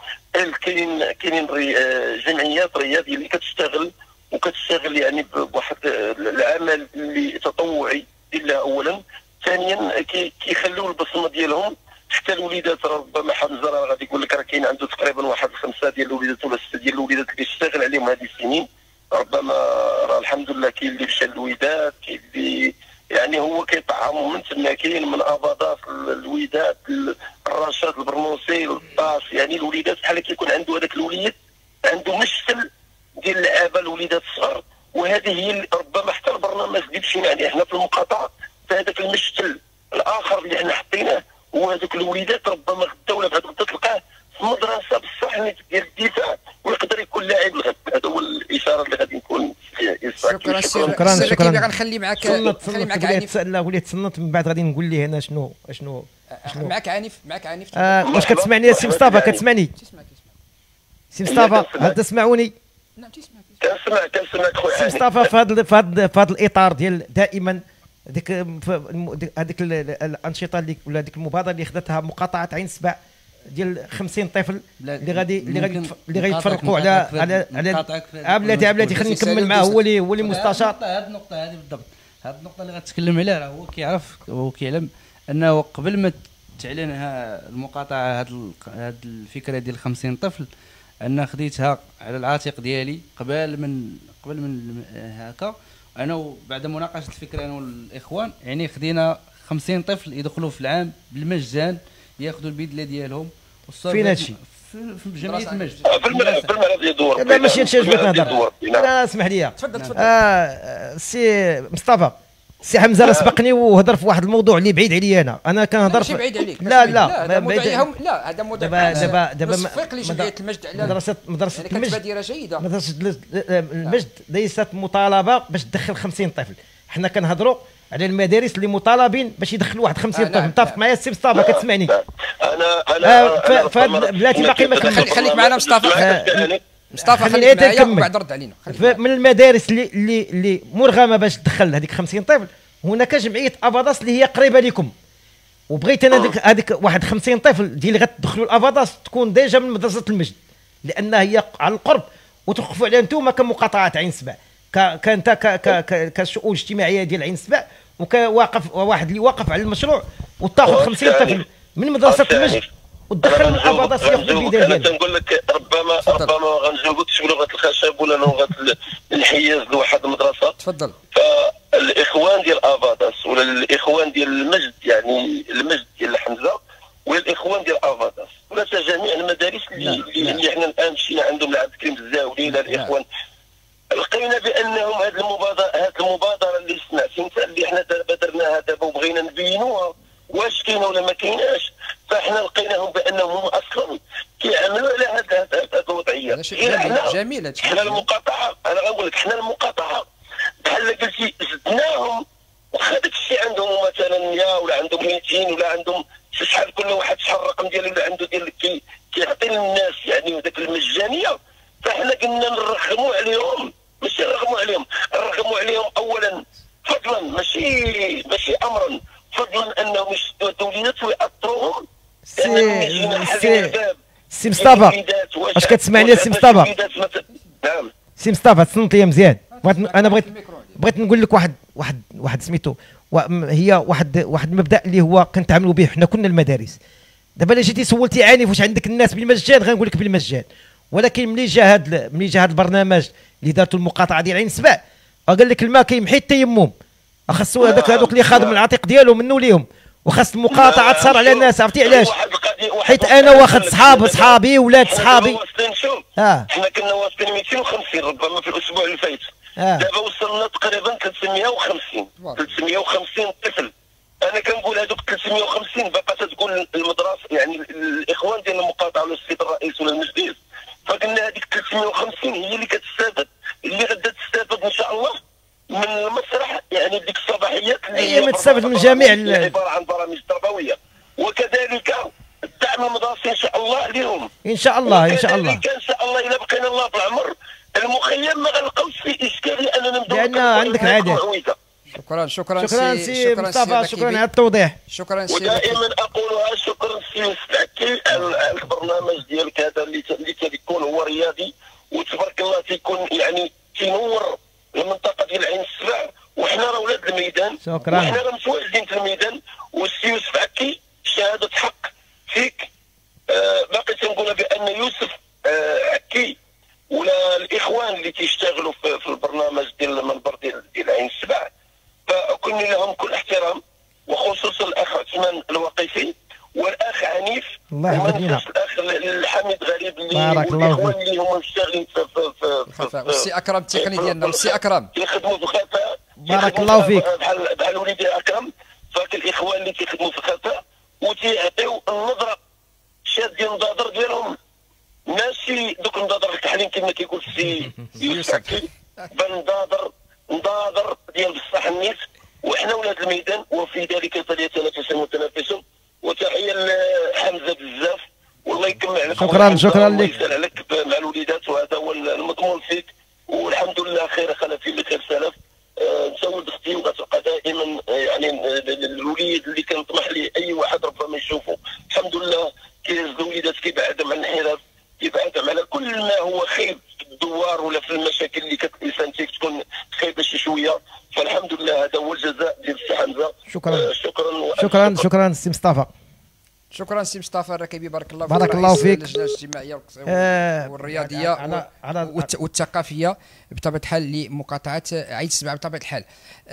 كاينين جمعيات رياضيه اللي كتشتغل يعني بواحد العمل اللي تطوعي لله اولا، ثانيا كيخليو البصمه ديالهم حتى الوليدات. ربما حمزه راه غادي يقول لك راه كاين عنده تقريبا واحد 5 ديال الوليدات ولا 6 ديال الوليدات اللي اشتغل عليهم هذه السنين، ربما راه الحمد لله كاين اللي مشى للوداد، كاين اللي يعني هو كيطعموا من تما، كاين من اباضات الوداد الرشاد البرنوسي الطاس، يعني الوليدات بحال كيكون عنده هذاك الوليد عنده مشتل ديال اللعابه الوليدات الصغار. وهذه هي ربما حتى البرنامج اللي مشينا عليه احنا في المقاطعه، فهذاك المشتل الاخر اللي احنا حطيناه هو هذوك الوليدات. ربما غدا ولا بعد غدا تلقاه في مدرسه بصح ديال الدفاع ويقدر يكون لاعب الغد. هذا هو الاشاره اللي غادي نكون شكرا. غنخلي معك عنيف. وليت تصنت من بعد غادي نقول ليه انا شنو معك عنيف. واش كتسمعني يا سي مصطفى؟ كتسمعني سي مصطفى؟ هل تسمعوني؟ نعم تسمعك. كنسمعك خويا سي مصطفى. في هذا الاطار ديال دائما هذيك الانشطه اللي ولا ديك المبادره اللي خدتها مقاطعه عين سبع ديال 50 طفل اللي غادي يتفرقوا على بلاتي خليني نكمل معاه. هو اللي مستشار. هذه النقطه هذه بالضبط، هذه النقطه اللي غتكلم عليها راه هو كيعرف وكيعلم انه قبل ما تعلنها المقاطعه هذه الفكره ديال 50 طفل، انا خديتها على العاتق ديالي قبل من هكا. انا بعد مناقشه الفكره انا والاخوان يعني خدينا 50 طفل يدخلوا في العام بالمجان، ياخذوا البدله ديالهم. فين هادشي؟ في جمعيه المجد في الملعب ديال الدور. لا ماشي هادشي بغيت نهضر. لا اسمح لي. تفضل. سي مصطفى، سي حمزه راه سبقني وهضر في واحد الموضوع اللي بعيد عليا. انا كنهضر ماشي بعيد عليك. لا بعيد عليهم. لا هذا موضوع دابا نصفق لي جمعيه المجد على مدرسه المجد كتبادره جيده. مدرسه المجد ليست مطالبه باش تدخل 50 طفل. حنا كنهضروا على المدارس اللي مطالبين باش يدخلوا واحد 50 طفل. متفق معايا السي مصطفى؟ كتسمعني؟ انا بلاتي باقي ما كملتش. خليك معنا مصطفى خليك معايا وبعد رد علينا. من المدارس اللي مرغمه باش تدخل هذيك 50 طفل هناك جمعيه افاداس اللي هي قريبه لكم، وبغيت انا هذيك واحد 50 طفل ديال اللي غتدخلوا الافاداس تكون ديجا من مدرسه المجد، لان هي على القرب وتوقفوا عليها انتم كمقاطعه عين سبع، كانت كشؤون اجتماعيه ديال عين سبع، وكواقف واحد اللي واقف على المشروع وتاخذ 50 طفل من مدرسه المجد وتدخل من افاداس ياخذ البدايه ديالها. انا تنقول لك ربما غنجاوبك بلغه الخشب ولا لغه الانحياز لواحد المدرسه. تفضل. فالاخوان ديال افاداس ولا الاخوان ديال المجد، يعني المجد ديال حمزه والاخوان ديال افاداس ولا جميع المدارس اللي احنا الان مشينا عندهم لعبد الكريم الزاولي الى الاخوان، لقينا بانهم هذه المبادره اللي سمعتي اللي احنا دابا درناها دابا وبغينا نبينوها واش كاينه ولا ما كايناش، فاحنا لقيناهم بانهم هم اصلا كيعملوا على هذه الوضعيه. جميل هذا حنا المقاطعه، انا غنقول لك حنا المقاطعه بحال قلتي زدناهم، واخا داك الشيء عندهم مثلا 100 ولا عندهم 200 ولا عندهم شحال، كل واحد شحال الرقم ديالو اللي عنده ديال كيعطي للناس يعني وداك المجانيه، فاحنا قلنا نرغموا عليهم، ماشي نرغموا عليهم، نرغموا عليهم اولا فضلا ماشي امرا، فضلا انهم يشدوا الدوليات ويأطروهم. سي مصطفى واش كتسمعني سي مصطفى؟ نعم سي مصطفى تصنت لي مزيان. انا بغيت نقول لك واحد سميتو، هي واحد المبدا اللي هو كنتعاملوا به حنا كنا المدارس. دابا الا جيتي سولتي عنيف واش عندك الناس بالمجان غنقول لك بالمجان، ولكن ملي جا هذا البرنامج اللي دارتو المقاطعه ديال عين السبع قال لك الماء كيمحي التيمم، خاصو هذوك اللي خادم العتيق ديالو منه ليهم، وخاص المقاطعه تصار على الناس. عرفتي علاش؟ حيت انا واخد صحابي ولاد صحابي حنا كنا واصلين 250 ربما في الاسبوع اللي فات، دابا وصلنا تقريبا 350 طفل. انا كنقول هذوك 350 باقا تقول المدرسه يعني الاخوان ديال المقاطعه ولا السيد الرئيس ولا المجلس، فقلنا هذيك 350 هي اللي كتستافد، اللي غادا تستافد ان شاء الله من المسرح، يعني ديك الصباحيات اللي هي ما تستافد من جميع عباره عن برامج تربويه، وكذلك الدعم المدرسي ان شاء الله لهم ان شاء الله ان شاء الله الا بقينا الله في العمر المخيم ما غنلقاوش فيه اشكاليه اننا نبداو لان عندك العدد. شكرا سي مصطفى، شكرا على التوضيح. شكرا سي. ودائما اقولها شكرا سي مستعكي على البرنامج ديالك هذا اللي تيكون هو رياضي، وتبارك الله تيكون يعني تينور المنطقه ديال عين السبع، وحنا راه ولاد الميدان، شكرا، وحنا راه متواجدين في الميدان، والسي يوسف عكي شهاده حق فيك. باقي تنقولها بان يوسف عكي ولا الاخوان اللي تيشتغلوا في البرنامج ديال المنبر ديال عين السبع، فاكن لهم كل احترام، وخصوصا الاخ عثمان الوقيفي والاخ عنيف، الله يهدينا، الاخ الحميد غريب بارك الله فيك، اللي هما مشتغلين في والسي اكرم التقني ديالنا، والسي اكرم كيخدموا في الخفاء، بارك الله فيك، بحال وليدي اكرم، فهاد الاخوان اللي كيخدموا في الخفاء وتيعطيو النظره شادين النظر ديالهم، ماشي دوك النظر الكحلين كما كيقول السي يوسف، بل نظاظر ديال بصح النيت، وحنا ولاد الميدان وفي ذلك فليتنافس المتنافسون. وتحيه لحمزه بزاف، والله يكمل عليك. شكرا لك، ويسهل عليك مع الوليدات، وهذا هو المضمون فيك، والحمد لله خير خلفي بخير سلف. انت ولد اختي وغتبقى دائما يعني الوليد اللي كنطمح ليه اي واحد ربما يشوفه. الحمد لله كيهز الوليدات كيبعدهم عن الانحراف، كيبعدهم على كل ما هو خيب في الدوار ولا في المشاكل اللي الانسان تكون خايبه شي شويه، فالحمد لله هذا هو الجزاء ديال السي حمزه. شكرا سي مصطفى. شكرا سي مصطفى الركبي، بارك الله فيك. بارك الله فيك. اللجنه الاجتماعيه والرياضيه والثقافيه بطبيعه الحال لمقاطعه عين السبع. بطبيعه الحال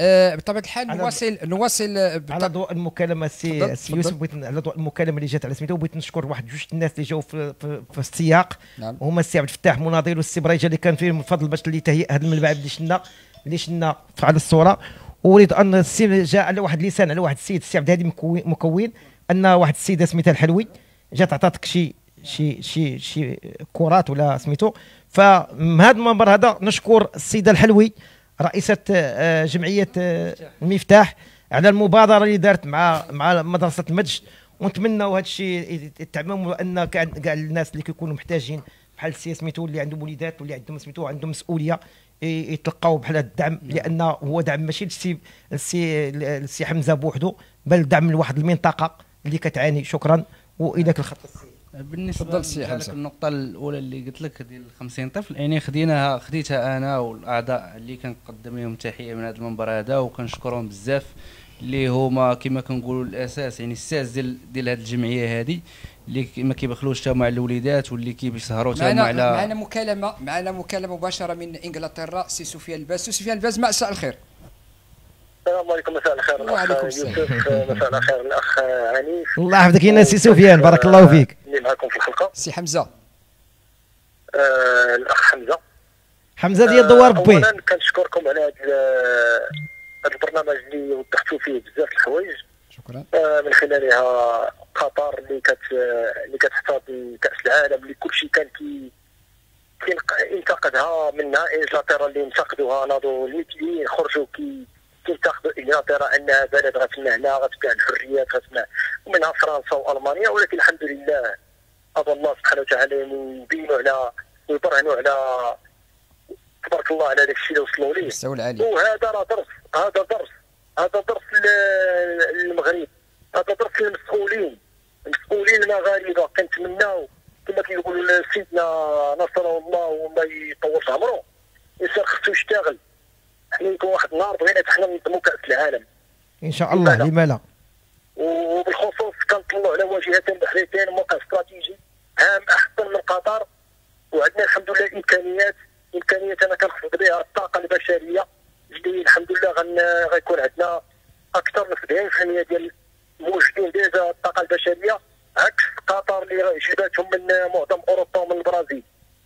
نواصل على ضوء المكالمه السي يوسف، بغيت على ضوء المكالمه اللي جات على سميتو، بغيت نشكر واحد جوج الناس اللي جاوا في السياق. نعم. هما السي عبد الفتاح مناضل والسي بريجه اللي كان فيه من الفضل باش اللي تهيئ هذا الملعب اللي شنا على الصوره. واريد ان السي جاء على واحد لسان على واحد السيد السي عبد الهادي مكون ان واحد السيده سميتها الحلوي جات عطاتك شي كرات ولا سميتو. فمن هذا المنبر هذا نشكر السيده الحلوي رئيسه جمعيه المفتاح على المبادره اللي دارت مع مدرسه المدج، ونتمنوا هذا الشيء يتعمم، وان كاع الناس اللي كيكونوا محتاجين بحال السي سميتو اللي عندهم وليدات واللي عندهم سميتو عندهم مسؤوليه يتلقاو بحال هذا الدعم، لان هو دعم ماشي السي حمزه بوحده، بل دعم لواحد المنطقه اللي كتعاني. شكرا واليك الخط. بالنسبه للنقطه الاولى اللي قلت لك ديال 50 طفل، يعني خديتها انا والاعضاء اللي كنقدم لهم تحيه من هذا المنبر هذا، وكنشكرهم بزاف، اللي هما كما كنقولوا الاساس، يعني الساس ديال هذه الجمعيه هذه، اللي ما كيبخلوش حتى مع الوليدات واللي كيسهروا حتى مع معنا مكالمه مباشره من انجلترا. سي سفيان الباز. سفيان الباز، مساء الخير. السلام عليكم. مساء الخير الاخ يوسف. مساء الخير الاخ عنيف. الله يحفظك يا سي سفيان، بارك الله فيك. اللي معكم في الحلقه سي حمزه. الاخ حمزه ديال دوار بيه. اولا كنشكركم على هذا البرنامج اللي وضحتوا فيه بزاف الحوايج. شكرا. من خلالها قطر اللي كتحتضن كاس العالم اللي كلشي كان ينتقدها، منها انجلترا اللي انتقدوها، ناضوا اللي خرجوا كينتقدوا انجلترا انها بلد غتمنع هنا غتبيع الحريات غتمنع، ومنها فرنسا والمانيا. ولكن الحمد لله هذا الله سبحانه وتعالى يبينوا على ويبرهنوا على تبارك الله على داك الشيء اللي وصلوا ليه. وهذا راه درس، هذا درس للمغرب، هذا درس للمسؤولين المغاربه. كنتمناو كما كيقول سيدنا نصره الله والله يطول عمره، الانسان خصو يشتغل. حنا يكون واحد النهار بغينا حنا ننظموا كاس العالم ان شاء الله، لما لا. وبالخصوص كنطلعوا على واجهتين بحريتين، موقع استراتيجي هام احسن من قطر، وعندنا الحمد لله امكانيات انا كنخفض بها الطاقه البشريه اللي الحمد لله غيكون عندنا اكثر من 70% ديال موجودين ديجا الطاقه البشريه، عكس قطر اللي جباتهم من معظم اوروبا ومن البرازيل.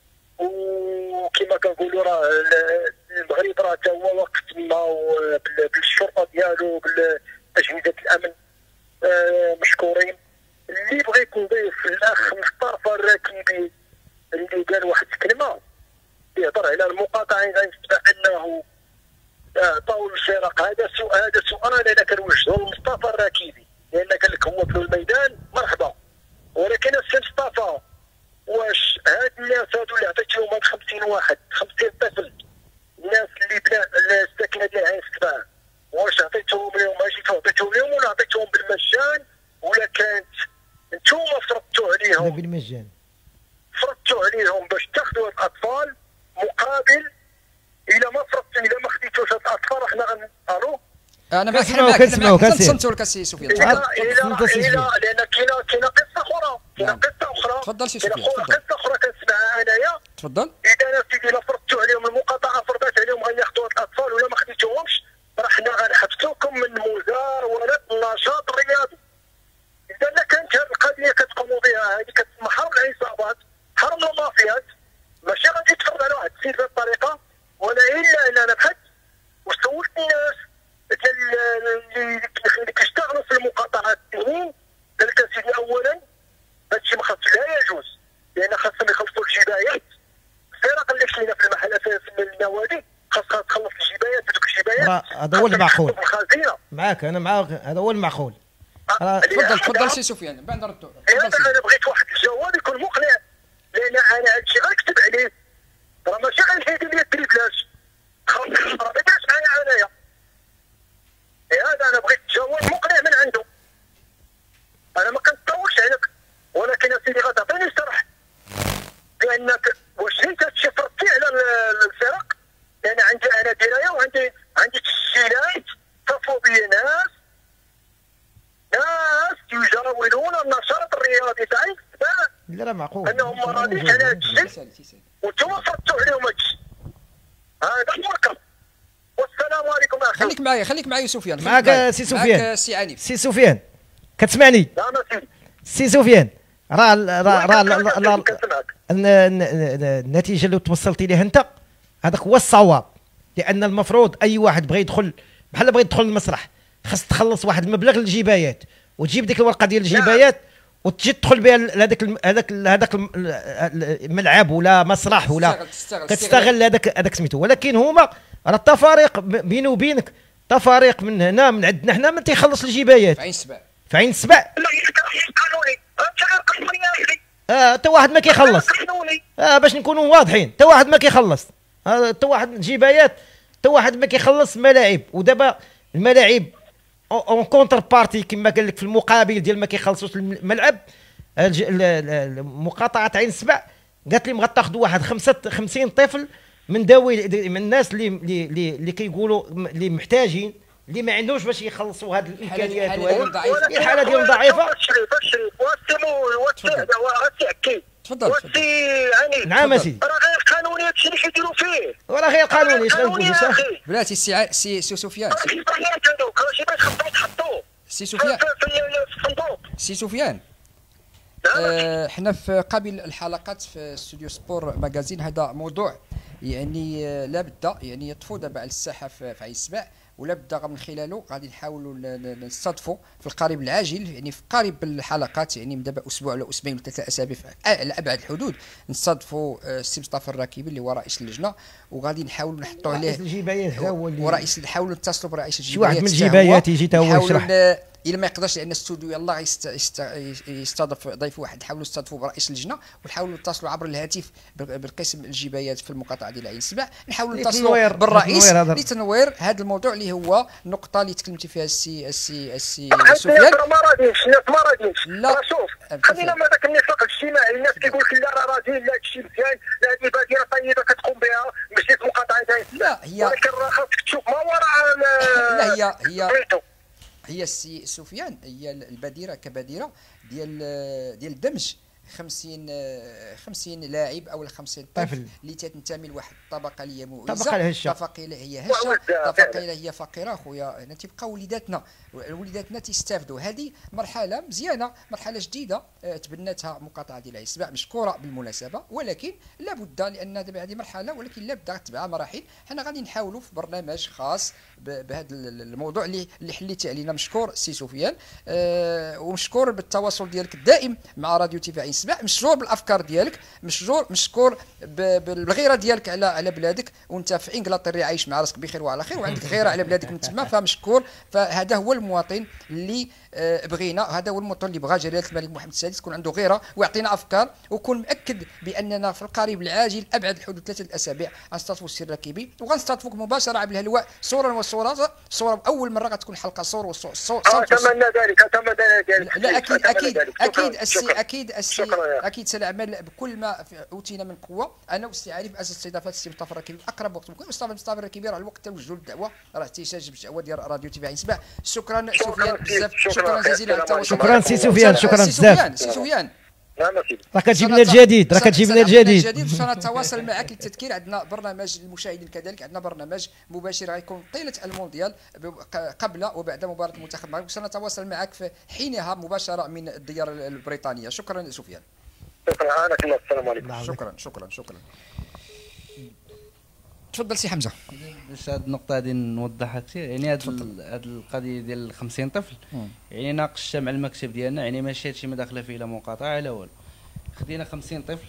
وكما كنقولوا راه المغرب راه حتى هو واقف تما بالشرطه ديالو بالاجهزه الامن مشكورين. اللي بغيت نضيف الاخ مصطفى الراكبي اللي قال واحد الكلمه يهضر على المقاطعين غنتبع انه طاول الفرق. هذا سؤال انا كنوجهه لمصطفى الراكبي، لان قال لك هو في الميدان مرحبا، ولكن السي مصطفى واش هاد الناس هادو اللي عطيتيهم هاد 50 واحد 50 طفل، الناس اللي الساكنه ديال عين سبع، واش عطيتهم لهم جيتو عطيتهم لهم ولا عطيتهم بالمجان، ولا كانت نتوما فرضتوا عليهم؟ لا بالمجان. فرضتوا عليهم باش تاخذوا هاد الاطفال مقابل الا ما خديتوش هاد الاطفال حنا الو انا ما كنسمعوك نتصنتوا لك السي سفيان. لان كاينه قصه اخرى، تفضل سي سفيان. قصه اخرى كنسمعها انايا. تفضل. اذا انا سيدي لا فرضتوا عليهم المقاطعه، فرضات عليهم غياخذوا هاد الاطفال ولا ما خديتوهمش، راه حنا غنحبسوكم من مزاوله النشاط الرياضي. اذا كانت هذه القضيه كتقوموا بها، هذه كتسمى حرب العصابات، حرب المافيات، ماشي غادي تفرض على واحد السيد بهذه الطريقه. ولا الا اننا بحثت وسولت الناس اللي كيشتغلوا في المقاطعات الدينيين، قال لك سيدي اولا هادشي ما خاصش لا يجوز، لان خاصهم يخلصوا الجبايات. الفرق اللي كاينه في المحلات في النوادي خاصها تخلص الجبايات، هذوك الجبايات هذا هو المعقول. معاك انا معاك، هذا هو المعقول. تفضل سي سفيان بعد نردوا. انا بغيت واحد الجواب يكون مقنع، لان انا هادشي غنكتب عليه، راه ماشي غنحيد لي التريبلاج، راه ما جاش معايا انايا. هذا انا بغيت جواب مقنع من عنده. انا ما كنتطولش عليك، ولكن سيدي غتعطيني شرح بانك واش انت فرضتي على الفرق، لان عندي انا درايه وعندي تسجيلات صفوا بي ناس يجرون النشاط الرياضي تاع السباع. لا معقول انهم ما راضيش على هذا الشيء وانتم فرضتوا عليهم هذا الشيء. هذا مركب. والسلام عليكم اخي. خليك معايا سفيان. معاك سي سفيان. معاك سي عنيف. سي سفيان كتسمعني؟ نعم سيدي. سي سفيان راه النتيجه اللي توصلتي ليها انت هذاك هو الصواب، لان المفروض اي واحد بغى يدخل بحال بغى يدخل المسرح خاص تخلص واحد المبلغ للجبايات، وتجيب ديك الورقه ديال الجبايات وتجي تدخل بها هذاك الملعب ولا مسرح ولا كتستغل هذاك سميتو. ولكن هما راه التفاريق بيني وبينك، تفاريق من هنا من عندنا حنا من تيخلص الجبايات في عين السبع. حتى واحد ما كيخلص. باش نكونوا واضحين، حتى واحد ما كيخلص، حتى واحد جبايات، حتى واحد ما كيخلص ملاعب. ودابا الملاعب اون كونتر بارتي كما قال لك في المقابل ديال ما كيخلصوش الملعب. مقاطعه عين السبع قالت لي غتاخذوا واحد 50 طفل من من الناس اللي كيقولوا اللي محتاجين، اللي ما عندهمش باش يخلصوا هذه الامكانيات وهذه الحاله ديالهم ضعيفه. تفضل. نعم سيدي. راه غير قانوني هادشي اللي كيديروا فيه، وراه غير قانوني. اش غنقولوا بلاتي سي سفيان. سي سفيان. احنا في قبل الحلقات في استوديو سبور ماغازين هذا موضوع يعني لا بد يعني يطفو دابا على الساحه في عين السبع، ولا بد من خلاله غادي نحاولوا نستضفوا في القريب العاجل، يعني في قريب الحلقات، يعني من دابا اسبوع ولا اسبوعين ولا 3 اسابيع على ابعد الحدود نستضفوا السي مصطفى الراكبي اللي هو رئيس اللجنه، وغادي نحاولوا نحطوا عليه رئيس الجبايات هو اللي ورئيس، نحاولوا نتصلوا برئيس شي الجبايات، واحد من الجبايات يجي تا هو يشرح. الا ما يقدرش لان الاستوديو يلاه يستضيف ضيف واحد، نحاولوا نستضيفوا برئيس اللجنه ونحاولوا نتصلوا عبر الهاتف بالقسم الجبايات في المقاطعه ديال عين السبع، نحاولوا نتصلوا بالرئيس لتنوير هذا الموضوع اللي هو النقطه اللي تكلمتي فيها السي سفيان. ما رادينش الناس ما رادينش. لا شوف خلينا ما ذاك النفاق الاجتماعي، الناس كيقول لك لا راه راضي، لا هادشي مزيان، لا هذه بادره طيبه كتقوم بها مجلس مقاطعه عين السبع. لا هي ولكن راه خاصك تشوف ما وراء لا هي سميتو. هي السي سفيان، هي البادره كبادره ديال دمج 50 لاعب او 50 طفل اللي تنتمي لواحد الطبقه اللي هي مؤوزه، طبقه اللي هي هشه، طبقه اللي هي فقيره. خويا هنا تيبقاو وليداتنا تيستافدوا. هذه مرحله مزيانه، مرحله جديده تبناتها مقاطعه ديال عين السبع مشكوره بالمناسبه، ولكن لابد لان دابا هذه مرحله، ولكن لابد تتبعها مراحل. حنا غادي نحاولوا في برنامج خاص بهذا الموضوع اللي حليتي علينا. مشكور سي سفيان، ومشكور بالتواصل ديالك الدائم مع راديو تيفي عين السبع، مشكور بالافكار ديالك، مشكور بالغيره ديالك على بلادك، وانت في انجلترا عايش مع راسك بخير وعلى خير، وعندك غيره على بلادك من تما، فمشكور. فهذا هو المواطن اللي بغينا، هذا هو المواطن اللي بغى جلاله الملك محمد السادس تكون عنده غيره ويعطينا افكار، وكون مأكد باننا في القريب العاجل ابعد الحدود 3 اسابيع غنستضيفوا السي الراكبي، وغنستضيفوك مباشره عبر الهواء صورا وصوره اول مره غتكون حلقه صور وصوت. اتمنى ذلك، اتمنى ذلك. لا اكيد سنعمل بكل ما اوتينا من قوه، انا والسي عارف اساس استضافه السي مصطفى الراكبي اقرب وقت ممكن. مصطفى الراكبي راه الوقت توجه الدعوه، راه تيسجل بالدعوه ديال راديو تيفي عين السبع. شكرا سفيان بزاف، شكرا جزيلا على التواصل. شكرا سي سفيان، شكرا بزاف. سي سفيان راك تجيب لنا الجديد، راك تجيب لنا الجديد. سنتواصل معك للتذكير. عندنا برنامج للمشاهدين كذلك، عندنا برنامج مباشر غيكون طيله المونديال قبل وبعد مباراه المنتخب المغربي، سنتواصل معك في حينها مباشره من الديار البريطانيه. شكرا سفيان. شكرا لك، السلام عليكم. شكرا. تفضل سي حمزه. باش هذه النقطه هذه نوضحها كثير، يعني هذه القضيه ديال 50 طفل يعني ناقشتها مع المكتب ديالنا، يعني ماشي هادشي ما داخله فيه لا مقاطعه لا والو. خدينا 50 طفل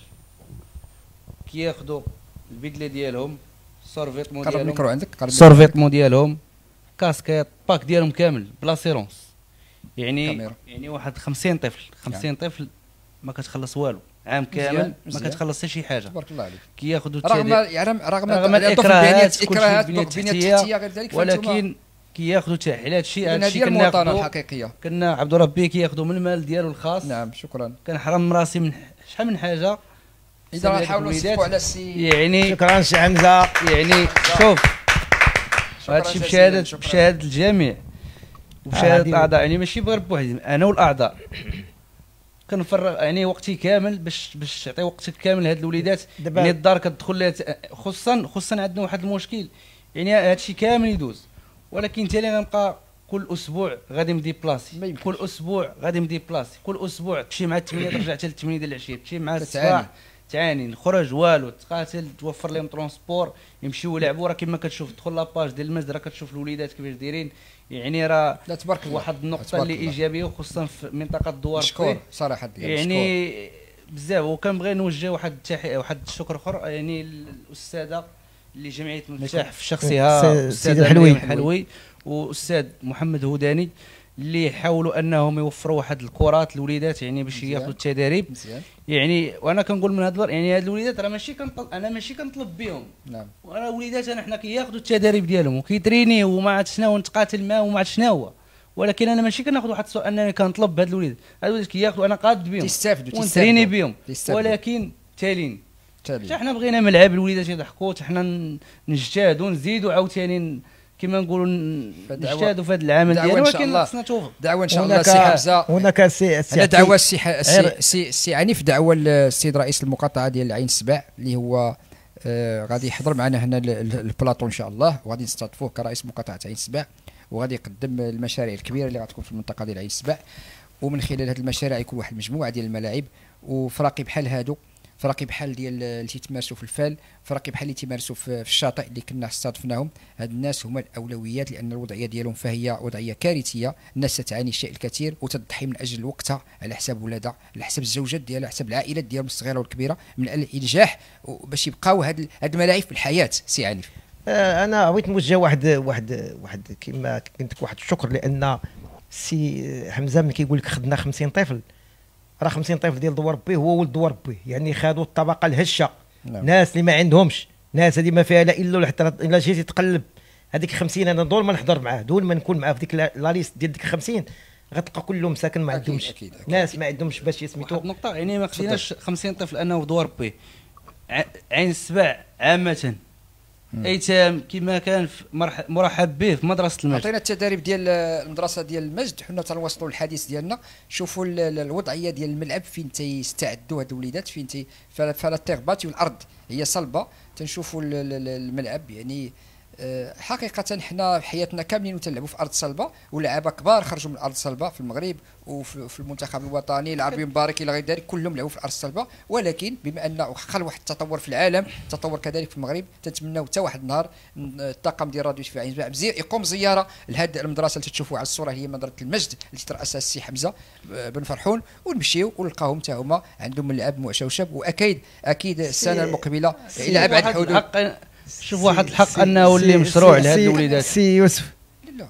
كياخذوا البدله ديالهم، السورفيتمون ديالهم، الميكرو عندك، السورفيتمون ديالهم، كاسكيط، باك ديالهم كامل بلا سيرونس. يعني واحد 50 طفل ما كتخلص والو، عام كامل ما كتخلص حتى شي حاجه. تبارك الله عليك. كياخذوا رغم الاكراهات البنيه التحتيه غير ذلك، ولكن كياخذوا تاهيلات. هذه المواطنه الحقيقيه. كنا عبد ربي كياخذوا من المال ديالو الخاص. نعم شكرا. كنحرم راسي من شحال من حاجه. اذا نحاولوا نصفوا على السي يعني شكرا سي حمزه. يعني شوف هادشي بشهاده الجميع وبشهاده الاعضاء، يعني ماشي بغير بوحدي، انا والاعضاء كنفرغ يعني وقتي كامل باش تعطي وقتك كامل لهاد الوليدات. يعني الدار كتدخل لها خصوصا عندنا واحد المشكل، يعني هادشي كامل يدوز، ولكن تالي غنبقى كل اسبوع غادي ندي بلاصي، كل اسبوع غادي ندي بلاصي، كل اسبوع تمشي مع 8 ترجع حتى ل 8 ديال العشيه، تمشي مع الصباح تعاني، نخرج والو، تقاتل، توفر لهم ترونسبور يمشيو يلعبوا. راه كما كتشوف تدخل لاباج ديال المسجد راه كتشوف الوليدات كيفاش دايرين، يعني راه تبارك الله واحد النقطه اللي ايجابيه، وخصوصا في منطقه الدوار. مشكور صراحه يعني بزاف. وكنبغي نوجه واحد الشكر اخر يعني الاستاذه اللي جمعيه مفتاح في شخصها، الاستاذ الحلوي والاستاذ محمد هوداني، اللي حاولوا انهم يوفروا واحد الكرات للوليدات يعني باش ياخذوا التدريب. يعني وانا كنقول من هذا يعني هاد الوليدات راه ماشي كنطلب بهم. نعم. وانا وليدات حنا كياخذوا التدريب ديالهم وكيترينيو وما عرفت شنو ونتقاتل معاه وما عرفت شنو هو، ولكن انا ماشي كناخذ واحد السؤال انني كنطلب بهاد الوليدات. هاد الوليدات كياخذوا انا قاد بهم تستافدوا ونتريني بهم، ولكن تالين حتى حنا بغينا ملعب الوليدات يضحكوا، حتى حنا نجتهدوا ونزيدوا عاوتاني كما نقولوا نجتهدوا في هذا العمل ديالنا، ولكن خصنا توفيق. دعوه ان شاء الله سي حمزه. هناك سي دعوه سي عنيف، دعوه للسيد رئيس المقاطعه ديال عين السبع اللي هو غادي يحضر معنا هنا البلاطو ان شاء الله، وغادي نستضيفوه كرئيس مقاطعه عين السبع، وغادي يقدم المشاريع الكبيره اللي غتكون في المنطقه ديال عين السبع. ومن خلال هذه المشاريع يكون واحد المجموعه ديال الملاعب، وفراقي بحال هادو، فراقي بحال ديال اللي تيتمارسوا في الفال، فراقي بحال اللي تيمارسوا في الشاطئ اللي كنا استضفناهم. هاد الناس هما الاولويات، لان الوضعيه ديالهم فهي وضعيه كارثيه. الناس تتعاني الشيء الكثير وتضحي من اجل وقتها على حساب ولادها، على حساب الزوجات ديالها، على حساب العائلات ديالهم الصغيره والكبيره، من اجل الانجاح باش يبقاو هاد الملاعب في الحياه. سي عنيف، انا بغيت نوجه واحد كما قلت لك واحد الشكر، لان سي حمزه ملي كيقول لك خدنا 50 طفل، راه 50 طفل ديال دوار بيه هو ولد دوار بيه، يعني خادوا الطبقه الهشه. نعم. ناس اللي ما عندهمش، ناس هذه ما فيها لا الا حتى الا جيتي تقلب هذيك 50 انا دول ما نحضر معاه، دول ما نكون معاه في ديك لا ليست ديال ديك 50 غتلقى كلهم ساكن ما أكيد عندهمش أكيد أكيد. ناس ما عندهمش باش يسميتو. واحد النقطه، يعني ما خديناش 50 طفل انه في دوار بيه. عين السبع عامه ايتام كما كان مرحب به في مدرسه المجد. عطينا التدريب ديال المدرسه ديال المجد، حنا تنواصلوا الحديث ديالنا. شوفوا الوضعيه ديال الملعب فين تيستعدوا هاد الوليدات، فين فلا التربات والارض هي صلبه. تنشوفوا الملعب يعني حقيقه حنا حياتنا كاملين تنلعبوا في ارض صلبه، ولعابه كبار خرجوا من الارض الصلبه في المغرب وفي المنتخب الوطني العربي مبارك الى غير ذلك، كلهم لعبوا في الارض الصلبه. ولكن بما ان خل واحد التطور في العالم، تطور كذلك في المغرب، تنتمناو حتى واحد النهار الطاقم ديال راديو شفاعي عين سبع يقوم زياره لهذه المدرسه اللي تشوفوا على الصوره، هي مدرسه المجد اللي ترأسها السي حمزه بن فرحون، ونمشيو ونلقاهم حتى هما عندهم ملعب مشوشب. واكيد السنه المقبله الى ابعد الحدود. شوف واحد الحق انه اللي مشروع لهاد الوليدات. سي يوسف، لا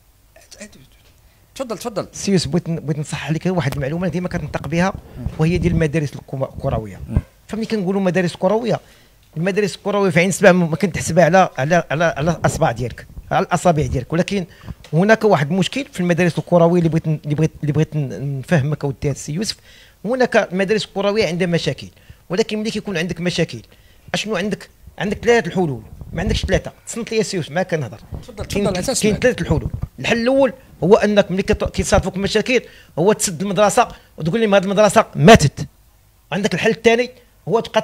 تفضل سي يوسف، بغيت نصحح لك واحد المعلومه ديما كنطق بها، وهي ديال المدارس الكرويه. فملي كنقولوا مدارس كرويه، المدارس الكرويه في عين سبع ما كنتحسبها على الاصابع ديالك، على الاصابع ديالك، ولكن هناك واحد المشكل في المدارس الكرويه اللي بغيت نفهمك اودي السي يوسف. هناك المدارس الكرويه عندها مشاكل، ولكن ملي كيكون عندك مشاكل اشنو عندك 3 الحلول، ما عندكش 3. تصنت لي يا سي يوسف ما كنهضر. تفضل كاين 3 الحلول. الحل الاول هو انك ملي كيصادفوك مشاكل هو تسد المدرسه وتقول لهم هذه المدرسه ماتت. عندك الحل الثاني هو تبقى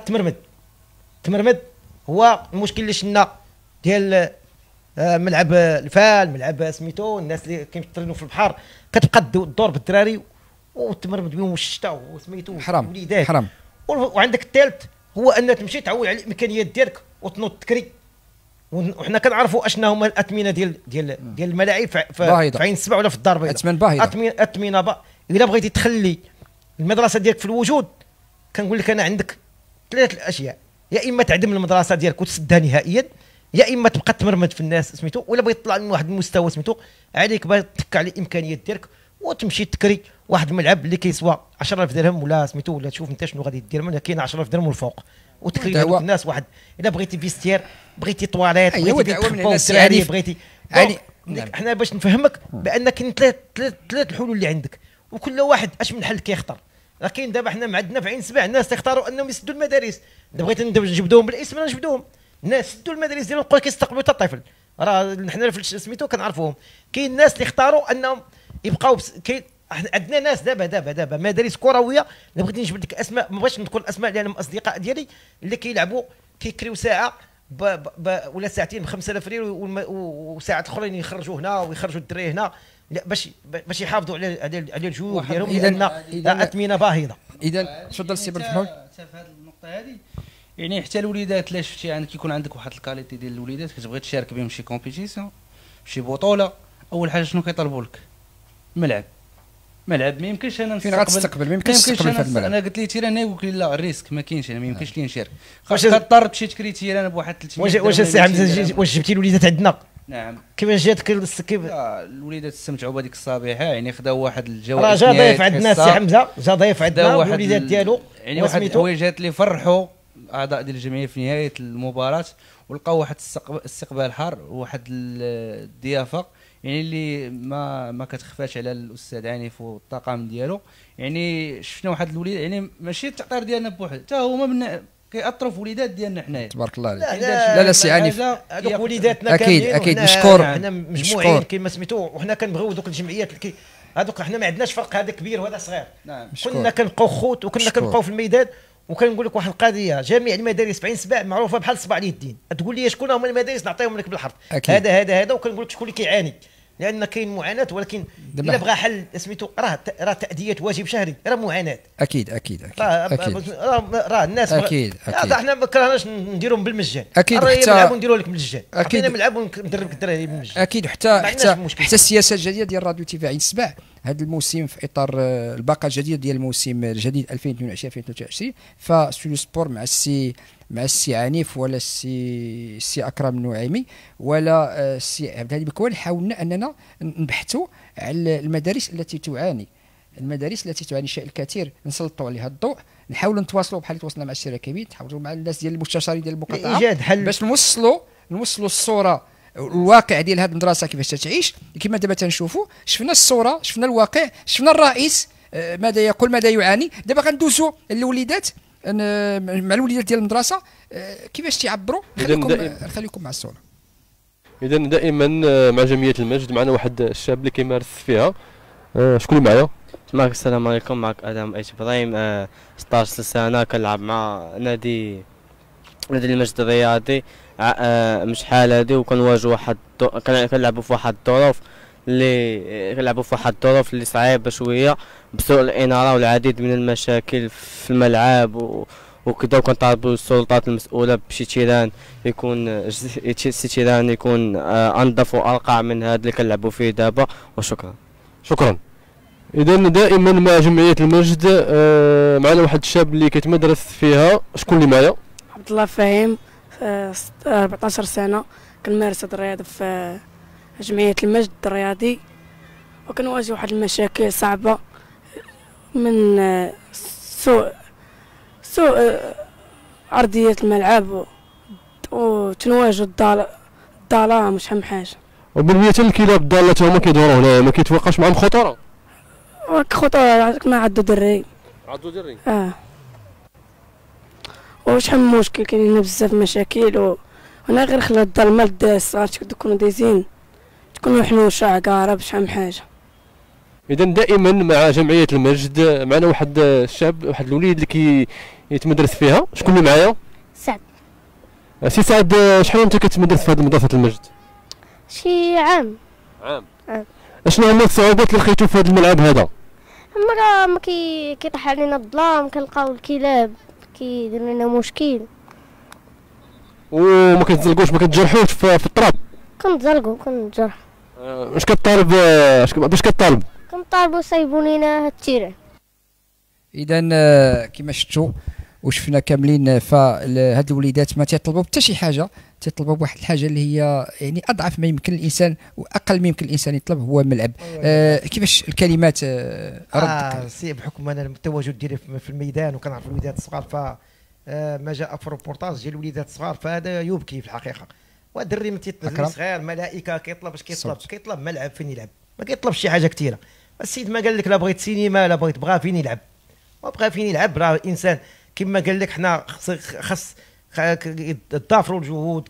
تمرمد. هو المشكل اللي شلنا ديال ملعب الفال، ملعب سميتو، الناس اللي كيترينوا في البحر كتبقى تدور بالدراري وتمرمد بهم الشتاء وسميتو حرام حرام. وعندك الثالث هو ان تمشي تعول على الامكانيات ديالك وتنوض تكري. وحنا كنعرفوا اشنا هما الاثمنه ديال الملاعب في عين السبع ولا في الدار البيضاء. اثمنه باهظه. اثمنه الا بغيتي تخلي المدرسه ديالك في الوجود، كنقول لك انا عندك 3 الاشياء: يا اما تعدم المدرسه ديالك وتسدها نهائيا، يا اما تبقى تمرمد في الناس سميتو، ولا بغيت تطلع من واحد المستوى سميتو عليك باغي تك على الامكانيات ديالك وتمشي تكري واحد الملعب اللي كيسوى 10,000 درهم ولا سميتو، ولا تشوف انت شنو غادي دير منه. كاين 10,000 درهم والفوق، وتكري لهذوك الناس واحد. الا بغيتي فيستير، بغيتي طواليت، بغيتي الدراري، بغيتي يعني حنا باش نفهمك بان كاين 3 الحلول اللي عندك، وكل واحد اش من حل كيختار. لكن دابا حنا عندنا في عين سبع الناس تختاروا انهم يسدوا المدارس. اذا بغيت نجبدوهم بالاسم انا نجبدوهم. الناس سدوا المدارس ديالهم بقاو كيستقبلوا حتى طفل. راه حنا في سميتو كنعرفوهم. كاين الناس اللي اختاروا انهم يبقاو كاين عندنا ناس دابا مدارس كرويه. الا بغيت نجبد لك اسماء، ما بغيتش نذكر الاسماء لان الاصدقاء ديالي اللي كيلعبوا كيكريو ساعه ولا ساعتين ب 5000 ريال، وساعات اخرين يخرجوا هنا ويخرجوا الدراري هنا باش يحافظوا على الجيوب ديالهم، لان اثمنه باهظه. اذا تفضل السي بن فحول. في هذه النقطه هذه، يعني حتى الوليدات لا شفتي عندك كيكون عندك واحد الكاليتي ديال الوليدات كتبغي تشارك بهم شي كومبيتيسيون شي بطوله، اول حاجه شنو كيطلبوا لك؟ ملعب ما يمكنش انا فين غتستقبل؟ ما يمكنش تستقبل في الملعب. انا قلت لي تيران يقول لي لا الريسك ما كاينش، انا ما يمكنش لي نشارك. كتضطر تمشي تكري تيران بواحد 300. واش السي حمزه واش جبتي الوليدات عندنا؟ نعم. كيفاش جاتك كيف؟ الوليدات استمتعوا بهذيك الصبيحه، يعني خداو واحد الجوائز. راه جا ضيف عندنا السي حمزه، جا ضيف عندنا الوليدات ديالو، يعني واحد الحوايجات اللي فرحوا اعضاء ديال الجمعيه في نهايه المباراه، ولقاو واحد استقبال حار وواحد الضيافه يعني اللي ما كتخفاش على الاستاذ عنيف والطاقم ديالو. يعني شفنا واحد الوليد، يعني ماشي التعطير ديالنا بوحد، حتى هما كيأثروا في وليدات ديالنا حنايا. تبارك الله عليك. لا سي عنيف، هذوك وليداتنا اكيد مشكور. حنا مجموعين كما سميتو، وحنا كنبغيو دوك الجمعيات هذوك. حنا ما عندناش فرق، هذا كبير وهذا صغير. نعم. كنا كنبقاو خوت وكنا كنبقاو في الميدان. وكنقول لك واحد القضيه: جميع المدارس في عين سبع معروفه بحال صباع اليدين. تقول لي شكون هما المدارس نعطيهم لك بالحرف، هذا وكنقول لك شكون اللي كيعاني. لان كاين معاناه، ولكن دابا الا بغى حل سميتو راه تاديه واجب شهري راه معاناه. اكيد اكيد اكيد راه الناس اكيد اكيد حنا ما كرهناش نديرهم بالمجان. اكيد راه حتى نلعبوا نديروا لك بالمجان، اكيد نلعب وندربك الدراري بالمجان. اكيد حتى السياسه الجديده ديال راديو تي في عين سبع هذا الموسم في اطار الباقه الجديده ديال الموسم الجديد 2022 2023. فستوديو سبور مع السي عنيف ولا السي اكرم النعيمي ولا السي عبد الهادي بكوال حاولنا اننا نبحثوا على المدارس التي تعاني شيء الكثير، نسلطوا عليها الضوء، نحاولوا نتواصلوا بحال اللي تواصلنا مع الشركه، نحاولوا مع الناس ديال المستشارين ديال المقاطعه ايجاد حل باش نوصلوا الصوره الواقع ديال هذه المدرسه كيفاش تعيش. كما دابا تنشوفوا شفنا الصوره، شفنا الواقع، شفنا الرئيس ماذا يقول، ماذا يعاني. دابا غندوزوا الوليدات مع الوليدات ديال المدرسه كيفاش تعبروا. خليكم مع الصوره. اذا دائما مع جمعيه المجد معنا واحد الشاب اللي كيمارس فيها. شكون اللي معايا؟ معك السلام عليكم، معك ادم ايت ابراهيم، 16 سنه، كنلعب مع نادي المجد الرياضي مش حال هادي، وكنواجهوا كنلعبوا في واحد الظروف اللي صعيبه شويه بسوء الاناره والعديد من المشاكل في الملعب وكذا، وكنطالبوا السلطات المسؤوله بشي تيران يكون تيران يكون انظف وارقع من هذا اللي كنلعبوا فيه دابا. وشكرا. شكرا. اذا دائما مع جمعيه المجد معنا واحد الشاب اللي كيتمدرس فيها. شكون اللي معايا؟ عبد الله فهيم، 14 سنه، كنمارس هاد الرياضه في جمعيه المجد الرياضي، وكنواجه واحد المشاكل صعبه من سوء ارضيه الملعب، وتنواجه الظلام وشحال من حاجه. وبالنسبه للكلاب الضاله هما كيدوروا هنايا، ما كيتوقعش معهم خطوره؟ خطوره ما عندو دري. وشحال من مشكل، كاينين بزاف مشاكل، وانا غير خلات الظلمه الصغار تكونوا دايزين، تكونوا حنوشه عقاره بشحال من حاجه. اذا دائما مع جمعيه المجد معنا واحد الشاب، واحد الوليد اللي كيتمدرس فيها. شكون اللي معايا؟ سعد. سي سعد، شحال انت كتمدرس في هذه مدرسه المجد؟ شي عام. اشنو هما الصعوبات اللي لقيتو في هذا الملعب هذا؟ مرة ما كيطيح علينا الظلام، كنلقاو الكلاب كيديروا لنا مشكل. وما كتزلقوش، ما كتجرحوش في التراب؟ كنتزلقوا كنتجرح. واش كطالب باش كطالب؟ كنطالبوا يصايبوا لينا هاد التيران. اذا كما شفتوا وشفنا كاملين، فهاد الوليدات ما تيطلبوا حتى شي حاجه، تيطلبوا بواحد الحاجه اللي هي يعني اضعف ما يمكن الانسان واقل ما يمكن الانسان يطلب هو الملعب. كيفاش الكلمات ردك؟ سي بحكم انا التواجد ديالي في الميدان وكنعرف الوليدات الصغار، فما جاء في الروبورتاج ديال الوليدات الصغار فهذا يبكي في الحقيقه. والدري صغير ملائكه كيطلب اش كيطلب ملعب فين يلعب، ما كيطلبش شي حاجه كثيره. السيد ما قال لك لا بغيت سينما لا بغى فين يلعب، ما بغى فين يلعب. راه الانسان كما قال لك حنا خص تضافروا الجهود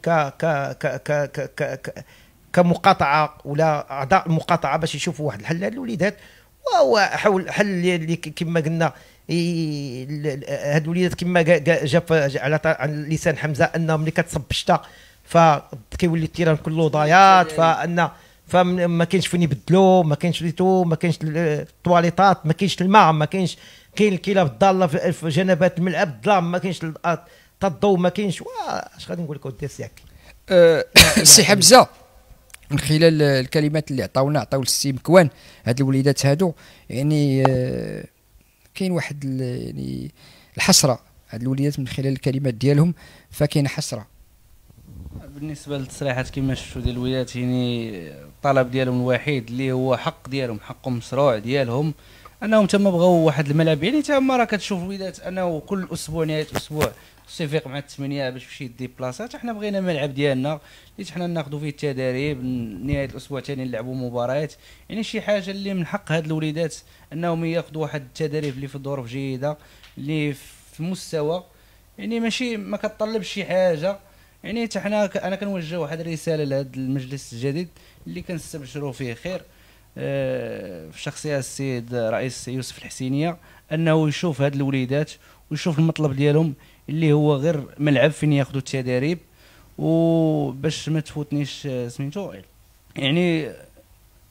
كمقاطعه ولا اعضاء المقاطعه باش يشوفوا واحد الحل للوليدات. وهو حل اللي كما قلنا هاد الوليدات كما جا على لسان حمزه انهم ملي كتصب الشتاء فكيولي التيران كله ضايات، فما كاينش فين يبدلوا، ما كاينش ليتو، ما كاينش الطواليطات، ما كاينش الماء، ما كاينش كاين الكلاب الضاله في جنبات الملعب، الظلام ما كاينش الضوء، ما كاينش. اش غادي نقول لك ودي السياك. السي حمزه، من خلال الكلمات اللي عطاو السي مكوان، هاد الوليدات هادو يعني كاين واحد يعني الحسره، هاد الوليدات من خلال الكلمات ديالهم فكاين حسره. بالنسبه للتصريحات كما شفتوا ديال الوليدات، يعني الطلب ديالهم الوحيد اللي هو حق ديالهم، حقهم مشروع ديالهم، انهم تما بغاو واحد الملعب. يعني تما راه كتشوف الوليدات انه كل اسبوع نهايه اسبوع الصيفيق مع الثمانيه باش يمشي يدي بلاصات. حنا بغينا ملعب ديالنا اللي حنا ناخذوا فيه التدريب، نهايه الاسبوع ثاني نلعبوا مباريات. يعني شي حاجه اللي من حق هاد الوليدات انهم ياخذوا واحد التدريب اللي في ظروف جيده، اللي في مستوى، يعني ماشي ما كتطلبش شي حاجه. يعني حتى حنا انا كنوجه واحد الرساله لهذا المجلس الجديد اللي كنستبشروا فيه خير، في شخصيه السيد رئيس يوسف الحسينيه، انه يشوف هاد الوليدات ويشوف المطلب ديالهم اللي هو غير ملعب فين ياخذوا التدريب. وباش ما تفوتنيش سميتو، يعني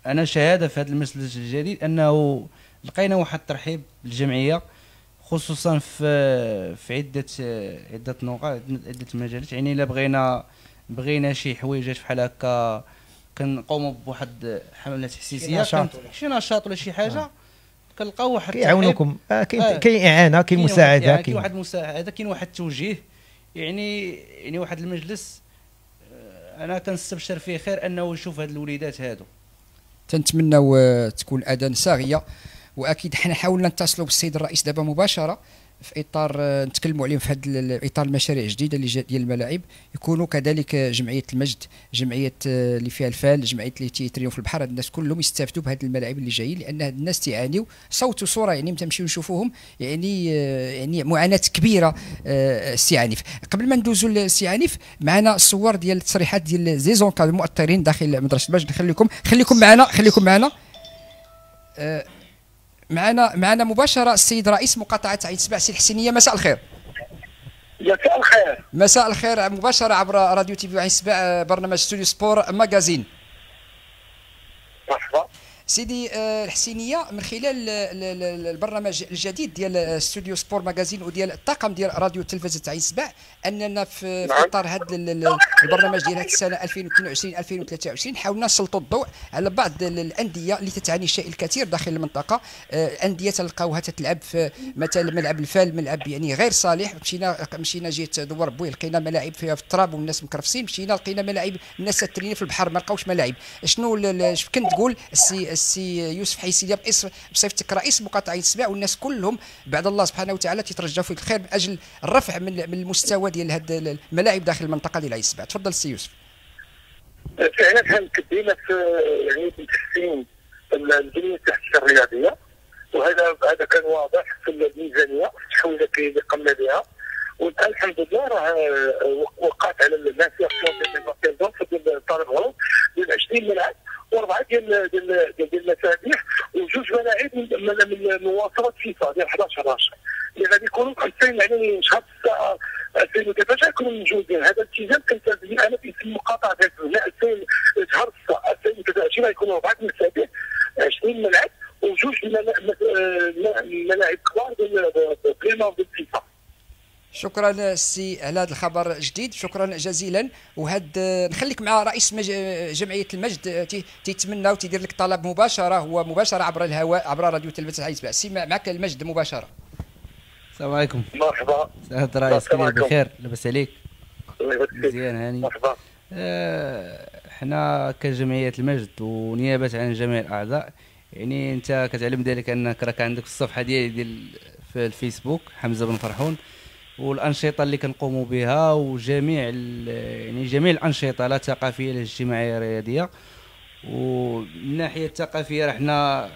انا شهاده في هذا المجلس الجديد انه لقينا واحد الترحيب بالجمعيه، خصوصا في عده نقاط، عده مجالات. يعني الا بغينا شي حويجات بحال هكا كنقوموا بواحد حملات تحسيسيه، شي نشاط ولا شي حاجه كنلقاو واحد كيعاونوكم. كاين اعانه، كاين مساعده، كاين واحد المساعده، كاين واحد التوجيه. يعني واحد المجلس انا كنستبشر فيه خير انه يشوف هاد الوليدات هادو. تنتمناو تكون اذان صاغيه، واكيد حنا حاولنا نتصلوا بالسيد الرئيس دابا مباشره في اطار نتكلموا عليهم في هذا اطار المشاريع الجديده اللي ديال الملاعب، يكونوا كذلك جمعيه المجد، جمعيه اللي فيها الفال، جمعيه اللي تيتريو في البحر، هاد الناس كلهم يستافدوا بهذه الملاعب اللي جايين، لان هاد الناس تيعانيو صوت وصوره. يعني متى نمشيو نشوفوهم يعني معاناه كبيره. السي عنيف، قبل ما ندوزوا للسي عنيف، معنا الصور ديال التصريحات ديال زيزون كانوا المؤطرين داخل مدرسه المجد. خليكم معنا معنا مباشره السيد رئيس مقاطعه عين سبع سي الحسينيه. مساء الخير. مساء الخير مباشره عبر راديو تي في عين سبع، برنامج ستوديو سبور ماغازين. مرحبا سيدي الحسينيه، من خلال البرنامج الجديد ديال ستوديو سبور ماغازين وديال الطاقم ديال راديو تلفزه عين سبع، اننا في اطار هذا البرنامج ديال هذه السنه 2022 2023 حاولنا نسلطوا الضوء على بعض الانديه اللي تتعاني الشيء الكثير داخل المنطقه. انديه تلقاوها تتلعب في مثلا ملعب الفال، ملعب يعني غير صالح. مشينا جهه دوار بوي لقينا ملاعب فيها في التراب والناس مكرفسين، مشينا لقينا ملاعب الناس تتريني في البحر ما لقاوش ملاعب. شنو كنت تقول السي يوسف حيسيدي بصفتك رئيس مقاطعه عين سبع، والناس كلهم بعد الله سبحانه وتعالى تيترجوا فيك الخير من اجل الرفع من المستوى ديال هذه الملاعب داخل المنطقه ديال عين سبع. تفضل السي يوسف. فعلا كان كدينا في يعني تحسين البنيه التحتيه الرياضيه، وهذا كان واضح في الميزانيه في التحويلات اللي قمنا بها. والان الحمد لله راه وقعت على الانسيرسيون ديال الطالب غلط ديال 20 ملعب واربعه ديال المسابيح وجوج ملاعب من مواصفات فيفا ديال 11 اللي غادي يكونوا خاصين يعني شهر 6 2013 يكونوا موجودين. هذا الالتزام كنتلزم انا في المقاطعه ديال شهر 6 2023 غيكونوا اربعه المسابيح 20 ملعب وجوج ملاعب كبار ديال بريمون ديال فيفا. شكرا سي على هذا الخبر الجديد، شكرا جزيلا. نخليك مع رئيس جمعيه المجد، تيتمنى وتيدير لك طلب مباشره، هو مباشره عبر الهواء عبر راديو تلفزه عين سبع. سي معك المجد مباشره. السلام عليكم. مرحبا. سعاده الرئيس، كيفك؟ بخير لاباس عليك؟ الله يبارك فيك. مزيان هاني. مرحبا. حنا كجمعيه المجد ونيابه عن جميع الاعضاء، يعني انت كتعلم ذلك انك راك عندك الصفحه ديال في الفيسبوك حمزه بن فرحون، والانشطه اللي كنقوموا بها وجميع يعني جميع الانشطه لا ثقافيه لا اجتماعيه رياضيه. ومن الناحيه الثقافيه راه حنا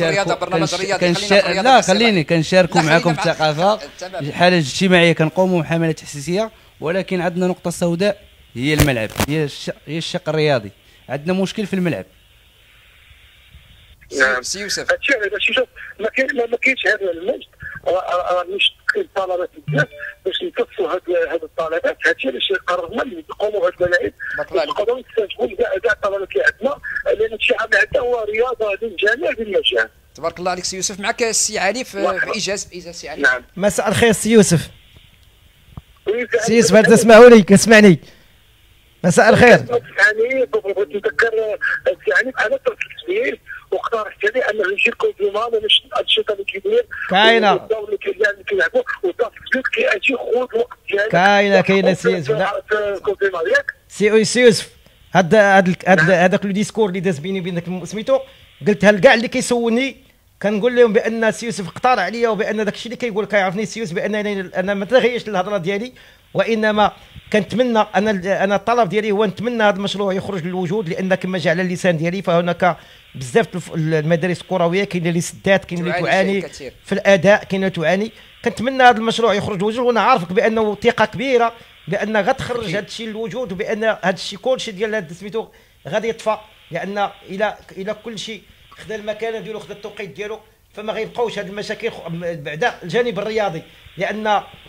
كنشاركوا معكم في الثقافه. الحاله الاجتماعيه كنقوموا بحملات تحسيسيه، ولكن عندنا نقطه سوداء هي الملعب، هي الشق الرياضي. عندنا مشكل في الملعب. نعم سي يوسف، هادشي شوف ما كاينش هذا المجد راه مش الطلبات بزاف باش نكثروا هاد الطلبات. هادشي علاش قررنا نقوموا بهاد الملاعب نقدروا نستافدوا كاع الطلبات اللي عندنا، لان هادشي عندنا هو رياضه للجميع بالمجان. تبارك الله عليك سي يوسف. معك السي عنيف في ايجاز سي عنيف. نعم. مساء الخير سي يوسف. سي يوسف هل تسمعوني؟ كتسمعني؟ مساء الخير. يعني بغيت نذكر السي عنيف انا التسجيل واقترحت عليه انه يجي الكونفيرمان باش الانشطه اللي كيدير كاينه الدور اللي كيلعبوا والتصويت كيجي خذ الوقت ديالك. كاينه سي يوسف. سي يوسف هذاك لو ديسكور اللي داز بيني وبينك سميتو قلتها لكاع اللي كيسولني، كنقول لهم بان سي يوسف اقترح عليا وبان داك الشيء اللي كيقول كيعرفني سي يوسف بان انا ما تغيرش الهضره ديالي، وانما كنتمنى انا الطلب ديالي هو نتمنى هذا المشروع يخرج للوجود، لان كما جاء على اللسان ديالي فهناك بزاف المدارس الكرويه كاين اللي سدات، كاين اللي تعاني في الاداء، كاين اللي تعاني. كنتمنى هذا المشروع يخرج للوجود، وانا عارفك بانه ثقه كبيره بان غتخرج هذا الشيء للوجود، وبان هذا الشيء كلشي ديال هذا سميتو غادي يطفى، لان الى كل شيء خدا المكانه ديالو خدا التوقيت ديالو فما غيبقاوش هذه المشاكل بعد الجانب الرياضي، لان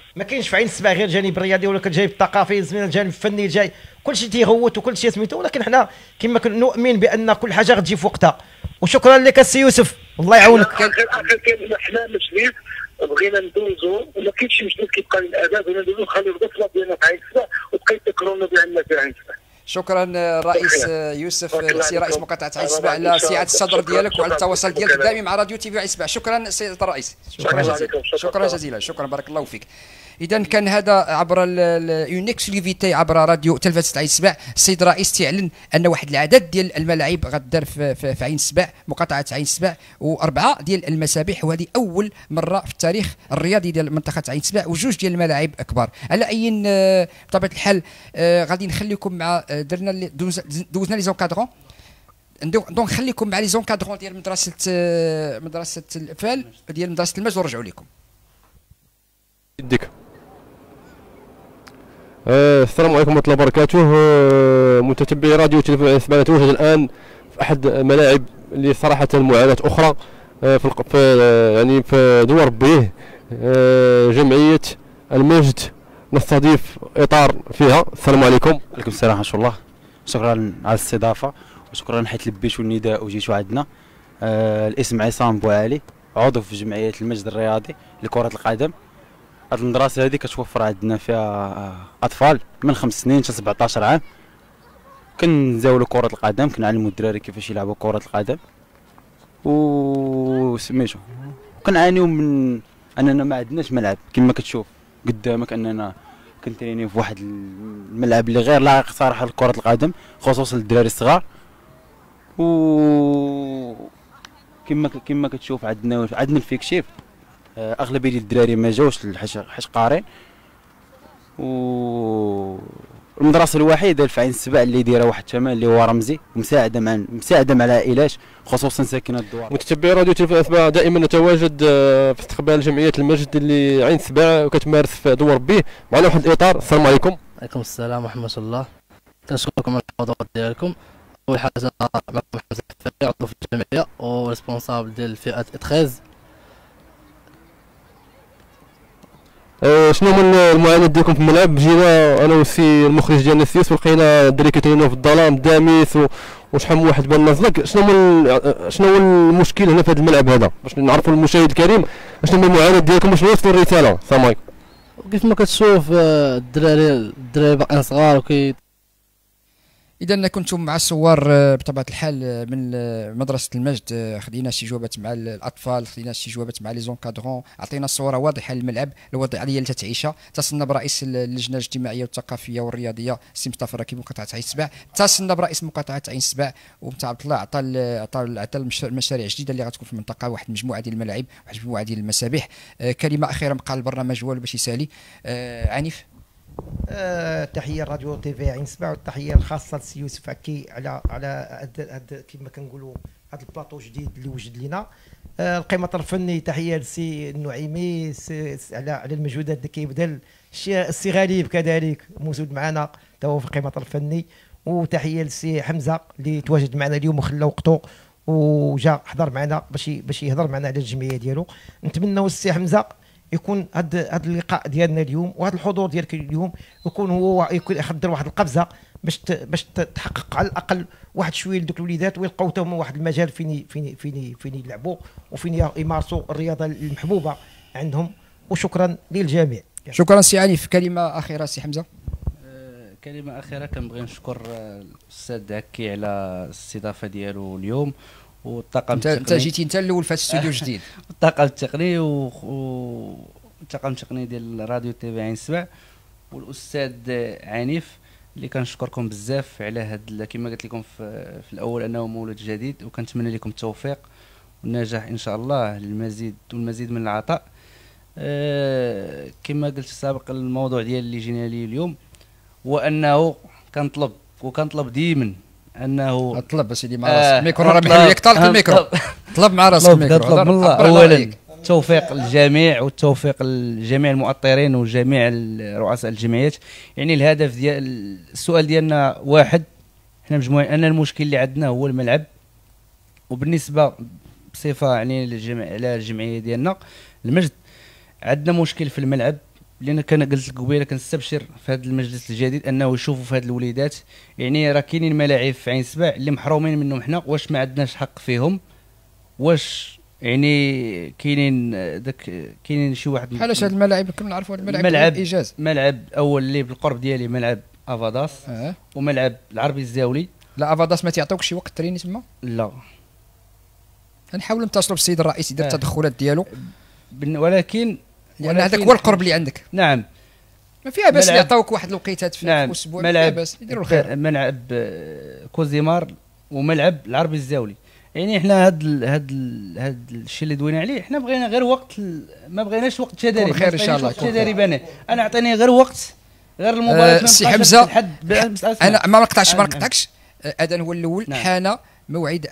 ما كاينش في عين السبع غير الجانب الرياضي ولا الجانب الثقافي، زميل الجانب الفني جاي، كلشي تيغوت وكلشي سميتو، ولكن حنا كما كنؤمن بان كل حاجه غتجي في وقتها. وشكرا لك السي يوسف، الله يعاونك. اخر كلمه، حنا مجلس بغينا ندوزو وما كاينش شي مجلس كيبقى للاداب، بغينا ندوزو نخليو البصمه ديالنا في عين السبع وبقى يذكرونا بان في عين السبع. شكرا الرئيس يوسف، سي رئيس مقاطعه عين السبع، على سعه الصدر ديالك وعلى التواصل ديالك الدائم مع راديو تي في عين السبع. شكرا سيد الرئيس، شكرا جزيلا، شكرا جزيلا، شكرا، بارك الله فيك. اذا كان هذا عبر اون اكسكلوزيفيتي عبر راديو تلفزه عين السبع. السيد الرئيس تعلن ان واحد العدد ديال الملاعب غدار في عين السبع، مقاطعه عين السبع، و4 ديال المسابح، وهذه اول مره في التاريخ الرياضي ديال منطقه عين السبع، وجوج ديال الملاعب كبار. على اي بطبيعه الحال غادي نخليكم مع درنا دوزنا لي زونكادرون، دونك نخليكم مع لي زونكادرون ديال مدرسه الافال ديال مدرسه المجد ونرجعوا لكم. يديك. السلام عليكم ورحمه الله وبركاته. متتبعي راديو تلفزيون عين السبع، نتواجد الان في احد الملاعب اللي صراحه معاناه اخرى يعني في دوار بيه. جمعيه المجد نستضيف اطار فيها. السلام عليكم. وعليكم السلام ورحمه الله. شكرا على الاستضافه وشكرا حيت لبيتوا النداء وجيتوا عندنا. الاسم عصام بوعلي، عضو في جمعيه المجد الرياضي لكره القدم. هذه المدرسه هذه كتوفر عندنا فيها اطفال من 5 سنين حتى 17 عام، كنزاولوا كره القدم، كنعلموا الدراري كيفاش يلعبوا كره القدم، وسميتو كنعانيو من اننا ما عندناش ملعب. كما كتشوف قدامك اننا كنترينيو في واحد الملعب اللي غير لائق صراحه لكره القدم، خصوصا للدراري الصغار. و كما كتشوف عندنا الفيكشيف، اغلبيه الدراري ما جاوش حيت قارين. و المدرسه الوحيده في عين السبع اللي دايره واحد الثمن اللي هو رمزي، مساعده مع العائلات خصوصا ساكنه الدوار. متتبعي راديو تلفزيون السبع، دائما نتواجد في استقبال جمعيه المجد اللي عين السبع وكتمارس في دوار بيه. معنا واحد الاطار. السلام عليكم. وعليكم السلام ورحمه الله. كنشكركم على الحضور ديالكم. اول حاجه معكم حمزه الفري، عضو في الجمعيه وريسبونسابل ديال فئه اتخاز. شنو هما المعاناه ديالكم في الملعب؟ جينا انا والسي المخرج ديالنا السيوس ولقينا الدراري كيترينوا في الظلام داميس وشحال من واحد بان نازلك. شنو هو المشكل هنا في هذا الملعب هذا باش نعرفوا المشاهد الكريم شنو هما المعاناه ديالكم باش نوصلوا الرساله؟ السلام عليكم. كيف ما كتشوف الدراري باقيين صغار إذا كنتم مع الصور بطبيعة الحال من مدرسة المجد. خدينا شي جوابات مع الأطفال، خدينا شي جوابات مع لي زونكادرون، عطينا صورة واضحة للملعب، الوضعية اللي تتعيشها. اتصلنا برئيس اللجنة الاجتماعية والثقافية والرياضية السي مصطفى راكب مقاطعة عين السبع، اتصلنا برئيس مقاطعة عين السبع ومتاع عبد الله عطى المشاريع جديدة اللي غتكون في المنطقة، واحد المجموعة ديال الملاعب، واحد المجموعة ديال المسابح. كلمة أخيرة بقى البرنامج هو باش يسالي. عنيف. تحيه راديو تي في عين السبع، والتحيه الخاصه للسي يوسف عكي على هاد كما كنقولوا هذا البلاطو جديد اللي وجد لنا. القيمه الفني تحيه للسي النعيمي على المجهودات اللي كيبذل. السي غاليب كذلك موجود معنا تا هو في القيمه الفني. وتحيه للسي حمزه اللي تواجد معنا اليوم وخلى وقته وجا حضر معنا باش يهضر معنا على الجمعيه ديالو. نتمنوا السي حمزه يكون هذا اللقاء ديالنا اليوم وهذا الحضور ديالك اليوم يكون هو يخدر واحد القفزه باش تحقق على الاقل واحد شويه لدوك الوليدات ويلقاو تما واحد المجال فين يلعبوا وفين يمارسوا الرياضه المحبوبه عندهم. وشكرا للجميع. شكرا سي عنيف. كلمه اخيره سي حمزه. كلمه اخيره كنبغي نشكر الاستاذ عكي على الاستضافه ديالو اليوم والطاقم التقني. انت جيتي انت الاول في هذا الاستوديو الجديد. الطاقم التقني والطاقم التقني ديال راديو تي في عين السبع والاستاذ عنيف اللي كنشكركم بزاف على هاد كما قلت لكم في الاول انه مولود جديد، وكنتمنى لكم التوفيق والنجاح ان شاء الله، المزيد من العطاء. كما قلت سابقا الموضوع ديال اللي جينا ليه اليوم هو انه كنطلب ديما انه اطلب سيدي مع راسك الميكرو راه محل لك طالق الميكرو. طلب مع راسك الميكرو. نطلب من الله اولا التوفيق للجميع والتوفيق لجميع المؤطرين وجميع رؤساء الجمعيات. يعني الهدف ديال السؤال ديالنا واحد، حنا مجموعين ان المشكل اللي عندنا هو الملعب، وبالنسبه بصفه يعني على الجمعيه ديالنا المجد عندنا مشكل في الملعب لان كان قلت لك قبيله كنستبشر في هذا المجلس الجديد انه يشوفوا في هذه الوليدات، يعني راه كاينين ملاعب في عين سباع اللي محرومين منهم حنا، واش ما عندناش حق فيهم؟ واش يعني كاينين شي واحد بحالاش هاد الملاعب كنا نعرفوا هاد الملاعب ملعب ملعب اول اللي بالقرب ديالي ملعب افاداس وملعب العربي الزاولي. لا افاداس ما تيعطيوك شي وقت تريني تما؟ لا نحاولوا نتصلوا بالسيد الرئيس يدير التدخلات ديالو، ولكن لان هذاك هو القرب اللي عندك. نعم ما فيها باس يعطيوك واحد الوقيتات في الاسبوع. ملعب باس يديروا الخير. ملعب كوزيمار وملعب العربي الزاولي. يعني احنا هاد الشيء اللي دوينا عليه، احنا بغينا غير وقت، ما بغيناش وقت تدريب. خير ان شاء الله. تدريب انا اعطيني غير وقت، غير المباراه. سي حمزه انا ما نقطعكش. اذان هو الاول. نعم. حان موعد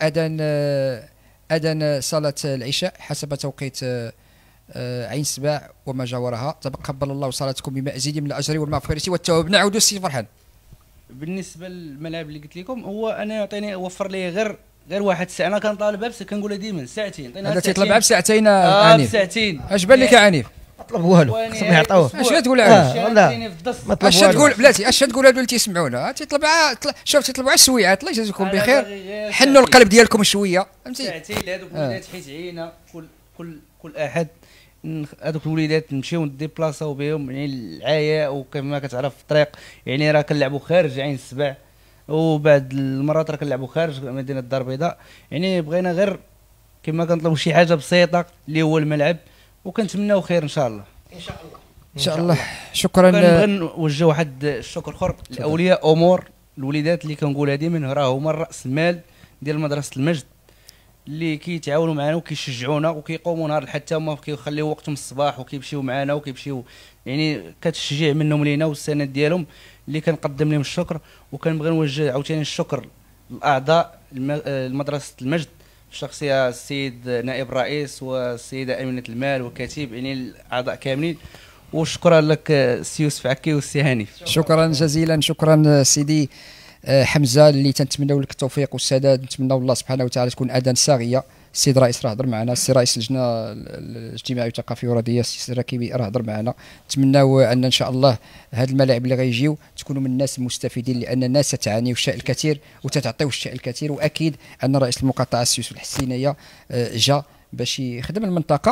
اذان صلاه العشاء حسب توقيت عين سباع وما جاورها. تقبل الله صلاتكم بمزيد من الاجر والمغفره والتوبه. نعود السي فرحان. بالنسبه للملاعب اللي قلت لكم، هو انا يعطيني وفر لي غير واحد ساعه. انا كنطالبها بس كنقولها ديما ساعتين. هذا تيطلبها بساعتين عنيف. بساعتين. اش بان لك عنيف؟ طلب والو خصهم يعطوه. اش تقول عنيف؟ اش تقول بلاتي؟ اش تقول هادو اللي تيسمعونا؟ شوف تيطلبوا على السويعات. الله يجازيكم بخير، حنوا القلب ديالكم شويه. فهمتي؟ ساعتين لهذوك الوليدات حيت عينا كل احد. هذوك الوليدات نمشيو نديبلاصاو بهم، يعني العايه وكما كتعرف في الطريق، يعني راه كنلعبوا خارج عين السباع، وبعد المرات راه كنلعبوا خارج مدينه الدار البيضاء. يعني بغينا غير كما كنطلبوا شي حاجه بسيطه اللي هو الملعب، وكنتمناو خير ان شاء الله. ان شاء الله. شكرا. كنبغي نوجه واحد الشكر اخر لاولياء امور الوليدات اللي كنقولها ديما، راه هما راس المال ديال مدرسه المجد، اللي كيتعاونوا معنا وكيشجعونا وكيقوموا نهار حتى هما كيخليو وقتهم الصباح وكيمشيو معنا وكيمشيو، يعني كتشجيع منهم لينا والسند ديالهم اللي كنقدم لهم الشكر. وكنبغي نوجه عاوتاني الشكر لاعضاء مدرسه المجد الشخصيه السيد نائب الرئيس والسيده امينه المال والكاتب، يعني الاعضاء كاملين. وشكرا لك السي يوسف عكي والسي هانيف. شكرا جزيلا. شكرا سيدي حمزه، اللي تنتمناو لك التوفيق والسداد. نتمناو الله سبحانه وتعالى تكون اذان صاغيه. السيد الرئيس راه هضر معنا، السي رئيس اللجنه الاجتماعيه والثقافيه والرياضيه السي الراكبي راه هضر معنا. نتمناو ان شاء الله هاد الملاعب اللي غيجيو تكونوا من الناس المستفيدين، لان الناس تعاني والشيء الكثير وتتعطيو الشيء الكثير. واكيد ان رئيس المقاطعه السي يوسف الحسينيه جا باش يخدم المنطقه.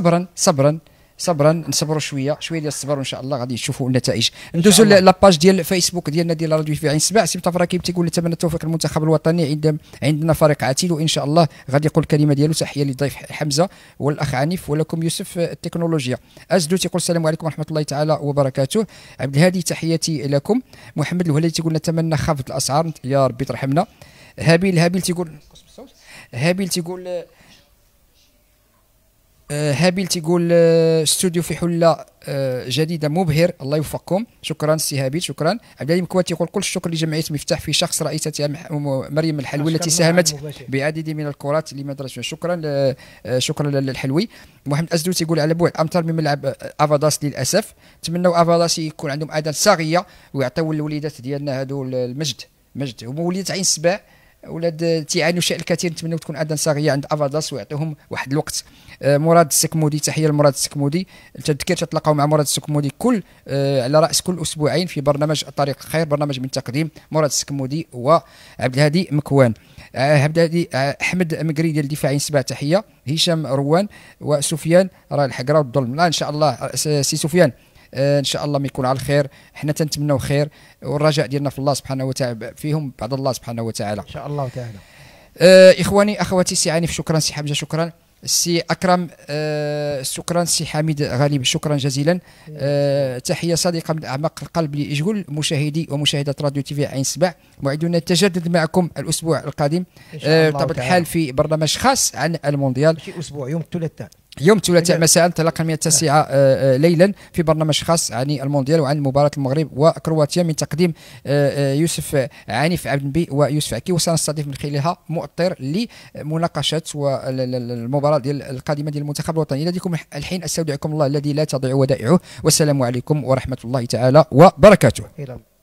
صبرا نصبروا شويه ديال الصبر، وان شاء الله غادي نشوفوا النتائج. ندوزوا لاباج ديال الفيسبوك ديالنا ديال راديو في عين سباع. سي مصطفى راكب تيقول نتمنى التوفيق للمنتخب الوطني، عندنا فريق عتيد وان شاء الله غادي يقول الكلمه ديالو. تحيه للضيف حمزه والاخ عنيف ولكم يوسف التكنولوجيا. ازدو تيقول السلام عليكم ورحمه الله تعالى وبركاته. عبد الهادي تحياتي لكم. محمد الوهلي تيقول نتمنى خفض الاسعار يا ربي ترحمنا. هابيل تيقول استوديو في حله جديده مبهر، الله يوفقكم. شكرا سي هابيل. شكرا. عبد العليم كواتي يقول كل الشكر لجمعيه مفتاح في شخص رئيستها مريم الحلوي التي ساهمت بعديد من الكرات لمدرسه. شكرا للحلوي. محمد ازدو تيقول على بعد امتر من ملعب افاداس للاسف. نتمنوا افاداس يكون عندهم اذان صاغيه ويعطيو الوليدات ديالنا هادو المجد هما وليدات عين سباع، ولاد تيعانيوا شيء الكثير. نتمنوا تكون اذان صاغيه عند افاداس ويعطيهم واحد الوقت. مراد السكمودي تحيه لمراد السكمودي. التذكير تتلاقاو مع مراد السكمودي على راس كل اسبوعين في برنامج طريق الخير، برنامج من تقديم مراد السكمودي وعبد الهادي مكوان. عبد الهادي احمد مقري ديال دفاع عين سباع تحيه. هشام روان وسفيان راه الحقره والظلم. لا ان شاء الله سي سفيان ان شاء الله ما يكون على الخير. حنا تنتمناو خير والرجاء ديالنا في الله سبحانه وتعالى، فيهم بعد الله سبحانه وتعالى ان شاء الله تعالى. اخواني اخواتي سي عنيف شكرا، سي حمزه شكرا، سي اكرم شكرا، سي حميد غالب شكرا جزيلا. تحيه صادقه من اعماق القلب لجل مشاهدي ومشاهدات راديو تي في عين سباع. موعدنا التجدد معكم الاسبوع القادم بطبيعه الحال في برنامج خاص عن المونديال. شي اسبوع يوم الثلاثاء مساء انطلاقا من 9 ليلا في برنامج خاص عن المونديال وعن مباراة المغرب وكرواتيا من تقديم يوسف عنيف عبد النبي ويوسف عكي. وسنستضيف من خلالها مؤطر لمناقشة والمباراة ديال القادمة ديال المنتخب الوطني. الى ديكم الحين استودعكم الله الذي لا تضيع ودائعه، والسلام عليكم ورحمة الله تعالى وبركاته.